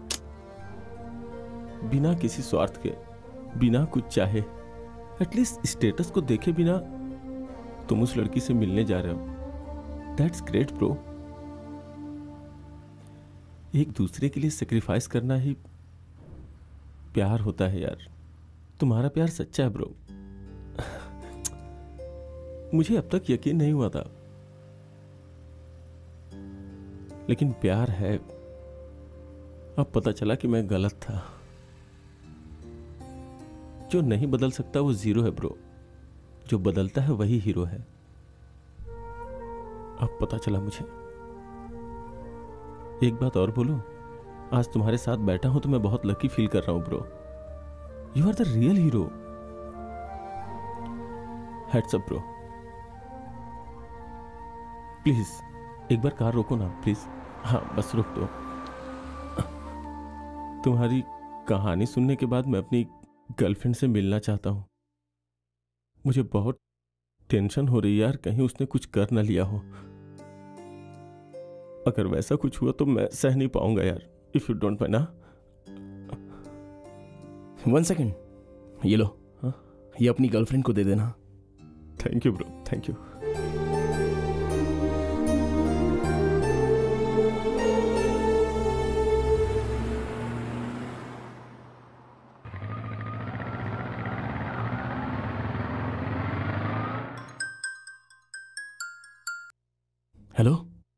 बिना किसी स्वार्थ के, बिना कुछ चाहे, एटलीस्ट स्टेटस को देखे बिना तुम उस लड़की से मिलने जा रहे हो। That's great bro. एक दूसरे के लिए सेक्रीफाइस करना ही प्यार होता है यार। तुम्हारा प्यार सच्चा है ब्रो। मुझे अब तक यकीन नहीं हुआ था, लेकिन प्यार है। अब पता चला कि मैं गलत था। जो नहीं बदल सकता वो जीरो है ब्रो, जो बदलता है वही हीरो है। अब पता चला मुझे। एक बात और बोलूं, आज तुम्हारे साथ बैठा हूं तो मैं बहुत लकी फील कर रहा हूं bro. You are the real hero. Heads up bro. Please एक बार कार रोको ना प्लीज। हाँ बस रुक दो। तुम्हारी कहानी सुनने के बाद मैं अपनी गर्लफ्रेंड से मिलना चाहता हूं। मुझे बहुत टेंशन हो रही है यार, कहीं उसने कुछ कर ना लिया हो। अगर वैसा कुछ हुआ तो मैं सह नहीं पाऊंगा यार। इफ यू डोंट माइंड ना। 1 सेकेंड, ये लो। हाँ? ये अपनी गर्लफ्रेंड को दे देना। Thank you bro, thank you. Hello,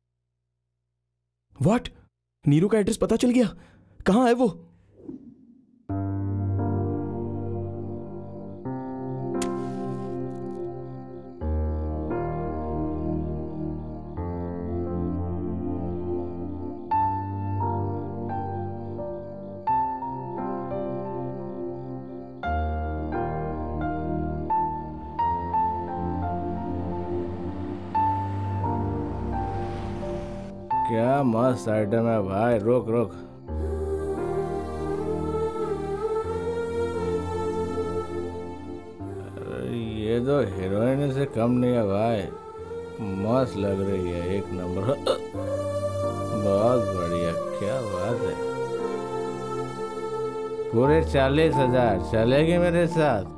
what? Neeru का एड्रेस पता चल गया? कहां है वो? क्या मस्त आइटम है भाई। रोक रोक। अरे ये तो हीरोइन से कम नहीं है भाई। मस्त लग रही है, एक नंबर। बहुत बढ़िया, क्या बात है। पूरे 40,000 चलेगी मेरे साथ?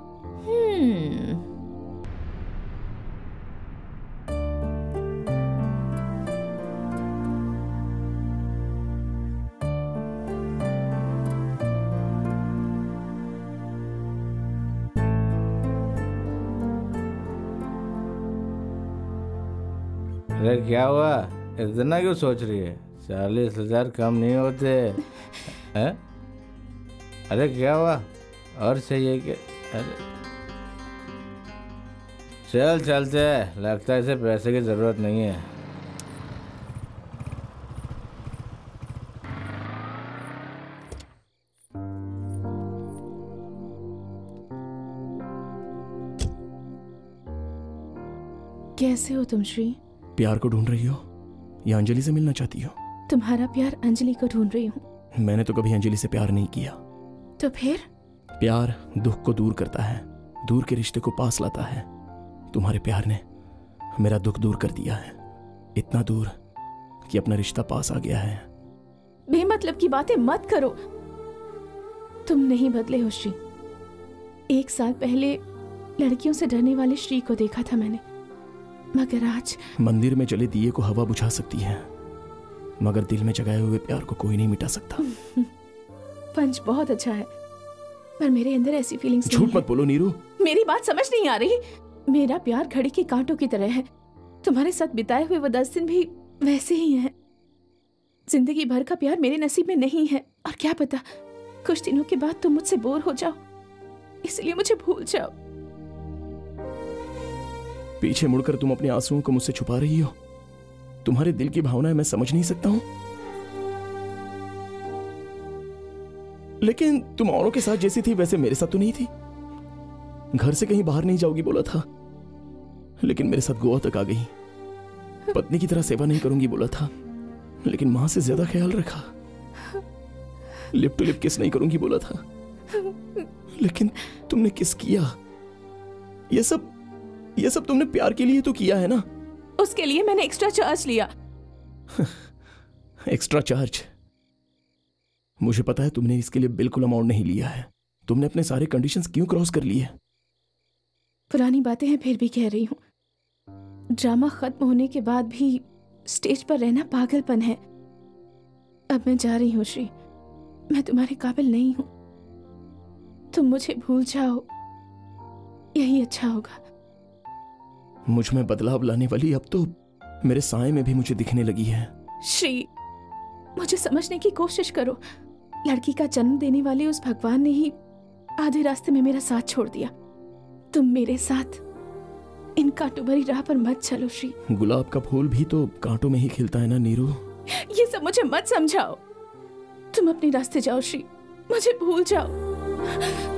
अरे क्या हुआ, इतना क्यों सोच रही है? 40,000 कम नहीं होते हैं? अरे क्या हुआ, और चाहिए क्या? अरे चल चलते हैं, लगता है इसे पैसे की जरूरत नहीं है। कैसे हो तुम श्री? प्यार को ढूंढ रही हो या अंजलि से मिलना चाहती हो? तुम्हारा प्यार अंजलि को ढूंढ रही हूँ। मैंने तो कभी अंजलि से प्यार नहीं किया। तो फिर? प्यार दुख को दूर करता है, दूर के रिश्ते को पास लाता है। तुम्हारे प्यार ने मेरा दुख दूर कर दिया है, इतना दूर कि अपना रिश्ता पास आ गया है। बेमतलब की बातें मत करो। तुम नहीं बदले हो श्री। 1 साल पहले लड़कियों से डरने वाले श्री को देखा था मैंने, मगर आज मंदिर में जले दिए को हवा बुझा सकती है, मगर दिल में जगाए हुए प्यार को कोई नहीं मिटा सकता। पंच बहुत अच्छा है, पर मेरे अंदर ऐसी फीलिंग्स नहीं झूठ मत बोलो नीरू। मेरी बात समझ नहीं आ रही। मेरा प्यार घड़ी के कांटों की तरह है। तुम्हारे साथ बिताए हुए वो 10 दिन भी वैसे ही हैं। जिंदगी भर का प्यार मेरे नसीब में नहीं है, और क्या पता कुछ दिनों के बाद तुम मुझसे बोर हो जाओ, इसलिए मुझे भूल जाओ। पीछे मुड़कर तुम अपने आंसुओं को मुझसे छुपा रही हो। तुम्हारे दिल की भावनाएं मैं समझ नहीं सकता हूं, लेकिन तुम औरों के साथ जैसी थी वैसे मेरे साथ तो नहीं थी। घर से कहीं बाहर नहीं जाओगी बोला था, लेकिन मेरे साथ गोवा तक आ गई। पत्नी की तरह सेवा नहीं करूंगी बोला था, लेकिन मां से ज्यादा ख्याल रखा। लिप टू लिप किस नहीं करूंगी बोला था, लेकिन तुमने किस किया। ये सब तुमने प्यार के लिए तो किया है ना। उसके लिए मैंने एक्स्ट्रा चार्ज लिया। Extra charge? मुझे पता है तुमने इसके लिए बिल्कुल अमाउंट नहीं लिया है। तुमने अपने सारे कंडीशंस क्यों क्रॉस कर लिए? पुरानी बातें हैं फिर भी कह रही हूं। ड्रामा खत्म होने के बाद भी स्टेज पर रहना पागलपन है। अब मैं जा रही हूं श्री, मैं तुम्हारे काबिल नहीं हूं। तुम मुझे भूल जाओ, यही अच्छा होगा। मुझ में बदलाव लाने वाली अब तो मेरे साए में भी मुझे दिखने लगी है। श्री, मुझे समझने की कोशिश करो। लड़की का जन्म देने वाले उस भगवान ने ही आधे रास्ते में मेरा साथ छोड़ दिया। तुम मेरे साथ इन कांटों भरी राह पर मत चलो श्री। गुलाब का फूल भी तो कांटों में ही खिलता है ना नीरू। ये सब मुझे मत समझाओ। तुम अपने रास्ते जाओ श्री, मुझे भूल जाओ।